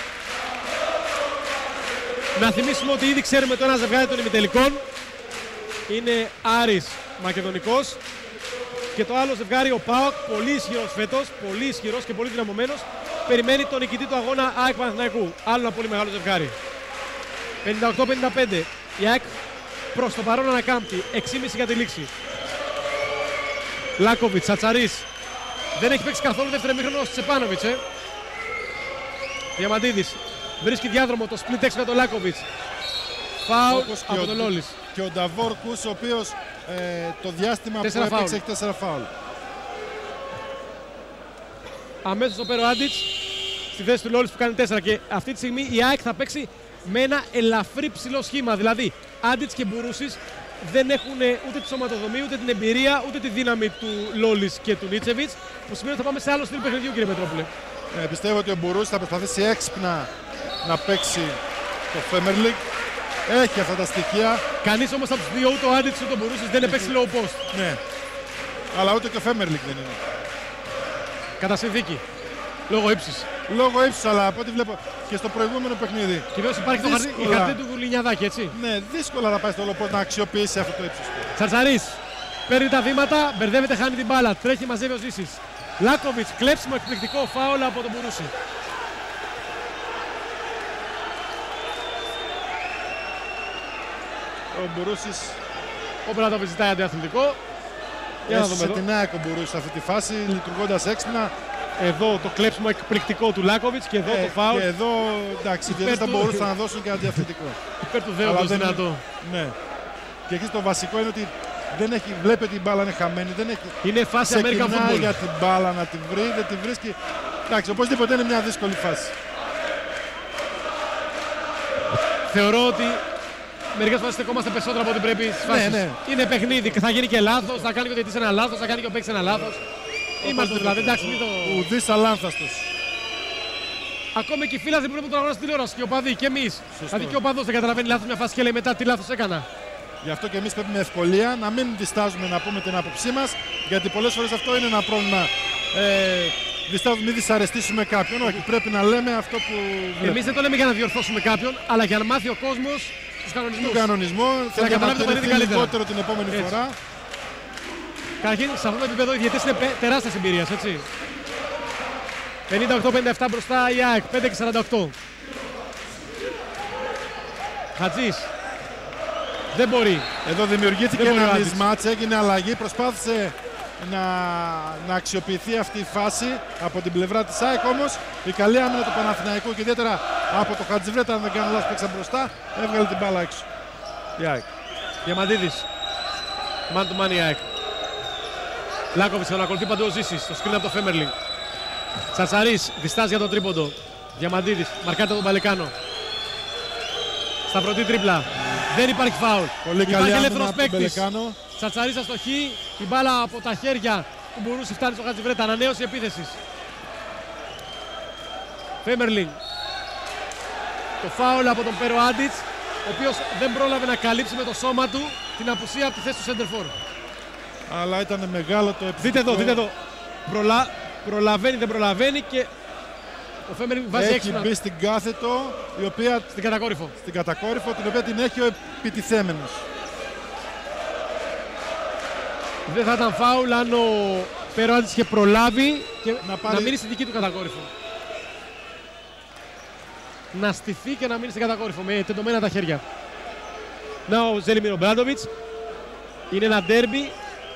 Να θυμίσουμε ότι ήδη ξέρουμε το ένα ζευγάρι των ημιτελικών. Είναι Άρης Μακεδονικός. Και το άλλο ζευγάρι, ο ΠΑΟΚ, πολύ ισχυρός φέτος, πολύ ισχυρός και πολύ δυναμωμένος, περιμένει τον νικητή του αγώνα ΑΕΚ Παναθηναϊκού. Άλλο ένα πολύ μεγάλο ζευγάρι. πενήντα οκτώ πενήντα πέντε. Η ΑΕΚ προς το παρόν ανακάμπτει. έξι και μισή για τη λήξη. Λάκοβιτς, Τσατσαρής. Δεν έχει παίξει καθόλου δεύτερο ημίχρονο ο Τσεπάνοβιτς. Ε. Διαμαντίδης βρίσκει διάδρομο το split έξω για τον Λάκοβιτς. Φάουλ από τον Λόλης. Και ο Νταβόρ Κούς, ο οποίος ε, το διάστημα τέσσερα που έπαιξε έχει τέσσερα φάουλ. Αμέσως ο Πέρο Άντιτς στη θέση του Λόλης που κάνει τέσσερα και αυτή τη στιγμή η ΑΕΚ θα παίξει με ένα ελαφρύ ψηλό σχήμα. Δηλαδή Άντιτς και Μπουρούσης δεν έχουν ούτε τη σωματοδομή, ούτε την εμπειρία, ούτε τη δύναμη του Λόλης και του Νίτσεβιτς, που σημαίνει ότι θα πάμε σε άλλο στυλ παιχνιδιού, κύριε Πετρόπουλε. Ε, πιστεύω ότι ο Μπουρούσης θα προσπαθήσει έξυπνα να παίξει το Φέμερλικ. Έχει αυτά τα στοιχεία. Κανείς όμως από τους δύο, ούτε ο Άντιτς ούτε ο Μπουρούσης, δεν έπαιξε low post. Ναι. Αλλά ούτε και ο Φέμερλικ δεν είναι. Κατά συνθήκη. Λόγω ύψης. Λόγω ύψης, αλλά από ό,τι βλέπω και στο προηγούμενο παιχνίδι. Κυρίως υπάρχει δύσκολα. Το χαρτί, η χαρτί του Λινιαδάκη, έτσι. Ναι, δύσκολα θα πάει στο low post να αξιοποιήσει αυτό το ύψος του. Τσαρτσαρής παίρνει τα βήματα, μπερδεύεται, χάνει την μπάλα. Τρέχει, μαζεύει ο Ζήσης. Λάκοβιτς, κλέψιμο εκπληκτικό φάουλ από τον Μπουρούση. Ο Μπουρούσης. Ο Μπράτοβιτς ζητάει αντιαθλητικό. Έσωσε την ΑΕΚ ο Μπουρούσης σε αυτή τη φάση, λειτουργώντας έξυπνα. Εδώ το κλέψιμο εκπληκτικό του Λάκοβιτς και εδώ ε, το φάουλ. Και εδώ, εντάξει, δεν θα μπορούσαν να δώσουν και αντιαθλητικό. Υπέρ του δέοντος δυνατό. Ναι. Και εκεί το βασικό είναι ότι δεν έχει, βλέπει ότι η μπάλα είναι χαμένη. Δεν έχει, είναι φάση American football. Για την μπάλα να την βρει, δεν την βρίσκει. Εντάξει, οπωσδήποτε είναι μια δύσκολη φάση. Θεωρώ ότι μερικές φορές στεκόμαστε περισσότερο από ό,τι πρέπει στις φάσεις. Ναι, ναι. Είναι παιχνίδι, θα γίνει και λάθος, θα κάνει και ο διαιτητής ένα λάθος, θα κάνει και ο παίκτης ένα λάθος. Είμαστε δηλαδή, εντάξει, μην το... Ουδής αλάνθαστος. Ακόμη και οι φίλοι δεν μπορούν να τον αγωνάσουν στην τηλεόραση και ο παδί και εμείς. Δηλαδή και ο παδός δεν καταλαβαίνει λάθος μια φάση και λέει μετά τι λάθος έκανα. Γι' αυτό και εμείς πρέπει με ευκολία να μην διστάζουμε να πούμε την άποψή μας, γιατί πολλές φορές αυτό είναι ένα πρόβλημα. Ε, διστάζουμε, μην δυσαρεστήσουμε κάποιον. Όχι, πρέπει να λέμε αυτό που βλέπουμε. Εμείς δεν το λέμε για να διορθώσουμε κάποιον, αλλά για να μάθει ο κόσμος τους κανονισμούς. Τον κανονισμό, θα καταλάβει το λιγότερο την επόμενη Έτσι. φορά. Καταρχήν, σε αυτό το επίπεδο οι διαιτητές είναι τεράστιας εμπειρίας, έτσι. πενήντα οκτώ πενήντα επτά μπροστά η ΑΕΚ, πέντε και σαράντα οκτώ. Χατζής. Δεν μπορεί. Εδώ δημιουργήθηκε Δεν ένα μπορεί μισμάτς, έγινε αλλαγή, προσπάθησε να, να αξιοποιηθεί αυτή η φάση από την πλευρά της ΑΕΚ, όμως η καλή άμυνα του Παναθηναϊκού και ιδιαίτερα από το Χατζιβρέτα, αν δεν κάνω λάθος, παίξαν μπροστά, έβγαλε την μπάλα έξω. Η ΑΕΚ. Διαμαντίδης. Man to man η ΑΕΚ. Λάκοβιτς, τον ακολουθεί παντού ο Ζήσης, το σκριν από το Φέμερλινγκ. Τσατσαρής, διστάζει για τον τρίποντο. Διαμαντίδης, μαρκάται τον Παλεκάνο. Στα πρώτη τρίπλα. Δεν υπάρχει φάουλ. Πολύ υπάρχει ελεύθερος παίκτης. παίκτης. Τσατσαρής αστοχή, η μπάλα από τα χέρια του Μπουρούση φτάνει στο Χατζιβρέτα. Ανανέωση επίθεσης. Φέμερλινγκ. Το φάουλ από τον Pero Antic, ο οποίος δεν πρόλαβε να καλύψει με το σώμα του την απουσία από τη θέση του Σέντερφορ. Αλλά ήταν μεγάλο το επιθετικό. Δείτε εδώ, δείτε εδώ. Προλα... Προλαβαίνει, δεν προλαβαίνει και ο Φέμερλινγκ βάζει έχει έξω. Έχει μπει στην κάθετο, η οποία... στην κατακόρυφο. Στην κατακόρυφο, την οποία την έχει ο επιτιθέμενος. Δεν θα ήταν φάουλ αν ο Pero Antic είχε προλάβει και να, πάρει... να μείνει στην δική του κατακόρυφο. Να στηθεί και να μείνει στην κατακόρυφο με τεντωμένα τα χέρια. Να ο Ζέλιμιρ Ομπράντοβιτς. Είναι ένα ντέρμπι.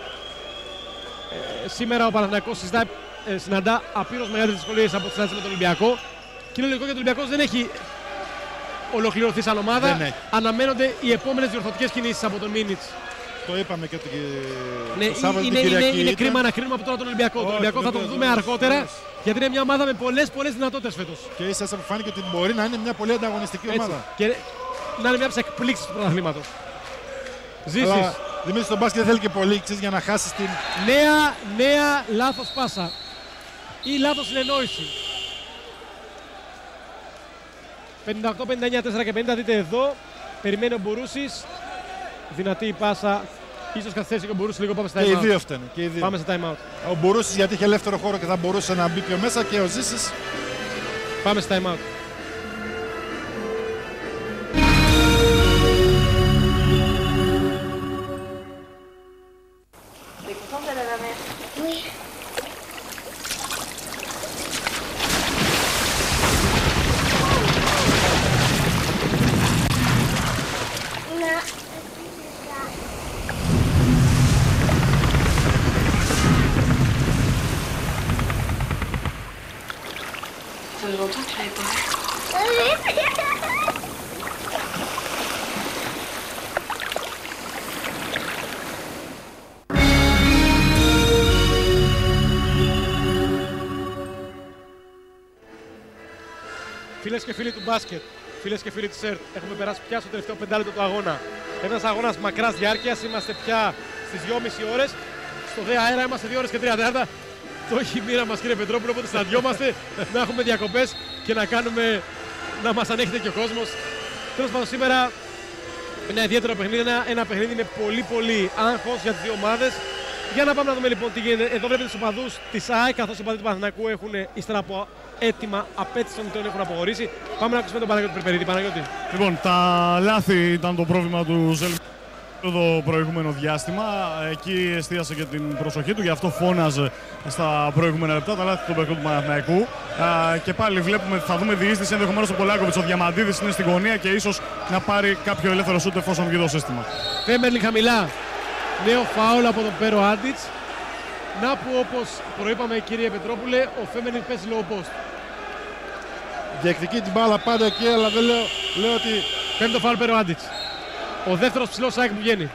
Ε, σήμερα ο Παναθηναϊκός συζητάει, ε, συναντά απείρως μεγάλες δυσκολίες από τη συνάντηση με τον Ολυμπιακό. Και είναι λογικό γιατί ο Ολυμπιακός δεν έχει ολοκληρωθεί σαν ομάδα. Αναμένονται οι επόμενες διορθωτικές κινήσεις από τον Μίνιτς. Το είπαμε και το, ναι, το Σάββατο είναι, την είναι, Κυριακή. είναι κρίμα να κρίνουμε από τώρα τον Ολυμπιακό. Oh, τον Ολυμπιακό θα τον δούμε αργότερα, yes. γιατί είναι μια ομάδα με πολλές πολλές δυνατότητες φέτος. Και ίσα που φάνηκε ότι μπορεί να είναι μια πολύ ανταγωνιστική Έτσι. ομάδα. Και να είναι μια από τις εκπλήξεις του πρωταθλήματος. Ζήσεις. Δημήτρη, στον μπάσκετ δεν θέλει και πολύ ξέρεις, για να χάσει την. Νέα, νέα λάθος πάσα. Ή λάθος συνεννόηση. πενήντα οκτώ πενήντα εννιά τέσσερα και πενήντα, δείτε εδώ. Περιμένει ο Μπουρούσης. Δυνατή η πάσα. Ίσως καθυστέρησε και ο Μπουρούσης λίγο. Πάμε στα time out. Και οι δύο φταίνε. Και οι δύο. Πάμε στα time out. Ο Μπουρούσης γιατί είχε ελεύθερο χώρο και θα μπορούσε να μπει πιο μέσα και ο Ζήσης. Πάμε στα time out. Φίλες και φίλοι του μπάσκετ, φίλες και φίλοι της ΕΡΤ, έχουμε περάσει πια στο τελευταίο πεντάλεπτο του αγώνα. Ένας αγώνας μακράς διάρκειας, είμαστε πια στις δυόμιση ώρες. Στο ΔΕ αέρα είμαστε δύο ώρες και τρία τέταρτα. Το έχει η μοίρα μας, κύριε Πετρόπουλο, οπότε συναντιόμαστε να έχουμε διακοπές και να κάνουμε, να μας ανέχεται και ο κόσμος. Τέλος πάντων, σήμερα ένα ιδιαίτερο παιχνίδι, ένα, ένα παιχνίδι με πολύ πολύ άγχος για τις δύο ομάδες. Για να πάμε να δούμε λοιπόν τι γίνεται. Εδώ βλέπετε τους οπαδούς της ΑΕΚ, καθώς οι οπαδοί του Παναθηναϊκού έχουν ύστερα από έτοιμα απέτηση των νητών έχουν αποχωρήσει. Πάμε να ακούσουμε τον Παναγιώτη Περπερίτη. Παναγιώτη. Λοιπόν, τα λάθη ήταν το πρόβλημα του Ζέλμι το προηγούμενο διάστημα. Εκεί εστίασε και την προσοχή του, γι' αυτό φώναζε στα προηγούμενα λεπτά τα λάθη του παιχνιδιού του Παναθηναϊκού. Και πάλι βλέπουμε ότι θα δούμε διείσδυση ενδεχομένως του Πολάκοβιτς. Ο Διαμαντίδης είναι στην γωνία και ίσως να πάρει κάποιο ελεύθερο σούτ εφόσον βγει το σύστημα. Φέμερλινγκ χαμηλά. Νέο φάουλ από τον Pero Antic. Να που όπως προείπαμε κύριε Πετρόπουλε, ο Φέμερλινγκ παίζει low post. Διεκδικεί την μπάλα πάντα εκεί, αλλά δεν λέω, λέω ότι... Πέμπτο φάουλ Pero Antic. Ο δεύτερος ψηλός ΑΕΚ που βγαίνει.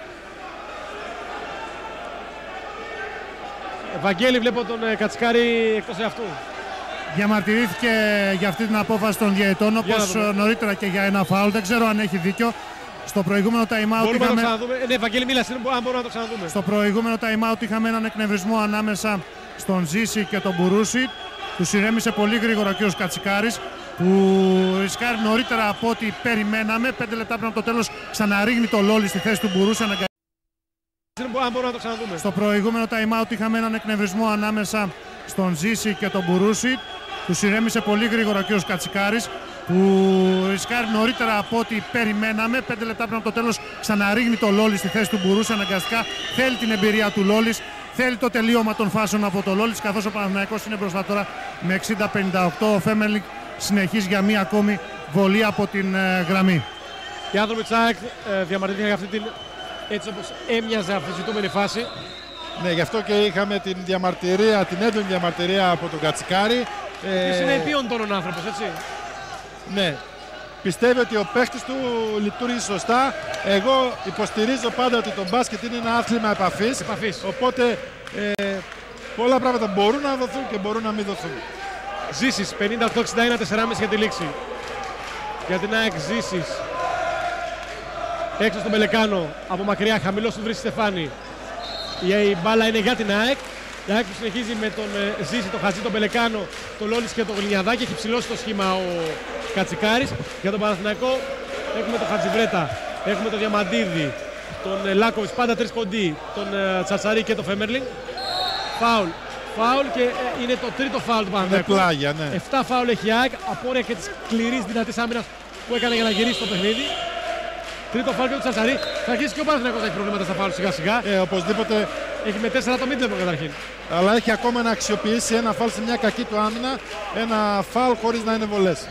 Βαγγέλη, βλέπω τον Κατσικάρη εκτός εαυτού. Διαμαρτυρήθηκε για αυτή την απόφαση των διαιτών, όπως νωρίτερα και για ένα φάουλ. Δεν ξέρω αν έχει δίκιο. Στο προηγούμενο time out μπορούμε είχαμε... να το ξαναδούμε. Ναι, Βαγγέλη, μίλα, αν μπορούμε να το ξαναδούμε. Στο προηγούμενο time out είχαμε έναν εκνευρισμό ανάμεσα στον Ζήση και τον Μπουρούση. Του ηρέμησε πολύ γρήγορα ο κ. Κατσικάρης, που ρισκάρει νωρίτερα από ό,τι περιμέναμε. Πέντε λεπτά πριν από το τέλος ξαναρίχνει το Λόλι στη θέση του Μπουρούση. Αν μπορούμε να το ξαναδούμε. Στο προηγούμενο time out είχαμε έναν εκνευρισμό ανάμεσα στον Ζήση και τον Μπουρούση. Του ηρέμησε πολύ γρήγορα ο κ. Κατσικάρης, που ρισκάρει νωρίτερα από ό,τι περιμέναμε. Πέντε λεπτά πριν από το τέλος ξαναρίχνει το Λόλι στη θέση του Μπουρούση. Αναγκαστικά θέλει την εμπειρία του Λόλις. θέλει το τελείωμα των φάσεων από το Λόλιτς, καθώς ο Παναθηναϊκός είναι μπροστά τώρα με εξήντα πενήντα οκτώ. Ο Φέμερλινγκ συνεχίζει για μία ακόμη βολή από την ε, γραμμή. Οι άνθρωποι της ΑΕΚ ε, διαμαρτυρήθηκαν για αυτή την, έτσι όπως έμοιαζε αμφισβητούμενη φάση. Ναι, γι' αυτό και είχαμε την διαμαρτυρία, την έντονη διαμαρτυρία από τον Κατσικάρη. Ποιος είναι επίον τόνων άνθρωπος, έτσι. Ναι. Πιστεύει ότι ο παίχτης του λειτουργεί σωστά. Εγώ υποστηρίζω πάντα ότι το μπάσκετ είναι ένα άθλημα επαφής. επαφής. Οπότε ε, πολλά πράγματα μπορούν να δοθούν και μπορούν να μην δοθούν. Ζήσης, πενήντα οκτώ εξήντα ένα, τεσσεράμισι για τη λήξη. Για την ΑΕΚ Ζήσης. Έξω στον Πελεκάνο, από μακριά, χαμηλός του βρίσκει Στεφάνη. Η μπάλα είναι για την ΑΕΚ. Η ΑΕΚ που συνεχίζει με τον ε, Ζήση, τον Χατζή, τον Πελεκάνο, τον Λόλιτς και τον Γλινιαδάκη. Έχει ψηλώσει το σχήμα ο Κατσικάρης. Για τον Παναθηναϊκό έχουμε τον Χατζιβρέτα, έχουμε τον Διαμαντίδη, τον ε, Λάκοβιτς, πάντα τρεις κοντοί, τον ε, Τσατσαρί και τον Φέμερλινγκ. Φάουλ. Φάουλ και ε, είναι το τρίτο φάουλ του Παναθηναϊκού. Είναι πλάγια, ναι. εφτά φάουλ έχει η ΑΕΚ, απόρρια και της σκληρής δυνατής άμυνας που έκανε για να γυρίσει το παιχνίδι. Τρίτο φάουλ και του Τσατσαρί. Θα αρχίσει και ο Παναθηναϊκός να έχει προβλήματα στα φάουλ σιγά σιγά. Ε, οπωσδήποτε. Έχει με τέσσερα το μίτλεπο καταρχήν. Αλλά έχει ακόμα να αξιοποιήσει ένα φάουλ σε μια κακή του άμυνα. Ένα φάουλ χωρίς να είναι βολές.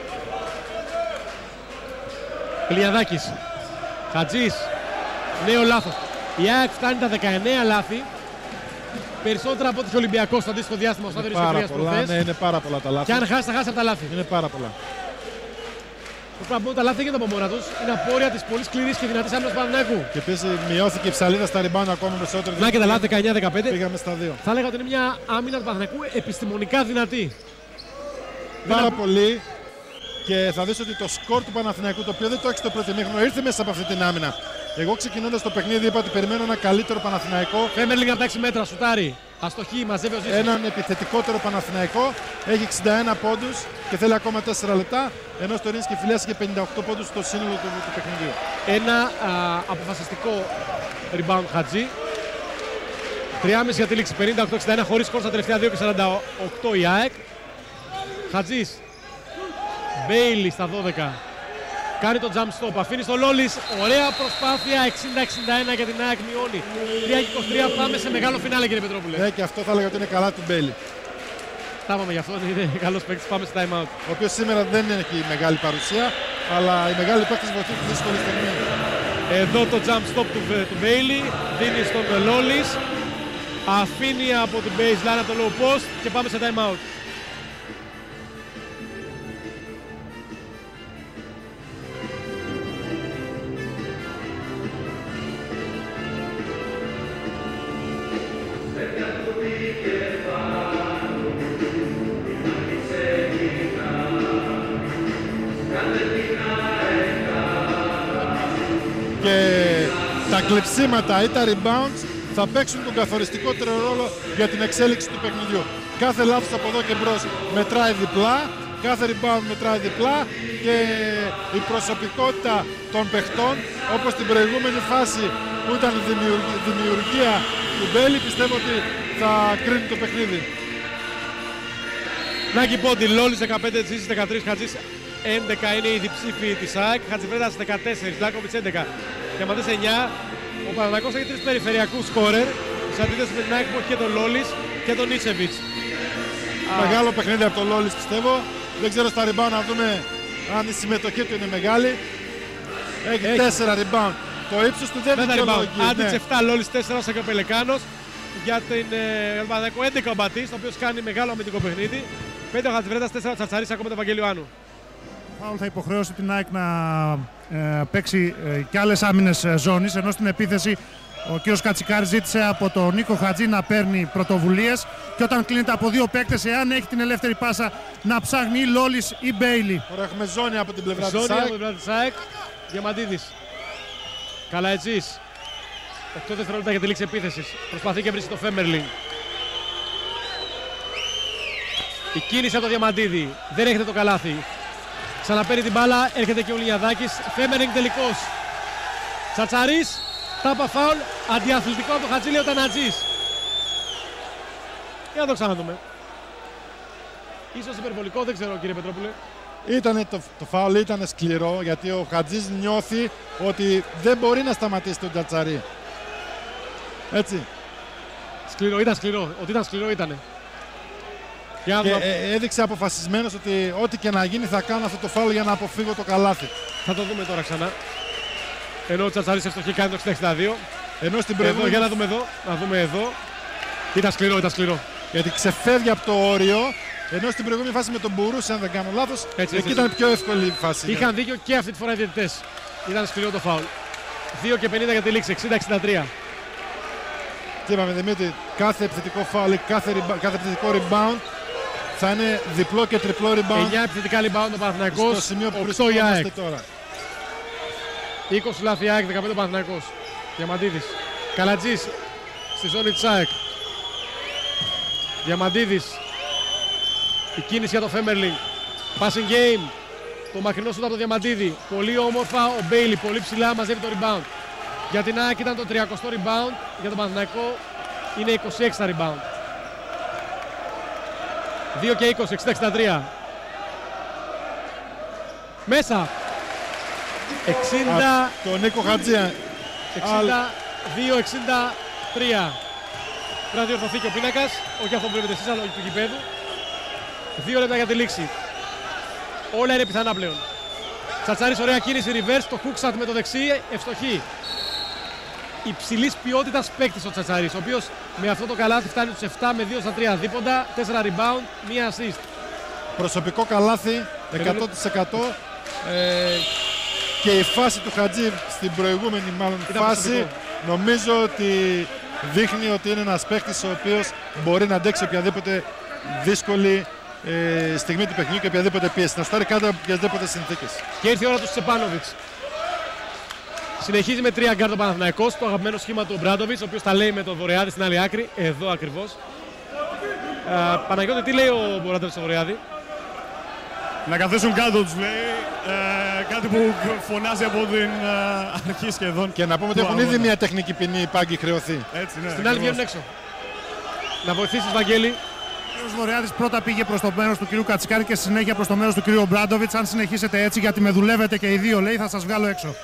Γλιαδάκης. Χατζής. Νέο λάθος. Η ΑΕΚ φτάνει τα δεκαεννέα λάθη. Περισσότερα από τους Ολυμπιακούς στο αντίστοιχο διάστημα στο δεύτερο πάρα πολλά, ναι, είναι πάρα πολλά τα λάθη. Και αν χάσει, θα χάσει από τα λάθη. Είναι πάρα πολλά. Το πράγμα που τα λάθη δεν γίνονται από μόνα τους. Είναι απόρρια της πολύ σκληρής και δυνατής άμυνας του Παναθηναϊκού. Και επίσης μειώθηκε η ψαλίδα στα rebound ακόμα περισσότερο. Να και τα λάθη δεκαεννέα δεκαπέντε. Πήγαμε στα δύο. Θα έλεγα ότι είναι μια άμυνα του Παναθηναϊκού επιστημονικά δυνατή. Πάρα δεν... πολύ. Και θα δεις ότι το σκορ του Παναθηναϊκού, το οποίο δεν το έχει στο πρώτο ημίχρονο, ήρθε μέσα από αυτή την άμυνα. Εγώ ξεκινώντας το παιχνίδι είπα ότι περιμένω ένα καλύτερο Παναθηναϊκό. Φέμερλινγκ από τα έξι μέτρα, σουτάρει. Αστοχή, μαζεύει ο Ζήσης. Έναν επιθετικότερο Παναθηναϊκό. Έχει εξήντα ένα πόντους και θέλει ακόμα τέσσερα λεπτά. Ενώ στο Ρήνης και Φιλιάς είχε πενήντα οκτώ πόντους στο σύνολο του, του παιχνιδιού. Ένα α, αποφασιστικό rebound Χατζή. τριάμισι για τη λήξη, πενήντα οκτώ εξήντα ένα χωρίς σκορ στα τελευταία δύο και σαράντα οκτώ η ΑΕΚ. Χατζής. Μπέιλι στα δώδεκα. Κάνει το jump stop, αφήνει στο Λόλιτς. Ωραία προσπάθεια, εξήντα εξήντα ένα για την ΑΕΚ, μειώνει. τρία είκοσι τρία, πάμε σε μεγάλο φινάλε κύριε Πετρόπουλε. Ναι, και αυτό θα έλεγα ότι είναι καλά του Μπέιλι. Τα είπαμε γι' αυτό, είναι καλός παίκτης, πάμε σε time out. Ο οποίος σήμερα δεν έχει μεγάλη παρουσία, αλλά οι μεγάλοι παίκτες βοηθούν τη δύσκολη στιγμή. Εδώ το jump stop του, του Μπέιλι, δίνει στον Λόλιτς. Αφήνει από την baseline από το low post και πάμε σε time out. Και τα κλεψίματα ή τα rebounds θα παίξουν τον καθοριστικότερο ρόλο για την εξέλιξη του παιχνιδιού. Κάθε λάθος από εδώ και μπρος μετράει διπλά, κάθε rebound μετράει διπλά και η προσωπικότητα των παιχτών, όπως την προηγούμενη φάση που ήταν η δημιουργία του Μπέιλι, πιστεύω ότι θα κρίνει το παιχνίδι. Νάκη Πόντι, Λόλιτς δεκαπέντε, Ζήσης δεκατρία, Χατζής έντεκα είναι οι διψήφοι της ΑΕΚ, Χατζιβρέτας δεκατέσσερα, Λάκοβιτς έντεκα, Διαμαντής εννιά. Ο Παναθηναϊκός έχει τρεις περιφερειακούς σκόρερ, σε αντίθεση με την ΑΕΚ που έχει και τον Λόλιτς και τον Ίτσεβιτς. Μεγάλο παιχνίδι από τον Λόλιτς πιστεύω. Δεν ξέρω στα rebound να δούμε αν η συμμετοχή του είναι μεγάλη. Έχει, έχει. τέσσερα rebound. Το ύψος του δεν είναι δικαιολογεί. Άντιτς επτά, Λόλιτς τέσσερα όσο και ο Πελεκάνος. Για την ε, Παναθηναϊκό έντεκα ο Μπατής, ο οποίος κάνει μεγάλο αμυντικό παιχνίδι. πέντε ο Χατζιβρέτας, τέσσερα ο Τσατσαρής, ακόμα τον Βαγγέλιο Φάουλ θα υποχρεώσει την ΑΕΚ να ε, παίξει ε, και άλλες άμυνες ε, ζώνης, ενώ στην επίθεση ο κ. Κατσικάρης ζήτησε από τον Νίκο Χατζή να παίρνει πρωτοβουλίες και όταν κλείνεται από δύο παίκτες, εάν έχει την ελεύθερη πάσα, να ψάχνει ή Λόλιτς ή Μπέιλι. Τώρα έχουμε ζώνη από την πλευρά της ΑΕΚ. Ζώνη από την πλευρά της ΑΕΚ. Διαμαντίδης. Καλαετζής. οκτώ δευτερόλεπτα για τη λήξη επίθεσης. Προσπαθεί και βρίσκει το Φέμερλινγκ. Η κίνηση από το Διαμαντίδη. Δεν έρχεται το καλάθι. Ξαναπαίρνει την μπάλα, έρχεται και ο Λιαδάκης. Φέμερλινγκ τελικός. Τσατσαρής, τάπα φάουλ, αντιαθλητικό από το Χατζήλι ο Τανατζής. Για να το ξαναδούμε. Ίσως υπερβολικό, δεν ξέρω κύριε Πετρόπουλε. Ήτανε το, το φάουλ ήταν σκληρό, γιατί ο Χατζής νιώθει ότι δεν μπορεί να σταματήσει τον Τσατσαρή. Έτσι. Σκληρό, ήταν σκληρό. Ότι ήταν σκληρό ήτανε. Και ε, έδειξε αποφασισμένος ότι ό,τι και να γίνει θα κάνω αυτό το φάουλ για να αποφύγω το καλάθι. Θα το δούμε τώρα ξανά. Ενώ ο Τσατσαρής ευστοχή κάνει το εξήντα εξήντα δύο. Ενώ στην προηγούμενη... Για να δούμε εδώ. Να δούμε εδώ. Ήταν σκληρό, ήταν σκληρό. Γιατί ξεφεύγει από το όριο. Ενώ στην προηγούμενη φάση με τον Μπουρούση, αν δεν κάνω λάθος, εκεί έτσι, ήταν πιο εύκολη η φάση. Είχαν δίκιο και αυτή τη φορά οι διαιτητές. Ήταν σκληρό το φάουλ. δύο και πενήντα για τη λήξη, εξήντα εξήντα τρία. Και είπαμε Δημήτρη, κάθε επιθετικό φάουλ, κάθε, κάθε επιθετικό rebound θα είναι διπλό και τριπλό rebound. εννιά επιθετικά rebound ο Παναθηναϊκός, στο σημείο που οκτώ η ΑΕΚ. Τώρα. είκοσι λάθη ΑΕΚ, δεκαπέντε ο Παναθηναϊκός. Διαμαντίδης, Καλατζής στη ζώνη της ΑΕΚ. Διαμαντίδης, η κίνηση για το Φέμερλινγκ. Passing game, το μακρινό σούτ από το Διαμαντίδη. Πολύ όμορφα ο Μπέιλι, πολύ ψηλά, μαζεύει το rebound. Για την ΑΕΚ ήταν το τριακοστό rebound, για τον Παναθηναϊκό είναι είκοσι έξι τα rebound. δύο και είκοσι, εξήντα εξήντα τρία. Μέσα. εξήντα... Το Νίκο Χατζία. εξήντα δύο εξήντα τρία. Πρέπει να διορθωθεί και ο πίνακας, όχι αυτό που βλέπετε εσείς, αλλά του γηπέδου. Δύο λεπτά για τη λήξη. Όλα είναι πιθανά πλέον. Τσατσάρης, ωραία κίνηση, reverse, το hook με το δεξί, ευστοχή. Υψηλής ποιότητας παίκτης ο Τσατσάρης, ο οποίος με αυτό το καλάθι φτάνει τους επτά με δύο στα τρία δίποντα, τέσσερα rebound, μία assist. Προσωπικό καλάθι, εκατό τοις εκατό. Ε, και η φάση του Χατζή στην προηγούμενη μάλλον ήταν φάση προσωπικό. Νομίζω ότι δείχνει ότι είναι ένας παίκτης ο οποίος μπορεί να αντέξει οποιαδήποτε δύσκολη ε, στιγμή του παιχνιδιού και οποιαδήποτε πίεση. Να στάρει κάτω από οποιαδήποτε συνθήκες. Και ήρθε η ώρα του Στεπάνοβιτς. Συνεχίζει με τρία γκάρντ ο Παναθηναϊκός, το αγαπημένο σχήμα του Μπράντοβιτς, ο οποίος τα λέει με τον Βορειάδη στην άλλη άκρη, εδώ ακριβώς. Ε, Παναγιώτη, τι λέει ο Μπράντοβιτς στο Βορειάδη? Να καθίσουν κάτω τους λέει, ε, κάτι που φωνάζει από την ε, αρχή σχεδόν. Και να πούμε ότι έχουν ήδη μια τεχνική ποινή οι πάγκοι χρεωθεί. Έτσι, ναι, στην άλλη βγαίνουν έξω. Να βοηθήσεις, Βαγγέλη. Ο Βορειάδης πρώτα πήγε προς το μέρος του κυρίου Κατσικάρη και συνέχεια προς το μέρος του κυρίου Μπράντοβιτς. Αν συνεχίσετε έτσι, γιατί με δουλεύετε και οι δύο, λέει, θα σας βγάλω έξω.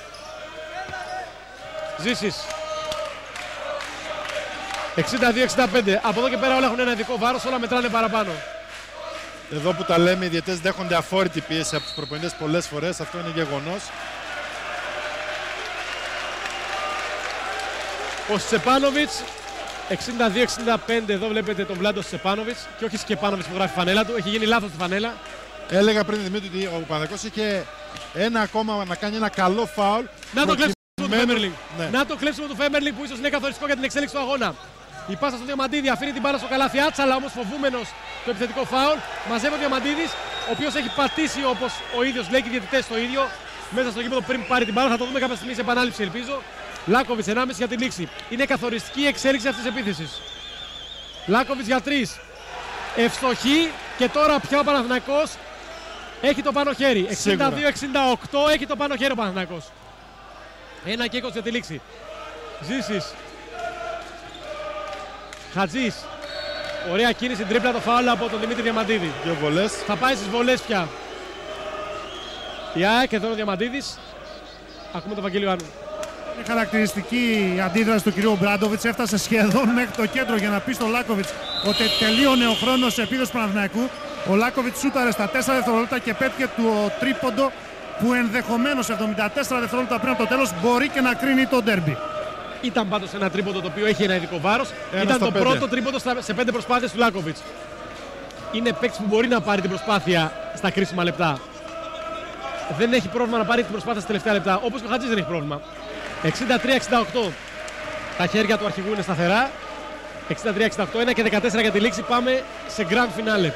Ζήσεις. εξήντα δύο εξήντα πέντε. Από εδώ και πέρα όλα έχουν ένα ειδικό βάρος, όλα μετράνε παραπάνω. Εδώ που τα λέμε, οι διαιτές δέχονται αφόρητη πίεση από τους προπονητές πολλές φορές. Αυτό είναι γεγονός. Ο Στεπάνοβιτς, εξήντα δύο εξήντα πέντε. Εδώ βλέπετε τον Βλάντο Στεπάνοβιτς και όχι Σκεπάνοβιτς που γράφει φανέλα του. Έχει γίνει λάθος τη φανέλα. Έλεγα πριν Δημήτρη ότι ο Παναθηναϊκός είχε ένα ακόμα να κάνει ένα καλό φάουλ. Να το κλέψουμε του Φέμερλινγκ. Ναι. Να το κλέψουμε του Φέμερλινγκ που ίσως είναι καθοριστικό για την εξέλιξη του αγώνα. Η πάσα στο Διαμαντίδη αφήνει την μπάλα στο καλάθι, άτσαλα όμως φοβούμενος το επιθετικό φάουλ. Μαζεύει ο Διαμαντίδης, ο οποίος έχει πατήσει όπως ο ίδιος λέει και οι διαιτητές το ίδιο μέσα στο γήπεδο πριν πάρει την μπάλα. Θα το δούμε κάποια στιγμή σε επανάληψη, ελπίζω. Λάκοβιτς ενάμιση για την λήξη. Είναι καθοριστική η εξέλιξη αυτής της επίθεσης. Λάκοβιτς για τρεις. Ευστοχή και τώρα πια ο Παναθηναϊκός έχει το πάνω χέρι. εξήντα δύο εξήντα οκτώ έχει το πάνω χέρι ο Παναθηναϊκός. ένα και είκοσι για τη λήξη. Ζήσης. Χατζής. Ωραία κίνηση, τρίπλα το φάουλ από τον Δημήτρη Διαμαντίδη. Δύο βολές. Θα πάει στις βολές πια. Η ΑΕΚ, εδώ ο Διαμαντίδης. Ακούμε τον Βαγγέλη Ιωάννου. Είναι χαρακτηριστική η αντίδραση του κυρίου Μπράντοβιτς. Έφτασε σχεδόν μέχρι το κέντρο για να πει στον Λάκοβιτς ότι τελείωνε ο χρόνος επίδοσης Παναθηναϊκού. Ο Λάκοβιτς σούταρε στα τέσσερα δευτερόλεπτα και πέτυχε το τρίποντο που ενδεχομένως εβδομήντα τέσσερα δευτερόλεπτα πριν από το τέλος μπορεί και να κρίνει το ντέρμπι. Ήταν πάντως ένα τρίποντο το οποίο έχει ένα ειδικό βάρος. Ένα Ήταν το πέντε. πρώτο τρίποντο σε πέντε προσπάθειες του Λάκοβιτς. Είναι παίκτης που μπορεί να πάρει την προσπάθεια στα κρίσιμα λεπτά. Δεν έχει πρόβλημα να πάρει την προσπάθεια στα τελευταία λεπτά, όπως και ο Χατζής δεν έχει πρόβλημα. εξήντα τρία εξήντα οκτώ. Τα χέρια του αρχηγού είναι σταθερά. εξήντα τρία εξήντα οκτώ, ένα και δεκατέσσερα για τη λήξη. Πάμε σε grand finale.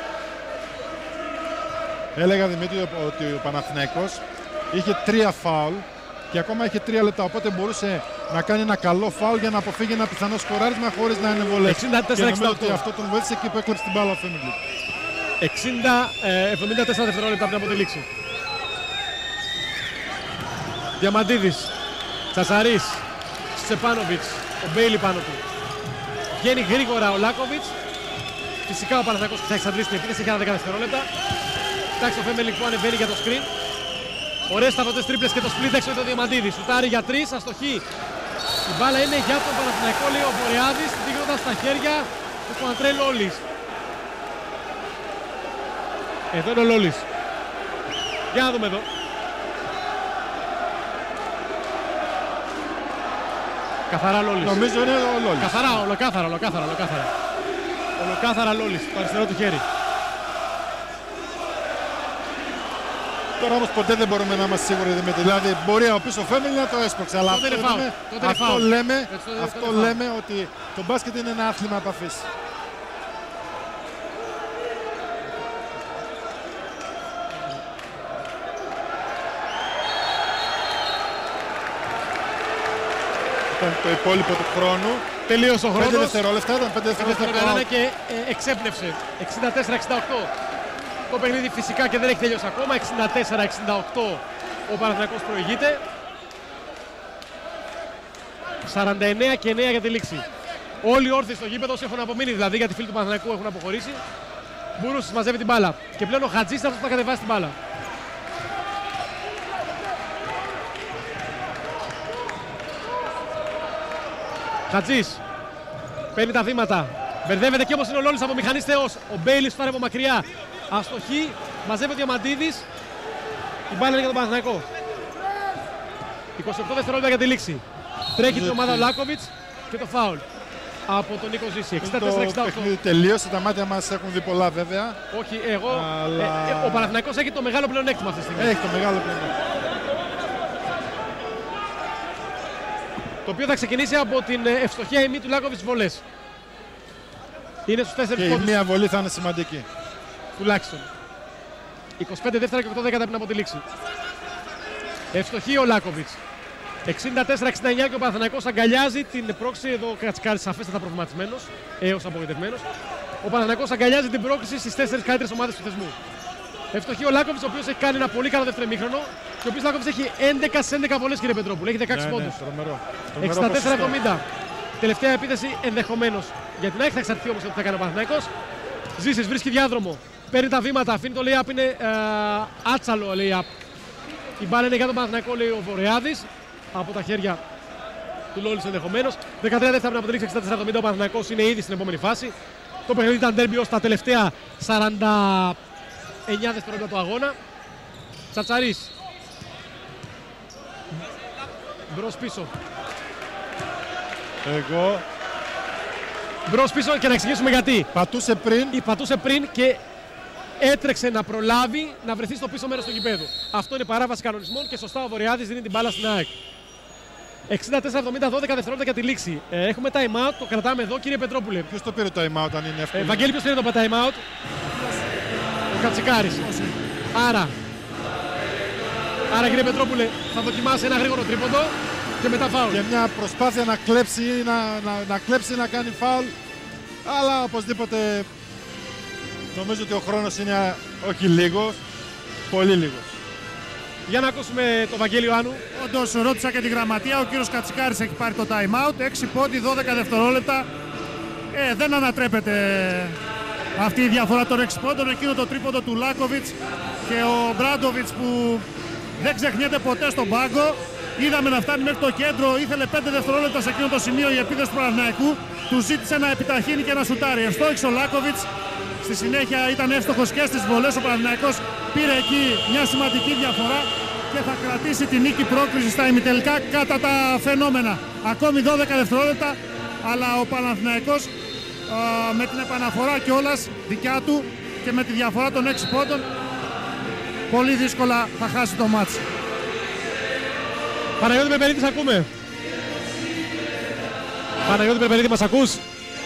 Έλεγα Δημήτρη ότι ο Παναθηναϊκός είχε τρία φάουλ και ακόμα είχε τρία λεπτά. Οπότε μπορούσε να κάνει ένα καλό φάουλ για να αποφύγει ένα πιθανό σκοράρισμα χωρίς να είναι βολές. εξήντα τέσσερα εξήντα οκτώ. Και νομίζω ότι αυτό τον βοήθησε εκεί που έκλεψε την μπάλα ο Φέμιλι. εβδομήντα τέσσερα δευτερόλεπτα πριν από τη λήξη. Διαμαντίδης, Τσατσαρής, Στεπάνοβιτς, ο Μπέιλι πάνω του. Βγαίνει γρήγορα ο Λάκοβιτς. Φυσικά ο Παναθηναϊκός θα εξαντλήσει την επίθεση, έχει άλλα δέκα δευτερόλεπτα. Κοιτάξτε το Φέμελινγκ που ανεβαίνει για το screen. Ωραίες σταυρωτές τρίπλες και το split έξω το Διαμαντίδη. Σουτάρει για τρεις, αστοχή. Η μπάλα είναι για τον Παναθηναϊκό, λέει ο Βορειάδης. Την κοντά στα χέρια του Κουαντρέ Λόλις. Εδώ είναι ο Λόλις. Για να δούμε εδώ. Καθαρά Λόλις. Νομίζω είναι ο Λόλις. Καθαρά, ολοκάθαρα, ολοκάθαρα, ολοκάθαρα. Ολοκάθαρα Λόλις, το αριστερό του χέρι. Τώρα όμως ποτέ δεν μπορούμε να είμαστε σίγουροι, Δημήτρη. Δηλαδή μπορεί από πίσω Φέμιλι να το έσπρωξε. Αλλά αυτό, λέμε, αυτό, λέμε, αυτό λέμε ότι το μπάσκετ είναι ένα άθλημα επαφής. Το υπόλοιπο του χρόνου. Τελείωσε ο χρόνος. πέντε δευτερόλεπτα, ήταν πέντε δευτερόλεπτα. Και ε, εξέπνευσε. εξήντα τέσσερα εξήντα οκτώ. Το παιχνίδι φυσικά και δεν έχει τελειώσει ακόμα. εξήντα τέσσερα εξήντα οκτώ ο Παναθηναϊκός προηγείται. σαράντα εννέα και εννέα για τη λήξη. Όλοι οι όρθιοι στο γήπεδο έχουν απομείνει, δηλαδή γιατί οι φίλοι του Παναθηναϊκού έχουν αποχωρήσει. Μπούρους μαζεύει την μπάλα. Και πλέον ο Χατζής θα θα κατεβάσει την μπάλα. Χατζής παίρνει τα βήματα. Μπερδεύεται και όμως είναι ο Λόλις από μηχανής Θεός. Ο Μπέιλις φτάνει από μακριά. Αστοχή. Μαζεύει ο Διαμαντίδης. Η μπάλα είναι για τον Παναθηναϊκό. είκοσι οκτώ δευτερόλεπτα για τη λήξη. Τρέχει την ομάδα ο Λάκοβιτς και το φάουλ από τον Νίκο Ζήση. εξήντα τέσσερα εξήντα οκτώ. Το παιχνίδι τελείωσε. Τα μάτια μας έχουν δει πολλά βέβαια. Όχι, εγώ. Αλλά... Ε, ε, ο Παναθηναϊκός έχει το μεγάλο πλεονέκτημα αυτή τη στιγμή. Έχει το μεγάλο πλεονέκτημα. Το οποίο θα ξεκινήσει από την ευστοχία ημί του Λάκοβιτς βολές. Είναι στους τέσσερις πόντους. Και η μία βολή θα είναι σημαντική. Τουλάχιστον. είκοσι πέντε δεύτερα και οκτώ δέκατα πριν από τη λήξη. Ευστοχή ο Λάκοβιτς. εξήντα τέσσερα εξήντα εννέα και ο Παναθηναϊκός αγκαλιάζει την πρόκριση. Εδώ ο Κατσικάρης σαφέστατα προβληματισμένος, έως απογοητευμένος. Ο Παναθηναϊκός αγκαλιάζει την πρόκριση στις τέσσερις καλύτερες ομάδες του θεσμού. Ευστοχή ο Λάκοβιτς, ο οποίος έχει κάνει ένα πολύ καλό δεύτερο ημίχρονο. Και ο οποίος Λάκοβιτς έχει έντεκα στις έντεκα βολές, κύριε Πετρόπουλο. Έχει δεκαέξι ναι, πόντους. Ναι, εξήντα τέσσερα εβδομήντα. Τελευταία επίθεση ενδεχομένως για την ΑΕΚ, θα εξαρτηθεί όμως ότι θα κάνει ο Παναθηναϊκός. Ζήσης βρίσκει διάδρομο. Παίρνει τα βήματα, αφήνει το lay-up, είναι ε, άτσαλο lay-up. Η μπάλα είναι για τον Παναθηναϊκό, λέει ο Βορειάδης. Από τα χέρια του Λόλις ενδεχομένως. δεκατρία δεύτερα πριν από τη λήξη, εξήντα τέσσερα εβδομήντα. Ο Παναθηναϊκός είναι ήδη στην επόμενη φάση. Το παιχνίδι ήταν ντέρμπι ως τα τελευταία σαράντα εννέα δευτερόλεπτα του αγώνα. Τσατσαρίς. Μπρος πίσω. Εγώ. Μπρος πίσω και να εξηγήσουμε γιατί. Πατούσε πριν. Ή πατούσε πριν και έτρεξε να προλάβει να βρεθεί στο πίσω μέρος του γηπέδου. Αυτό είναι παράβαση κανονισμών και σωστά ο Βορειάδης δίνει την μπάλα στην ΑΕΚ. εξήντα τέσσερα εβδομήντα, δώδεκα δευτερόλεπτα για τη λήξη. Ε, έχουμε time out, το κρατάμε εδώ, κύριε Πετρόπουλε. Ποιος το πήρε το time out αν είναι εύκολο? Ε, Βαγγέλη, ποιος πήρε το time out? Ο Κατσικάρης. Άρα, άρα κύριε Πετρόπουλε, θα δοκιμάσει ένα γρήγορο τρίποντο και μετά φάουλ. Και μια προσπάθεια να κλέψει, να, να, να κλέψει, να κάνει φάουλ. Αλλά οπωσδήποτε νομίζω ότι ο χρόνος είναι όχι λίγος, πολύ λίγος. Για να ακούσουμε τον Βαγγέλη Ιωάννου. Όντως, ρώτησα και τη γραμματεία, ο κύριος Κατσικάρης έχει πάρει το time out, έξι πόντι, δώδεκα δευτερόλεπτα. Ε, δεν ανατρέπεται αυτή η διαφορά των έξι πόντων, εκείνο το τρίποντο του Λάκοβιτς και ο Μπράντοβιτς που δεν ξεχνιέται ποτέ στον πάγκο. Είδαμε να φτάνει μέχρι το κέντρο, ήθελε πέντε δευτερόλεπτα σε εκείνο το σημείο η επίθεση του Παναθηναϊκού. Του ζήτησε να επιταχύνει και να σουτάρει. Ευστόχησε ο Λάκοβιτς. Στη συνέχεια ήταν εύστοχος και στις βολές. Ο Παναθηναϊκός πήρε εκεί μια σημαντική διαφορά και θα κρατήσει την νίκη πρόκριση στα ημιτελικά κατά τα φαινόμενα. Ακόμη δώδεκα δευτερόλεπτα, αλλά ο Παναθηναϊκός α, με την επαναφορά κιόλας δικιά του και με τη διαφορά των έξι πόντων πολύ δύσκολα θα χάσει το μάτς. Παναγιώτη Περπερίδη, μας ακούμε? Παναγιώτη Περπερίδη, μας ακούς?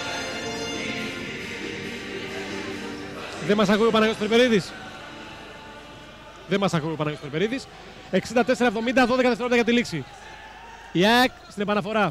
Δεν μας ακούει ο Παναγιώτης Περπερίδης. Δεν μας ακούει ο Παναγιώτης Περπερίδης. εξήντα τέσσερα εβδομήντα, δώδεκα δευτερόλεπτα για τη λήξη. Η ΑΕΚ στην επαναφορά.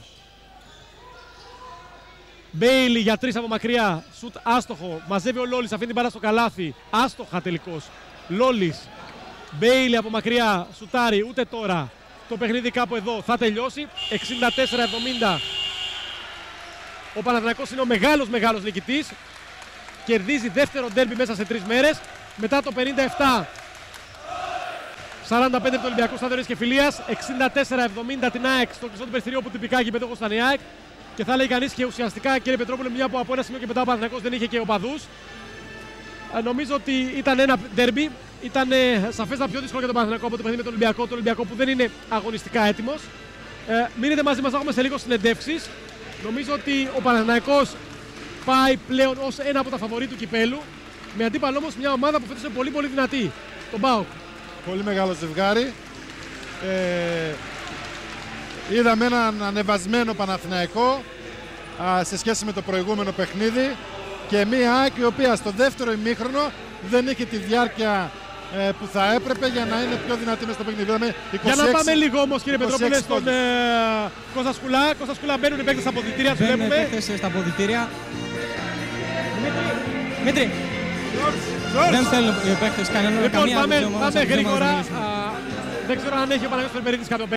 Μπέιλι για τρεις από μακριά. Σουτ άστοχο. Μαζεύει ο Λόλις, αφήνει την μπάλα στο καλάθι. Άστοχα τελικώς. Λόλις. Μπέιλι από μακριά. Σουτάρει, ούτε τώρα. Το παιχνίδι κάπου εδώ θα τελειώσει. εξήντα τέσσερα εβδομήντα. Ο Παναθηναϊκός είναι ο μεγάλος μεγάλος νικητής. Κερδίζει δεύτερο ντέρμπι μέσα σε τρεις μέρες. Μετά το πενήντα επτά σαράντα πέντε του Ολυμπιακού Σταδionής και Φιλίας. εξήντα τέσσερα εβδομήντα την ΑΕΚ στο κλειστό του περιστηρίου που τυπικά γηπεδούχος ήταν η ΑΕΚ. Και θα λέει κανείς και ουσιαστικά, κύριε Πετρόπουλε, μια που από ένα σημείο και μετά ο Παναθηναϊκός δεν είχε και οπαδούς. Ε, νομίζω ότι ήταν ένα ντέρμπι. Ήταν ε, σαφέστα πιο δύσκολο για τον Παναθηναϊκό από το παιχνίδι με τον Ολυμπιακό. Τον Ολυμπιακό που δεν είναι αγωνιστικά έτοιμος. Ε, μείνετε μαζί μας, θα έχουμε σε λίγο συνεντεύξεις. Νομίζω ότι ο Παναθηναϊκός πάει πλέον ως ένα από τα φαβορί του κυπέλου. Με αντίπαλο όμως μια ομάδα που φέτος είναι πολύ πολύ δυνατή. Τον ΠΑΟΚ. Πολύ μεγάλο ζευγάρι. Ε, είδαμε έναν ανεβασμένο Παναθηναϊκό α, σε σχέση με το προηγούμενο παιχνίδι και μια ΑΕΚ η οποία στο δεύτερο ημίχρονο δεν είχε τη διάρκεια ε, που θα έπρεπε για να είναι πιο δυνατή μες στο παιχνίδι. είκοσι έξι, για να πάμε λίγο όμως, κύριε Πετρόπουλε, στον ε, Κώστα Σκουλά. Κώστα Σκουλά, μπαίνουν οι παίκτες στα αποδυτήρια, τους βλέπουμε. Μπαίνουν οι παίκτες στα αποδυτήρια. Μήτρη, δεν θέλουν οι παίκτες κανένα. Λοιπόν, πάμε, πάμε γρήγορα. Α, δεν ξέρω αν έχει ο Παναγιώτης Περπερίδης κάποιο